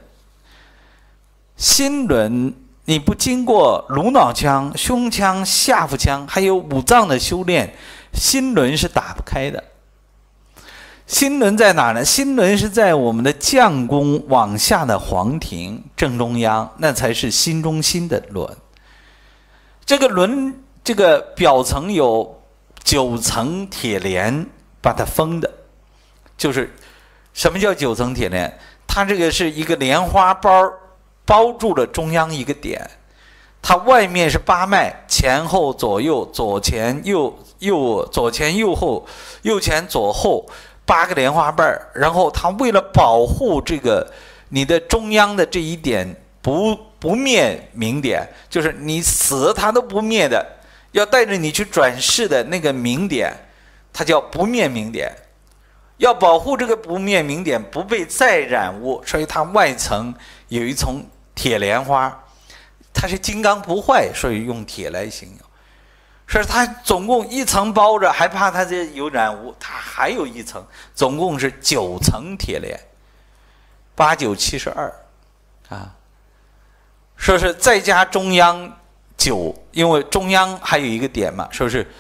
心轮你不经过颅脑腔、胸腔、下腹腔还有五脏的修炼，心轮是打不开的。心轮在哪呢？心轮是在我们的将宫往下的黄庭正中央，那才是心中心的轮。这个轮这个表层有9层铁帘把它封的，就是什么叫9层铁帘？它这个是一个莲花包住了中央一个点，它外面是8脉，前后左右，左前右后，右前左后。8个莲花瓣，然后它为了保护这个你的中央的这一点不灭明点，就是你死它都不灭的，要带着你去转世的那个明点，它叫不灭明点。要保护这个不灭明点不被再染污，所以它外层有一层铁莲花，它是金刚不坏，所以用铁来形容。是它总共1层包着，还怕它这有染污，它还有1层，总共是9层铁帘，8、9、72啊。说是再加中央9，因为中央还有一个点嘛，说是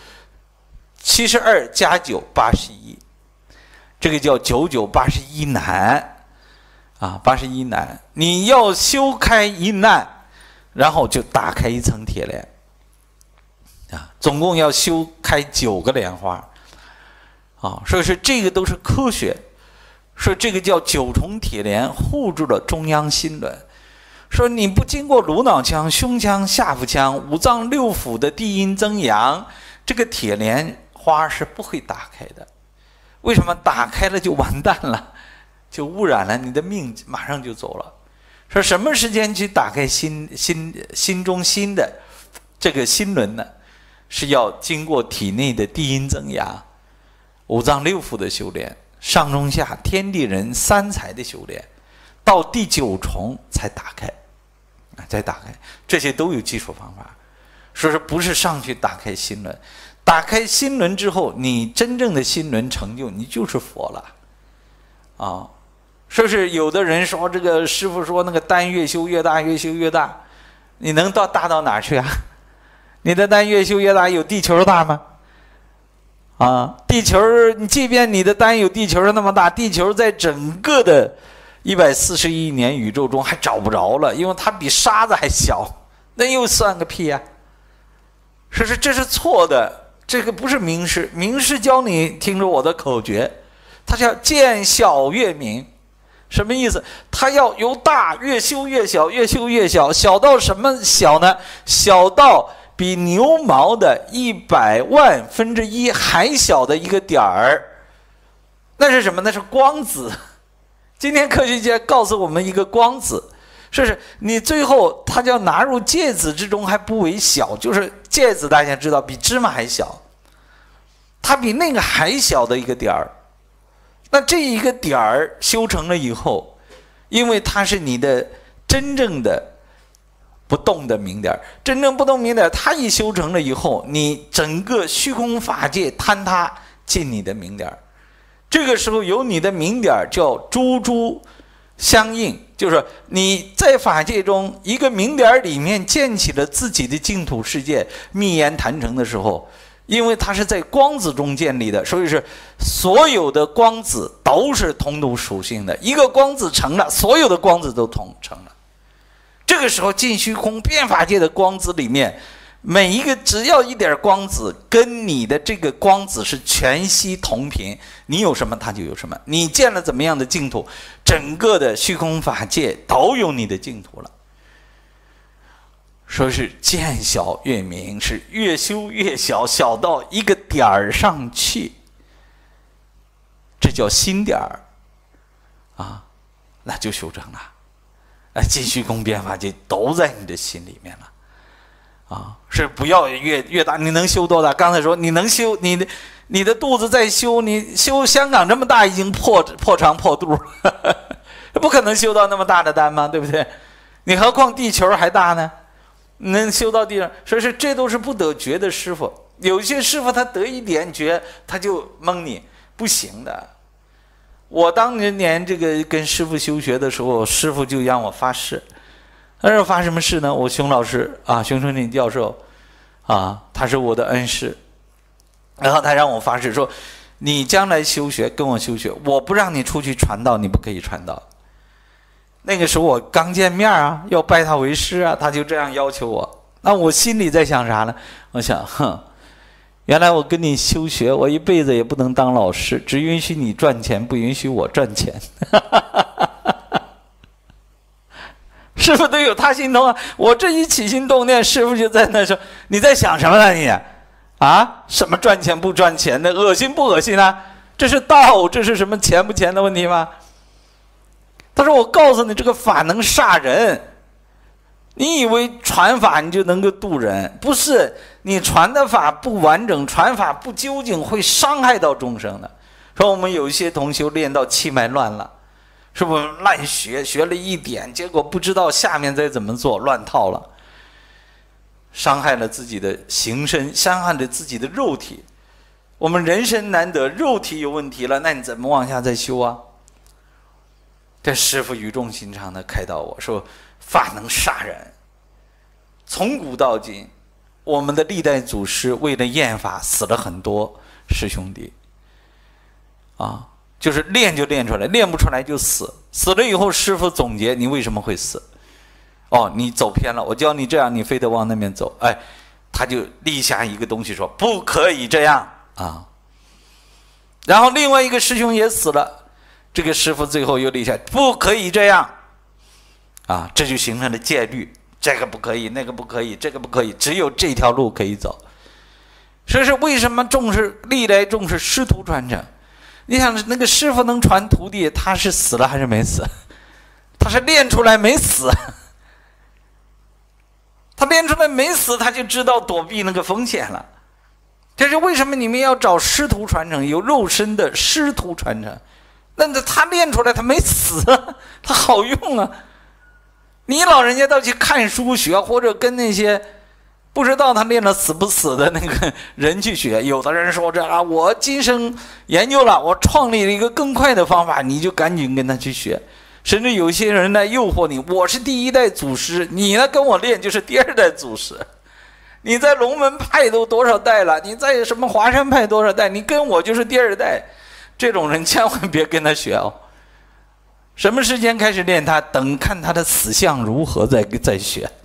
72加9 81，这个叫99 81难啊，81难。你要修开一难，然后就打开1层铁帘。总共要修开9个莲花啊，所以说这个都是科学，说这个叫9重铁帘护住了中央心轮。说你不经过颅脑腔、胸腔、下腹腔、五脏六腑的地阴增阳，这个铁莲花是不会打开的。为什么？打开了就完蛋了，就污染了，你的命马上就走了。说什么时间去打开心中心的这个心轮呢？是要经过体内的地阴增阳、五脏六腑的修炼，上中下天地人3才的修炼，到第9重才打开，再打开，这些都有技术方法。说是不是上去打开心轮？打开心轮之后，你真正的心轮成就，你就是佛了啊！说是有的人说，这个师父说那个丹越修越大，越修越大，你能大到哪儿去啊？你的丹越修越大，有地球大吗？啊，地球，你即便你的丹有地球那么大，地球在整个的140亿年宇宙中还找不着了，因为它比沙子还小， 那又算个屁呀！这是错的，这个不是名师，名师教你听着我的口诀，他叫见小越明。什么意思？他要由大越修越小，越修越小，小到什么小呢？小到比牛毛的100,000,000,000,000,000还小的一个点儿。那是什么？那是光子。今天科学家告诉我们一个光子，你最后它就要拿入芥子之中，还不为小，就是芥子大家知道比芝麻还小，它比那个还小的一个点儿。那这一个点儿修成了以后，因为它是你的真正的不动的明点，真正不动明点，它一修成了以后，你整个虚空法界坍塌进你的明点。这个时候有你的明点叫珠珠相应，就是你在法界中一个明点里面建起了自己的净土世界，密言坛成的时候，因为它是在光子中建立的，所以是所有的光子都是同等属性的。一个光子成了，所有的光子都成了。这个时候进虚空变法界的光子里面，每一个只要一点光子跟你的这个光子是全息同频，你有什么它就有什么。你建了怎么样的净土，整个的虚空法界都有你的净土了。说是见小越明，是越修越小，小到一个点儿上去，这叫心点儿啊，那就修成了。进虚空变法界都在你的心里面了。是不要越大，你能修多大？刚才说你能修你的肚子再修，你修香港这么大已经破肠破肚了，不可能修到那么大的单吗？对不对？你何况地球还大呢？能修到地上？所以说这都是不得觉的师傅。有些师傅他得一点觉，他就蒙你，不行的。我当年这个跟师傅修学的时候，师傅就让我发誓。他说发什么誓呢？我熊老师熊春林教授他是我的恩师，然后他让我发誓说，你将来修学跟我修学，我不让你出去传道，你不可以传道。那个时候我刚见面要拜他为师他就这样要求我。那我心里在想啥呢？我想原来我跟你修学，我一辈子也不能当老师，只允许你赚钱，不允许我赚钱。师傅都有他心通我这一起心动念，师傅就在那说，你在想什么呢你？什么赚钱不赚钱的，恶心不恶心这是道，这是什么钱不钱的问题吗？他说我告诉你，这个法能杀人，你以为传法你就能够度人？不是，你传的法不完整，传法不究竟，会伤害到众生的。说我们有一些同修练到气脉乱了，是不是乱学了一点，结果不知道下面再怎么做，乱套了，伤害了自己的形身，伤害了自己的肉体。我们人生难得，肉体有问题了，那你怎么往下再修这师父语重心长的开导我说，法能杀人。从古到今，我们的历代祖师为了验法死了很多师兄弟就是练就练出来，练不出来就死。死了以后，师父总结你为什么会死？你走偏了，我教你这样，你非得往那边走。他就立下一个东西说不可以这样然后另外一个师兄也死了，这个师父最后又立下不可以这样这就形成了戒律，这个不可以，那个不可以，这个不可以，只有这条路可以走。所以说为什么历来重视师徒传承？你想那个师傅能传徒弟，他是死了还是没死？他是练出来没死。他练出来没死，他就知道躲避那个风险了。这是为什么你们要找师徒传承，有肉身的师徒传承。那他练出来他没死他好用你老人家到去看书学，或者跟那些不知道他练了死不死的那个人去学。有的人说我今生研究了，我创立了一个更快的方法，你就赶紧跟他去学。甚至有些人来诱惑你，我是第一代祖师，你呢跟我练就是第二代祖师。你在龙门派都多少代了，你在什么华山派多少代，你跟我就是第二代。这种人千万别跟他学什么时间开始练他？等看他的死相如何再学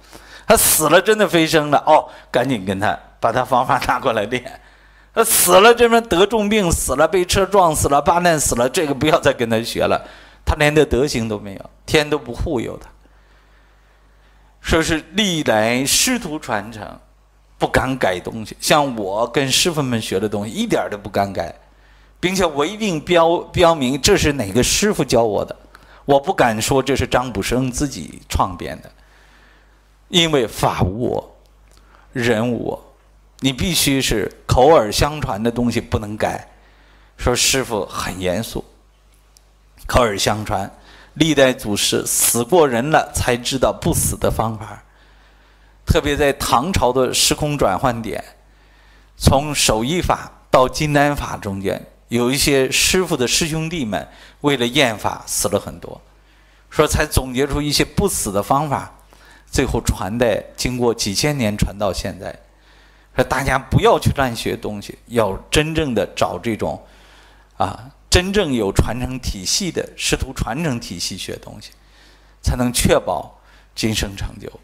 他死了真的飞升了，哦，赶紧跟他把他方法拿过来练。他死了，这边得重病死了，被车撞死了，八难死了，这个不要再跟他学了，他连这德行都没有，天都不护佑他。说是历来师徒传承，不敢改东西。像我跟师傅们学的东西，一点都不敢改，并且我一定标明这是哪个师傅教我的，我不敢说这是张卜生自己创编的，因为法无我，人无我。你必须是口耳相传的东西不能改。说师傅很严肃，口耳相传，历代祖师死过人了才知道不死的方法。特别在唐朝的时空转换点，从手艺法到金丹法中间，有一些师傅的师兄弟们为了验法死了很多，说才总结出一些不死的方法，最后传代经过几千年传到现在。说大家不要去乱学东西，要真正的找这种真正有传承体系的师徒传承体系学东西，才能确保今生成就。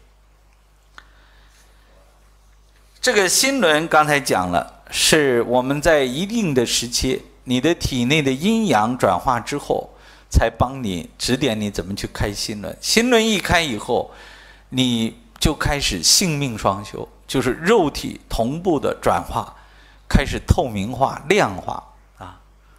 这个心轮刚才讲了，是我们在一定的时期，你的体内的阴阳转化之后，才帮你指点你怎么去开心轮。心轮一开以后，你就开始性命双修，就是肉体同步的转化，开始透明化、亮化啊。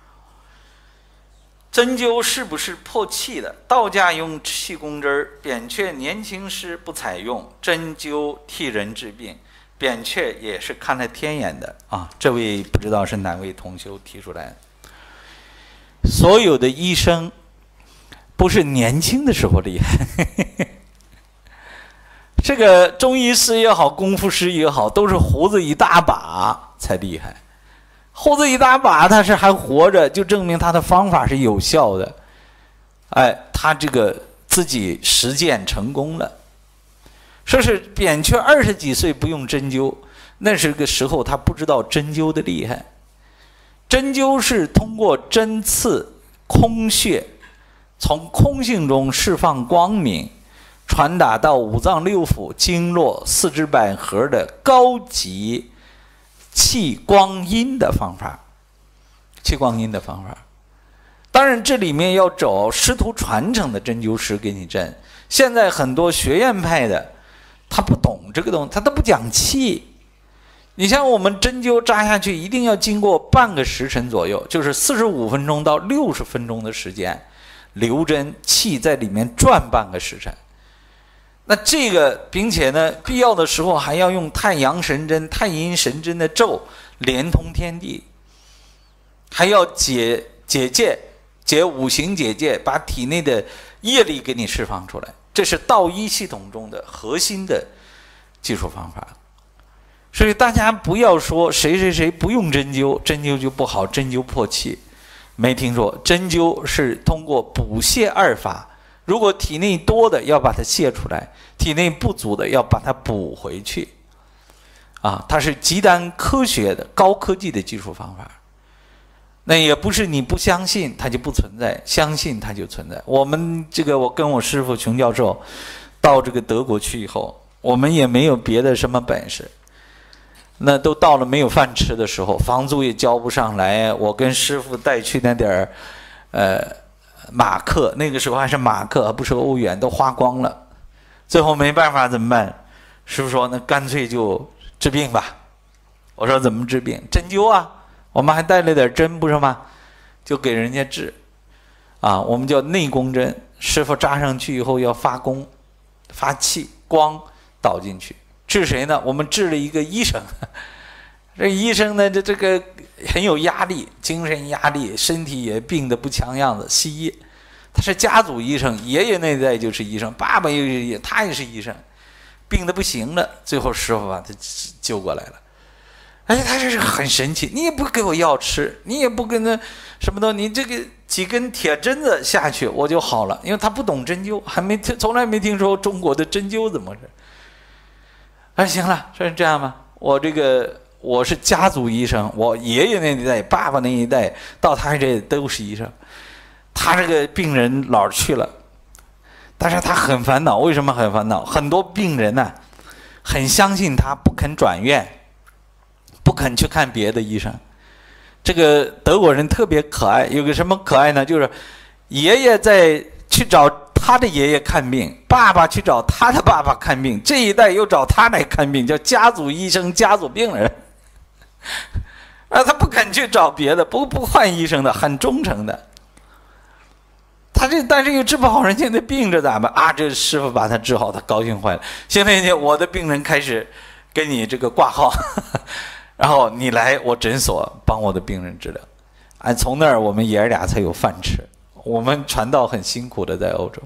针灸是不是破气的？道家用气功针儿，扁鹊年轻时不采用针灸替人治病。扁鹊也是看了天眼的啊，这位不知道是哪位同修提出来。所有的医生不是年轻的时候厉害。这个中医师也好，功夫师也好，都是胡子一大把才厉害。胡子一大把，他是还活着，就证明他的方法是有效的。他这个自己实践成功了。说是扁鹊20几岁不用针灸，那是个时候他不知道针灸的厉害。针灸是通过针刺空穴，从空性中释放光明，传达到五脏六腑、经络、四肢百合的高级气光阴的方法。气光阴的方法，当然这里面要找师徒传承的针灸师给你针。现在很多学院派的，他不懂这个东西，他都不讲气。你像我们针灸扎下去，一定要经过半个时辰左右，就是45分钟到60分钟的时间，留针气在里面转半个时辰。那这个，并且呢，必要的时候还要用太阳神针、太阴神针的咒连通天地，还要解五行结界，把体内的业力给你释放出来。这是道医系统中的核心的技术方法。所以大家不要说谁不用针灸，针灸就不好，针灸破气，没听说。针灸是通过补泻二法，如果体内多的要把它泻出来，体内不足的要把它补回去它是极端科学的高科技的技术方法。那也不是你不相信它就不存在，相信它就存在。我跟我师父熊教授到这个德国去以后，我们也没有别的什么本事，那都到了没有饭吃的时候，房租也交不上来，我跟师父带去那点马克，那个时候还是马克不是欧元，都花光了。最后没办法怎么办？师父说那干脆就治病吧。我说怎么治病？针灸啊，我们还带了点针不是吗？就给人家治我们叫内功针，师傅扎上去以后要发功发气，光导进去。治谁呢？我们治了一个医生，这医生呢这个很有压力，精神压力，身体也病得不强样子。西医，他是家族医生，爷爷那代就是医生，爸爸他也是医生，病得不行了，最后师傅把他救过来了。他这是很神奇，你也不给我药吃，你也不跟他什么的，你这个几根铁针子下去我就好了，因为他不懂针灸，从来没听说中国的针灸怎么回事。行了，说这样吧，我是家族医生，我爷爷那一代、爸爸那一代到他这都是医生，他这个病人老去了，但是他很烦恼。为什么很烦恼？很多病人呢， 很相信他，不肯转院，不肯去看别的医生。这个德国人特别可爱，有个什么可爱呢？就是爷爷在去找他的爷爷看病，爸爸去找他的爸爸看病，这一代又找他来看病，叫家族医生、家族病人。他不肯去找别的，不换医生的，很忠诚的。但是又治不好人家的病，这咋办啊？这师傅把他治好，他高兴坏了。现在我的病人开始跟你这个挂号，然后你来我诊所帮我的病人治疗。从那儿我们爷儿俩才有饭吃。我们传道很辛苦的在欧洲，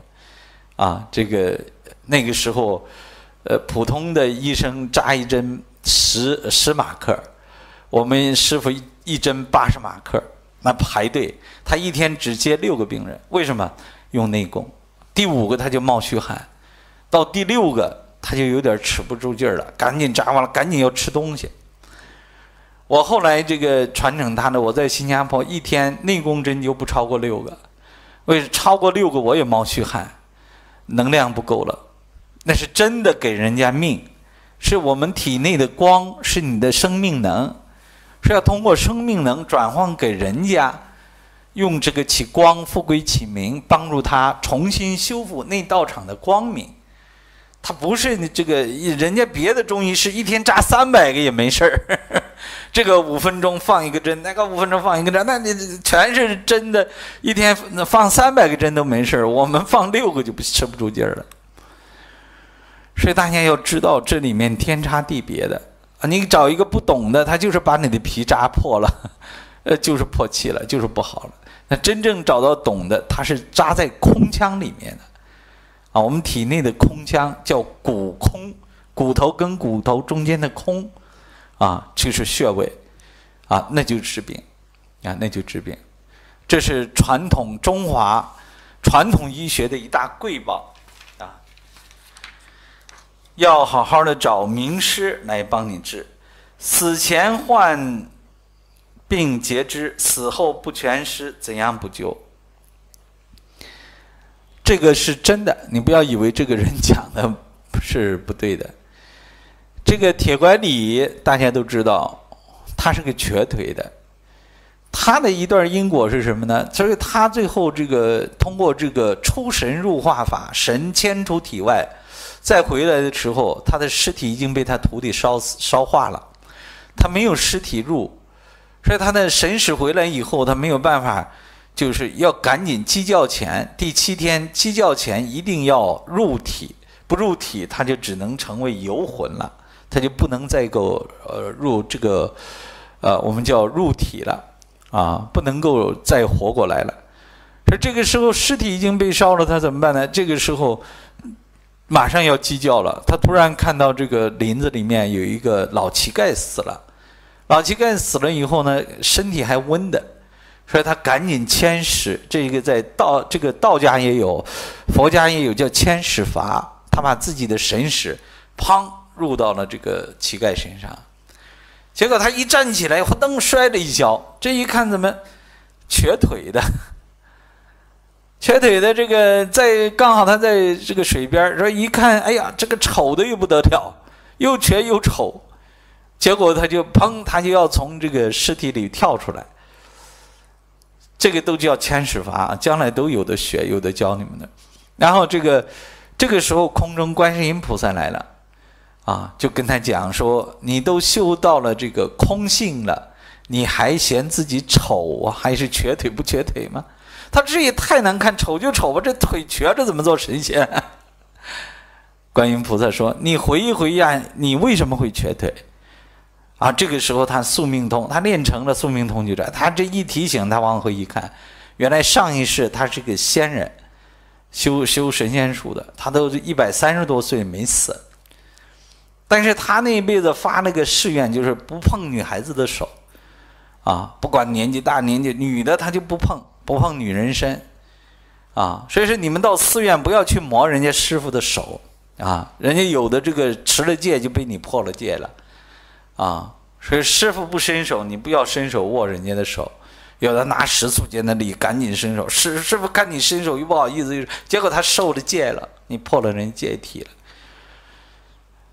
那个时候，普通的医生扎一针10马克，我们师傅一针80马克。那排队，他一天只接6个病人，为什么？用内功。第5个他就冒虚汗，到第6个他就有点持不住劲儿了，赶紧扎完了，赶紧要吃东西。我后来这个传承他的，我在新加坡一天内功针灸不超过6个，超过6个我也冒虚汗，能量不够了。那是真的给人家命，是我们体内的光，是你的生命能。是要通过生命能转换给人家，用这个起光复归起明，帮助他重新修复内道场的光明。他不是这个人家别的中医师一天扎300个也没事儿，这个5分钟放一个针，那个5分钟放一个针，那你全是真的，一天放300个针都没事儿，我们放6个就吃不住劲儿了。所以大家要知道这里面天差地别的。你找一个不懂的，他就是把你的皮扎破了，就是破气了，就是不好了。那真正找到懂的，他是扎在空腔里面的啊。我们体内的空腔叫骨空，骨头跟骨头中间的空啊，就是穴位啊，那就治病啊，那就治病。这是传统中华传统医学的一大瑰宝。要好好的找名师来帮你治，死前患病截肢，死后不全尸，怎样补救？这个是真的，你不要以为这个人讲的是不对的。这个铁拐李大家都知道，他是个瘸腿的，他的一段因果是什么呢？所以他最后通过这个出神入化法，神迁出体外。再回来的时候，他的尸体已经被他徒弟烧化了，他没有尸体入，所以他的神使回来以后，他没有办法，就是要赶紧鸡叫前第7天鸡叫前一定要入体，不入体他就只能成为游魂了，他就不能再够入这个我们叫入体了啊，不能够再活过来了。所以这个时候尸体已经被烧了，他怎么办呢？这个时候马上要鸡叫了，他突然看到这个林子里面有一个老乞丐死了，老乞丐死了以后呢，身体还温的，所以他赶紧牵使，这个在道家也有，佛家也有，叫牵使法，他把自己的神使砰入到了这个乞丐身上，结果他一站起来，噔摔了一跤，这一看怎么瘸腿的。瘸腿的这个刚好他在这个水边，说一看，哎呀，这个丑的又不得了，又瘸又丑，结果他就要从这个尸体里跳出来。这个都叫牵使法，将来都有的学，有的教你们的。然后这个时候空中观世音菩萨来了啊，就跟他讲说，你都修到了这个空性了，你还嫌自己丑啊？还是瘸腿不瘸腿吗？他这也太难看，丑就丑吧，这腿瘸着怎么做神仙？观音菩萨说：“你回忆回忆啊，你为什么会瘸腿？”啊，这个时候他宿命通，他练成了宿命通就这，他这一提醒，他往回一看，原来上一世他是个仙人，修神仙术的，他都130多岁没死，但是他那一辈子发了个誓愿，就是不碰女孩子的手，啊，不管年纪大年纪女的他就不碰女人身，啊，所以说你们到寺院不要去摸人家师傅的手，啊，人家有的这个持了戒就被你破了戒了，啊，所以师傅不伸手，你不要伸手握人家的手，有的拿食宿间的力赶紧伸手，师傅看你伸手又不好意思，结果他受了戒了，你破了人戒体了。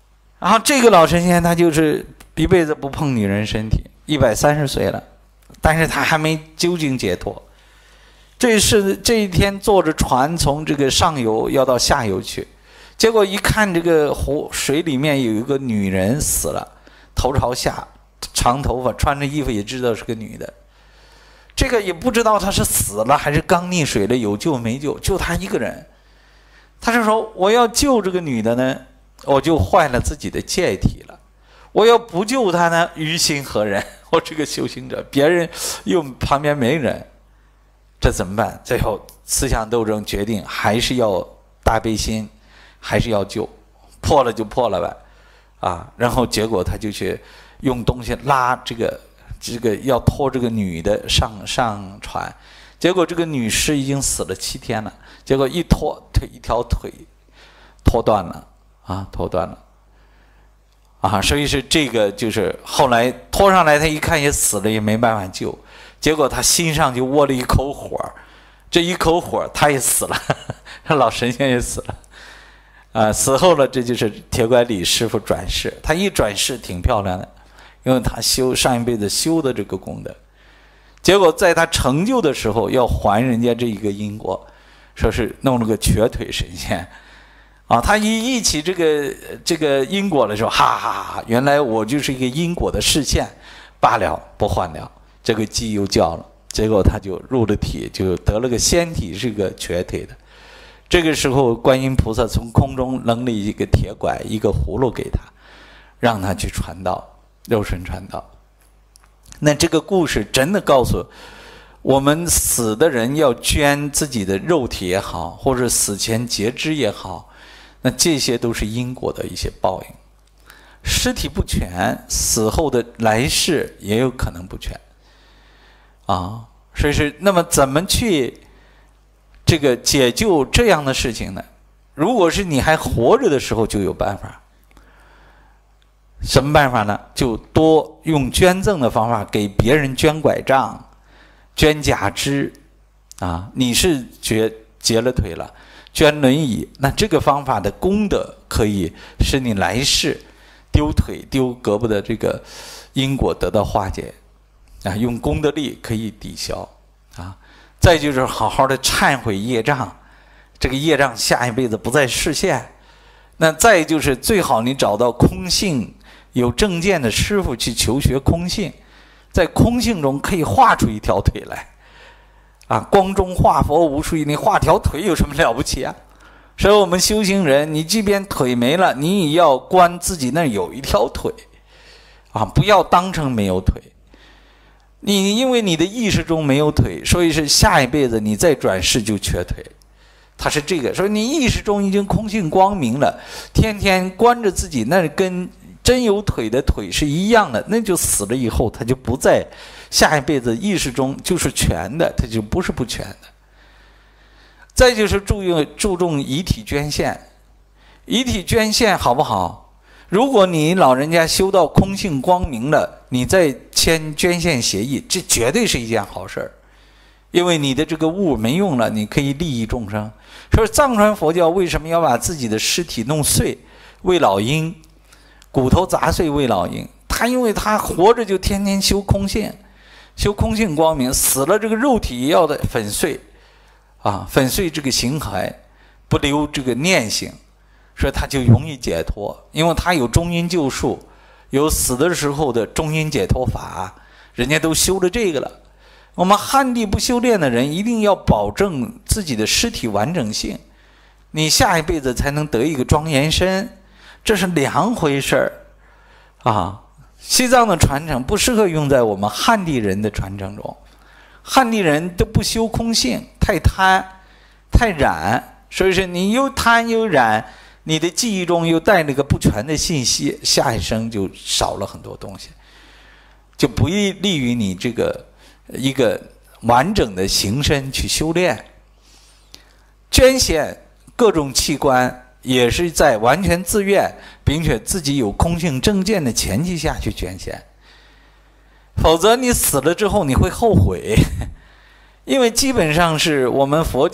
然后这个老神仙他就是一辈子不碰女人身体，130岁了，但是他还没究竟解脱。这一天坐着船从这个上游要到下游去，结果一看这个湖水里面有一个女人死了，头朝下，长头发，穿着衣服也知道是个女的。这个也不知道她是死了还是刚溺水了，有救没救，就她一个人。他是说我要救这个女的呢，我就坏了自己的戒体了；我要不救她呢，于心何忍？我这个修行者，别人又旁边没人，这怎么办？最后思想斗争决定，还是要大悲心，还是要救，破了就破了呗，啊！然后结果他就去用东西拉这个要拖这个女的上船，结果这个女尸已经死了7天了，结果一条腿拖断了啊，拖断了啊！所以是这个就是后来拖上来，他一看也死了，也没办法救。结果他心上就窝了一口火，这一口火他也死了，老神仙也死了，死后了，这就是铁拐李师傅转世。他一转世挺漂亮的，因为他上一辈子修的这个功德，结果在他成就的时候要还人家这一个因果，说是弄了个瘸腿神仙，啊，他一起这个因果的时候，哈哈哈，原来我就是一个因果的视线罢了，不换了。这个鸡又叫了，结果他就入了体，就得了个仙体，是个瘸腿的。这个时候观音菩萨从空中扔了一个铁拐，一个葫芦给他，让他去传道，肉身传道。那这个故事真的告诉我们，死的人要捐自己的肉体也好，或者死前截肢也好，那这些都是因果的一些报应。尸体不全，死后的来世也有可能不全啊，所以是那么怎么去这个解救这样的事情呢？如果是你还活着的时候就有办法。什么办法呢？就多用捐赠的方法给别人捐拐杖、捐假肢啊。你是截了腿了，捐轮椅，那这个方法的功德可以使你来世丢腿丢胳膊的这个因果得到化解啊，用功德力可以抵消啊。再就是好好的忏悔业障，这个业障下一辈子不再视现。那再就是最好你找到空性有正见的师傅去求学空性，在空性中可以画出一条腿来啊！光中画佛无数亿，你画条腿有什么了不起啊？所以我们修行人，你即便腿没了，你也要观自己那有一条腿啊，不要当成没有腿。你因为你的意识中没有腿，所以是下一辈子你再转世就瘸腿。他是这个，所以你意识中已经空性光明了，天天观着自己，那跟真有腿的腿是一样的，那就死了以后，他就不在下一辈子意识中就是全的，他就不是不全的。再就是注重遗体捐献，遗体捐献好不好？如果你老人家修到空性光明了，你再签捐献协议，这绝对是一件好事儿，因为你的这个物没用了，你可以利益众生。所以藏传佛教为什么要把自己的尸体弄碎喂老鹰，骨头砸碎喂老鹰？他因为他活着就天天修空性，修空性光明，死了这个肉体也要的粉碎啊，粉碎这个形骸，不留这个念性，所以他就容易解脱，因为他有中阴救赎，有死的时候的中阴解脱法，人家都修了这个了。我们汉地不修炼的人，一定要保证自己的尸体完整性，你下一辈子才能得一个庄严身，这是两回事儿啊。西藏的传承不适合用在我们汉地人的传承中，汉地人都不修空性，太贪太染，所以说你又贪又染，你的记忆中又带了个不全的信息，下一生就少了很多东西，就不利于你这个一个完整的行身去修炼。捐献各种器官也是在完全自愿并且自己有空性正见的前提下去捐献，否则你死了之后你会后悔。因为基本上是我们佛教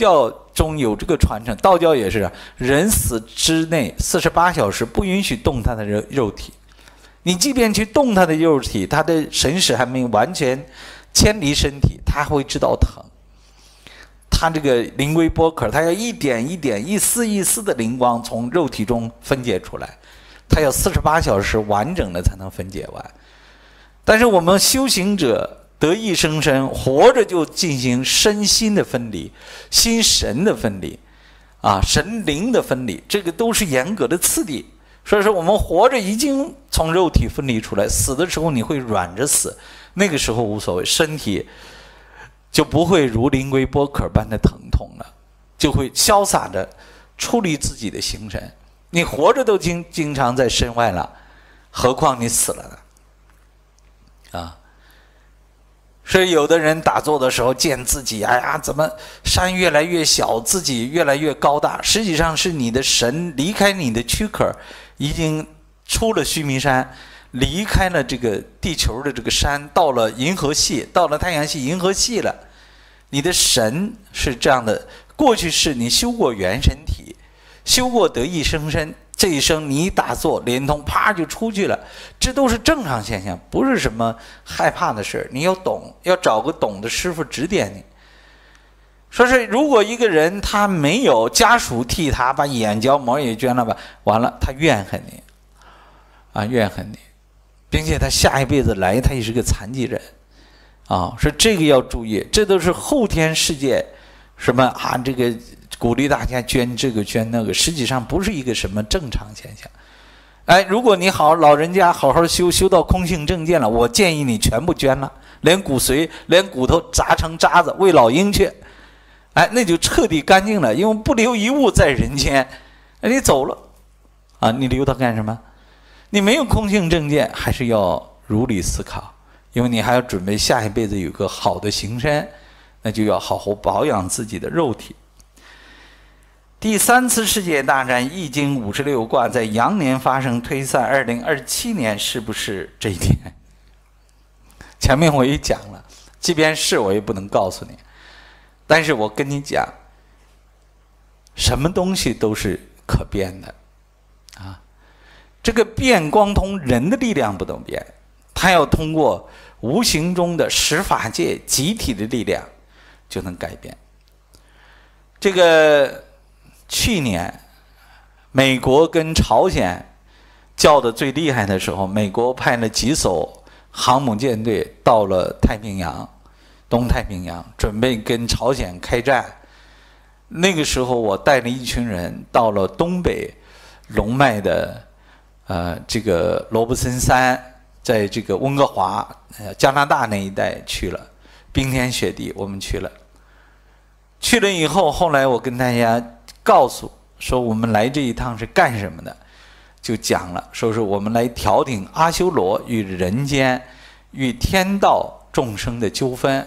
中有这个传承，道教也是，人死之内48小时不允许动他的肉体。你即便去动他的肉体，他的神识还没完全迁离身体，他会知道疼。他这个灵微波壳，他要一点一点、一丝一丝的灵光从肉体中分解出来，他要48小时完整的才能分解完。但是我们修行者得意生身，活着就进行身心的分离，心神的分离，神灵的分离，这个都是严格的次第。所以说我们活着已经从肉体分离出来，死的时候你会软着死，那个时候无所谓，身体就不会如灵龟波壳般的疼痛了，就会潇洒的处理自己的形神。你活着都经常在身外了，何况你死了呢？所以有的人打坐的时候见自己，哎呀，怎么山越来越小，自己越来越高大，实际上是你的神离开你的躯壳，已经出了须弥山，离开了这个地球的这个山，到了银河系，到了太阳系银河系了。你的神是这样的，过去是你修过元神体，修过得意生身，这一生你一打坐连通，啪就出去了，这都是正常现象，不是什么害怕的事。你要懂，要找个懂的师傅指点你。说是如果一个人他没有家属替他把眼角膜也捐了吧，完了他怨恨你，怨恨你，并且他下一辈子来他也是个残疾人，说这个要注意，这都是后天世界什么这个鼓励大家捐这个捐那个，实际上不是一个什么正常现象。如果你老人家好好修到空性正见了，我建议你全部捐了，连骨髓连骨头砸成渣子喂老鹰去，那就彻底干净了，因为不留一物在人间。你走了你留它干什么？你没有空性正见，还是要如理思考，因为你还要准备下一辈子有个好的行身，那就要好好保养自己的肉体。第3次世界大战易经56卦在羊年发生，推算2027年是不是这一天？前面我也讲了，即便是我也不能告诉你，但是我跟你讲，什么东西都是可变的这个变光通人的力量不能变，它要通过无形中的十法界集体的力量就能改变。这个去年美国跟朝鲜叫的最厉害的时候，美国派了几艘航母舰队到了太平洋，东太平洋，准备跟朝鲜开战。那个时候我带了一群人到了东北龙脉的这个罗布森山，在这个温哥华加拿大那一带去了，冰天雪地我们去了以后，后来我跟大家告诉说我们来这一趟是干什么的，就讲了，说是我们来调停阿修罗与人间与天道众生的纠纷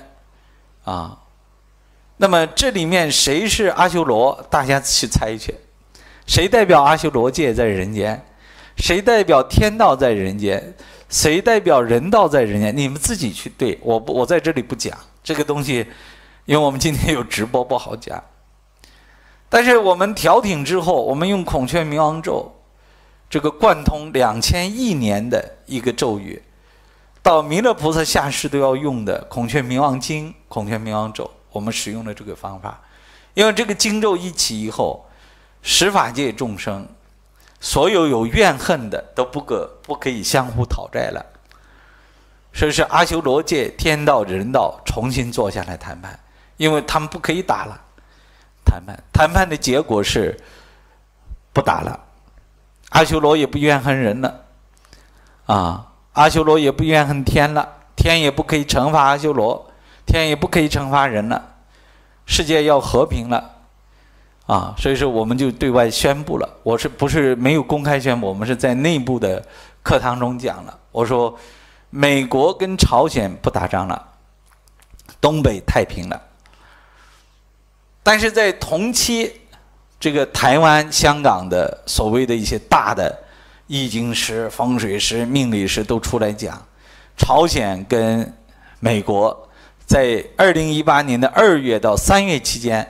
那么这里面谁是阿修罗，大家去猜去，谁代表阿修罗界在人间，谁代表天道在人间，谁代表人道在人间，你们自己去对，我在这里不讲这个东西，因为我们今天有直播不好讲。但是我们调停之后，我们用孔雀明王咒，这个贯通2000亿年的一个咒语，到弥勒菩萨下世都要用的孔雀明王经、孔雀明王咒，我们使用了这个方法。因为这个经咒一起以后，十法界众生所有怨恨的都不可以相互讨债了，所以是阿修罗界、天道、人道重新坐下来谈判，因为他们不可以打了。谈判的结果是不打了，阿修罗也不怨恨人了阿修罗也不怨恨天了，天也不可以惩罚阿修罗，天也不可以惩罚人了，世界要和平了所以说我们就对外宣布了，我是不是没有公开宣布，我们是在内部的课堂中讲了，我说美国跟朝鲜不打仗了，东北太平了。但是在同期，这个台湾、香港的所谓的一些大的易经师、风水师、命理师都出来讲，朝鲜跟美国在2018年的2月到3月期间，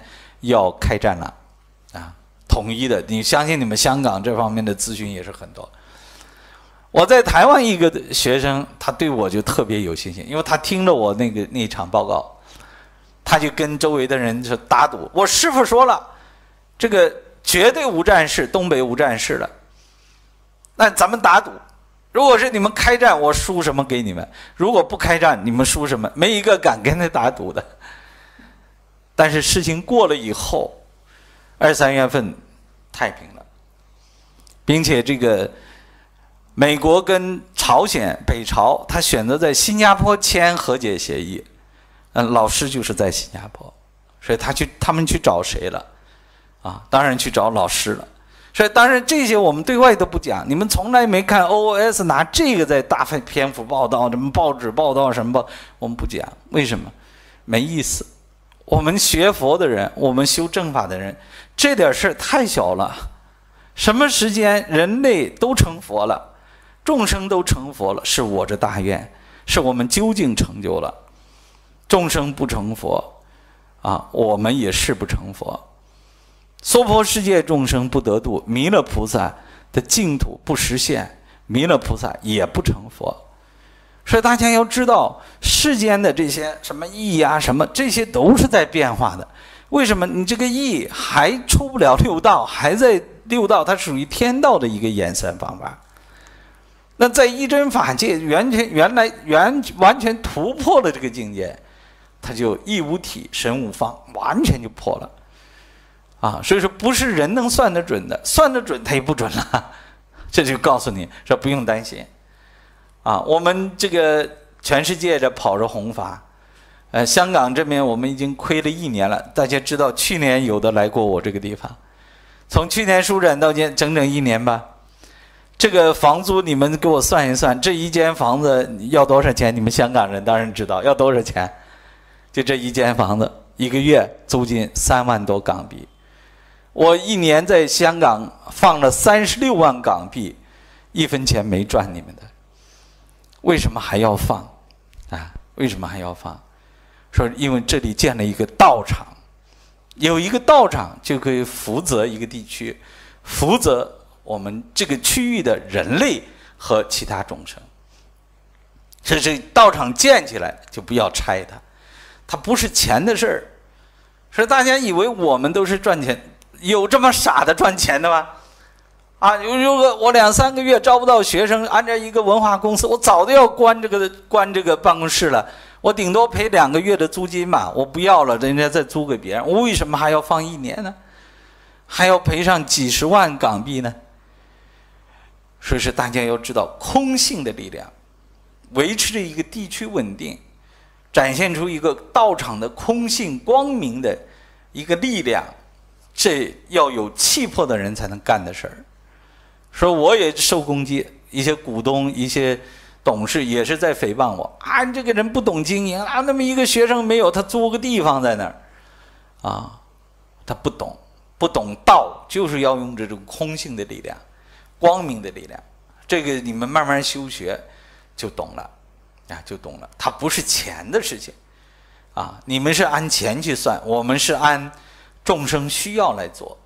要开战了，啊，统一的。你相信你们香港这方面的咨询也是很多。我在台湾一个学生，他对我就特别有信心，因为他听了我那场报告，他就跟周围的人说打赌，我师父说了，这个绝对无战事，东北无战事了。那咱们打赌，如果是你们开战，我输什么给你们；如果不开战，你们输什么？没一个敢跟他打赌的。但是事情过了以后，2、3月份太平了，并且这个美国跟朝鲜、北朝，他选择在新加坡签和解协议。老师就是在新加坡，所以他们去找谁了？啊，当然去找老师了。所以当然这些我们对外都不讲，你们从来没看 OOS 拿这个在大篇幅报道，什么报纸报道什么，我们不讲，为什么？没意思。我们学佛的人，我们修正法的人，这点事太小了。什么时间人类都成佛了，众生都成佛了，是我这大愿，是我们究竟成就了。众生不成佛，啊，我们也是不成佛。娑婆世界众生不得度，弥勒菩萨的净土不实现，弥勒菩萨也不成佛。所以大家要知道，世间的这些什么义啊，什么这些都是在变化的。为什么你这个义还出不了六道，还在六道，它属于天道的一个演算方法。那在一真法界完全突破了这个境界，它就义无体，神无方，完全就破了。啊，所以说不是人能算得准的，算得准它也不准了。这就告诉你说不用担心。啊，我们这个全世界这跑着弘法，香港这边我们已经亏了1年了。大家知道去年有的来过我这个地方，从去年书展到今整整1年吧。这个房租你们给我算一算，这一间房子要多少钱？你们香港人当然知道要多少钱。就这一间房子1个月租金3万多港币。我1年在香港放了36万港币，1分钱没赚你们的。为什么还要放？啊，为什么还要放？说因为这里建了一个道场，有一个道场就可以福泽一个地区，福泽我们这个区域的人类和其他众生。所以这道场建起来就不要拆它，它不是钱的事儿。所以大家以为我们都是赚钱，有这么傻的赚钱的吗？啊，如果我2、3个月招不到学生，按照一个文化公司，我早就要关这个办公室了。我顶多赔2个月的租金嘛，我不要了，人家再租给别人。我为什么还要放1年呢？还要赔上几十万港币呢？所以说大家要知道空性的力量，维持着一个地区稳定，展现出一个道场的空性光明的一个力量，这要有气魄的人才能干的事儿。说我也受攻击，一些股东、一些董事也是在诽谤我啊，这个人不懂经营啊，那么一个学生没有，他租个地方在那儿，啊，他不懂道，就是要用这种空性的力量、光明的力量。这个你们慢慢修学就懂了，啊，就懂了。它不是钱的事情，啊，你们是按钱去算，我们是按众生需要来做。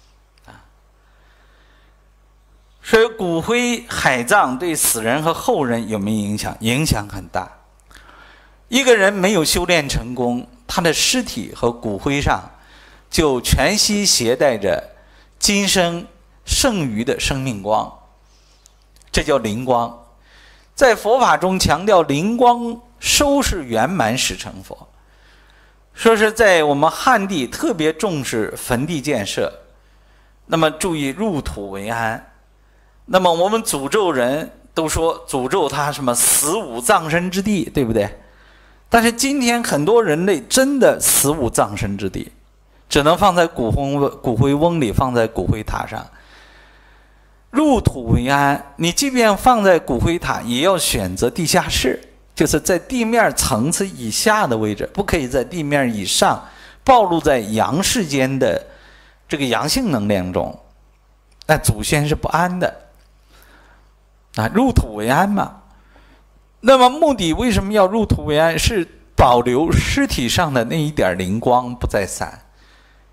所以骨灰海葬对死人和后人有没有影响？影响很大。一个人没有修炼成功，他的尸体和骨灰上就全息携带着今生剩余的生命光，这叫灵光。在佛法中强调灵光收拾圆满始成佛。说是在我们汉地特别重视坟地建设，那么注意入土为安。那么我们诅咒人都说诅咒他什么死无葬身之地，对不对？但是今天很多人类真的死无葬身之地，只能放在骨灰瓮里，放在骨灰塔上。入土为安，你即便放在骨灰塔，也要选择地下室，就是在地面层次以下的位置，不可以在地面以上，暴露在阳世间的这个阳性能量中，那祖先是不安的。啊，入土为安嘛。那么目的为什么要入土为安？是保留尸体上的那一点灵光不再散。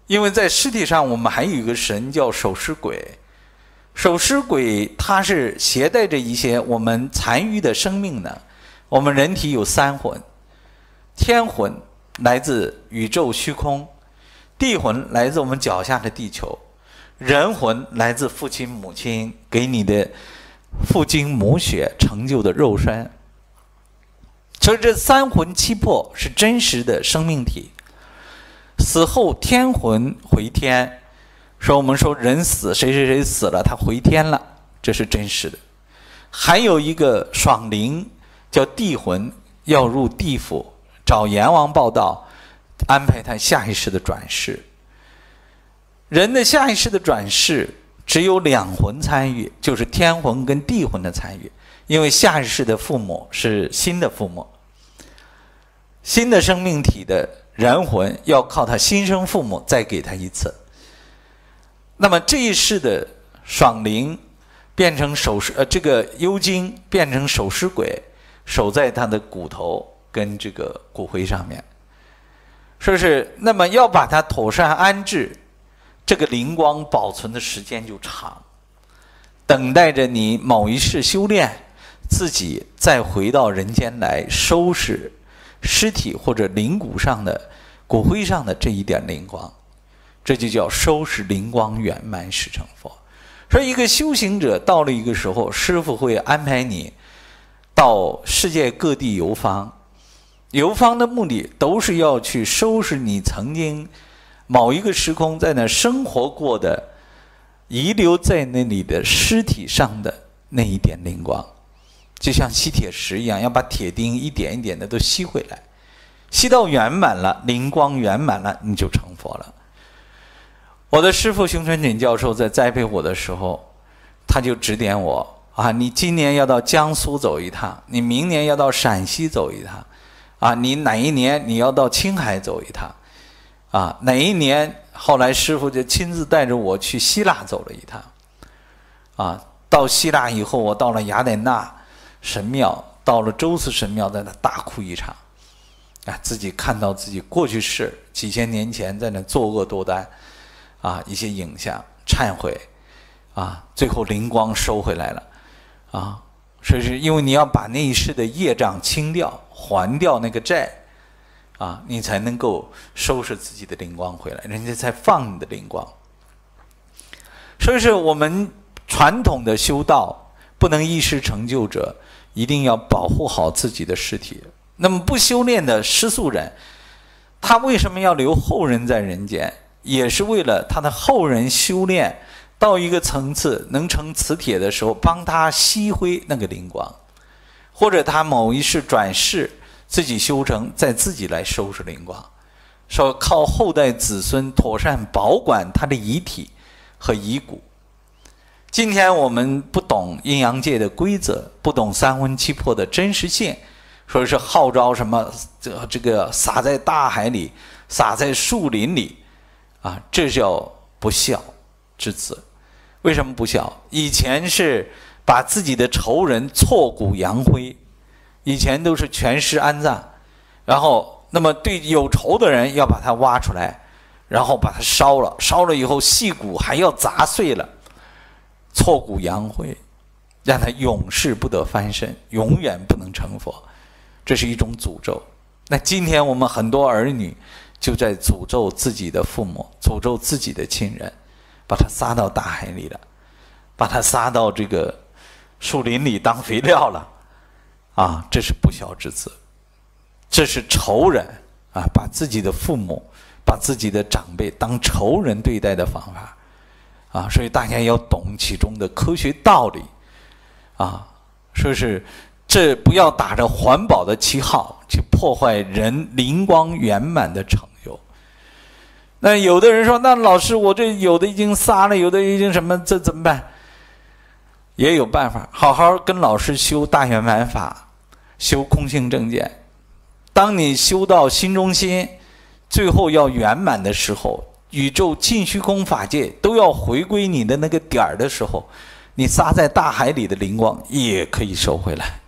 因为在尸体上我们还有一个神叫守尸鬼，守尸鬼它是携带着一些我们残余的生命的。我们人体有三魂，天魂来自宇宙虚空，地魂来自我们脚下的地球，人魂来自父亲母亲给你的父精母血成就的肉身。所以这三魂七魄是真实的生命体。死后天魂回天，说我们说人死，谁谁谁死了，他回天了，这是真实的。还有一个爽灵叫地魂，要入地府找阎王报道，安排他下一世的转世。人的下一世的转世只有两魂参与，就是天魂跟地魂的参与，因为下一世的父母是新的父母，新的生命体的人魂要靠他新生父母再给他一次。那么这一世的爽灵变成这个幽精变成守尸鬼，守在他的骨头跟这个骨灰上面，说是那么要把它妥善安置，这个灵光保存的时间就长，等待着你某一世修炼，自己再回到人间来收拾尸体或者灵骨上的骨灰上的这一点灵光，这就叫收拾灵光圆满始成佛。说一个修行者到了一个时候，师父会安排你到世界各地游方，游方的目的都是要去收拾你曾经某一个时空在那生活过的遗留在那里的尸体上的那一点灵光，就像吸铁石一样，要把铁钉一点一点的都吸回来，吸到圆满了，灵光圆满了，你就成佛了。我的师父熊传锦教授在栽培我的时候，他就指点我啊，你今年要到江苏走一趟，你明年要到陕西走一趟，啊，你哪一年你要到青海走一趟，啊，哪一年后来师父就亲自带着我去希腊走了一趟，啊，到希腊以后，我到了雅典娜神庙，到了宙斯神庙，在那大哭一场，啊，自己看到自己过去世几千年前在那作恶多端，啊，一些影像，忏悔，啊，最后灵光收回来了，啊，所以是因为你要把那一世的业障清掉，还掉那个债，啊，你才能够收拾自己的灵光回来，人家才放你的灵光。所以是我们传统的修道不能一时成就者，一定要保护好自己的尸体。那么不修炼的施素人，他为什么要留后人在人间？也是为了他的后人修炼到一个层次能成磁铁的时候，帮他吸回那个灵光，或者他某一世转世自己修成，再自己来收拾灵光，说靠后代子孙妥善保管他的遗体和遗骨。今天我们不懂阴阳界的规则，不懂三魂七魄的真实性，说是号召什么这个撒在大海里，撒在树林里，啊，这叫不孝之子。为什么不孝？以前是把自己的仇人挫骨扬灰，以前都是全尸安葬，然后那么对有仇的人要把他挖出来，然后把他烧了，烧了以后细骨还要砸碎了，挫骨扬灰，让他永世不得翻身，永远不能成佛，这是一种诅咒。那今天我们很多儿女就在诅咒自己的父母，诅咒自己的亲人，把他撒到大海里了，把他撒到这个树林里当肥料了，啊，这是不孝之子，这是仇人啊，把自己的父母，把自己的长辈当仇人对待的方法，啊，所以大家要懂其中的科学道理，啊，说是这不要打着环保的旗号去破坏人灵光圆满的成就。那有的人说，那老师我这有的已经撒了，有的已经什么，这怎么办？也有办法，好好跟老师修大圆满法，修空性正见。当你修到心中心，最后要圆满的时候，宇宙尽虚空法界都要回归你的那个点儿的时候，你撒在大海里的灵光也可以收回来。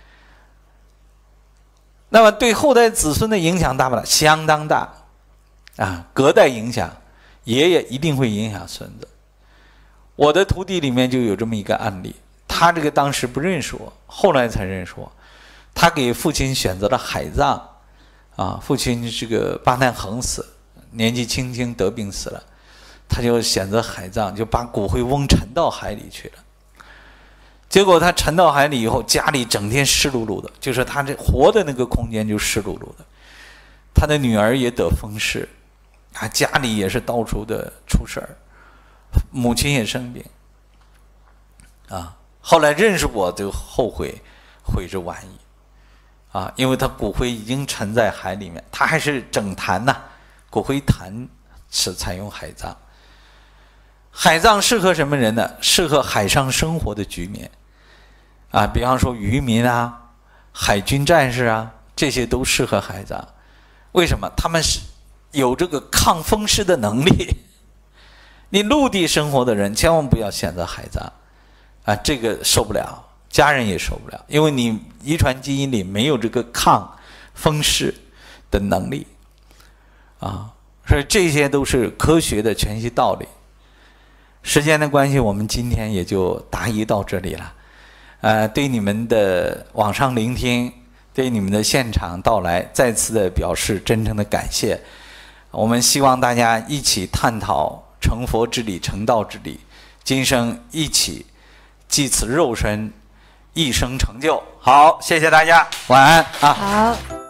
那么对后代子孙的影响大不大？相当大啊！隔代影响， 爷爷一定会影响孙子。我的徒弟里面就有这么一个案例，他这个当时不认识我，后来才认识我。他给父亲选择了海葬，父亲这个巴难横死，年纪轻轻得病死了，他就选择海葬，就把骨灰翁沉到海里去了。结果他沉到海里以后，家里整天湿漉漉的，就是他这活的那个空间就湿漉漉的。他的女儿也得风湿，家里也是到处的出事儿，母亲也生病，后来认识我就后悔，悔之晚矣，因为他骨灰已经沉在海里面，他还是整坛呐，骨灰坛是采用海葬。海葬适合什么人呢？适合海上生活的居民，比方说渔民啊、海军战士啊，这些都适合海葬。为什么？他们是有这个抗风湿的能力。你陆地生活的人千万不要选择海葬，这个受不了，家人也受不了，因为你遗传基因里没有这个抗风湿的能力，所以这些都是科学的全息道理。时间的关系，我们今天也就答疑到这里了。对你们的网上聆听，对你们的现场到来，再次的表示真诚的感谢。我们希望大家一起探讨成佛之理、成道之理，今生一起济此肉身，一生成就。好，谢谢大家，晚安啊。 好。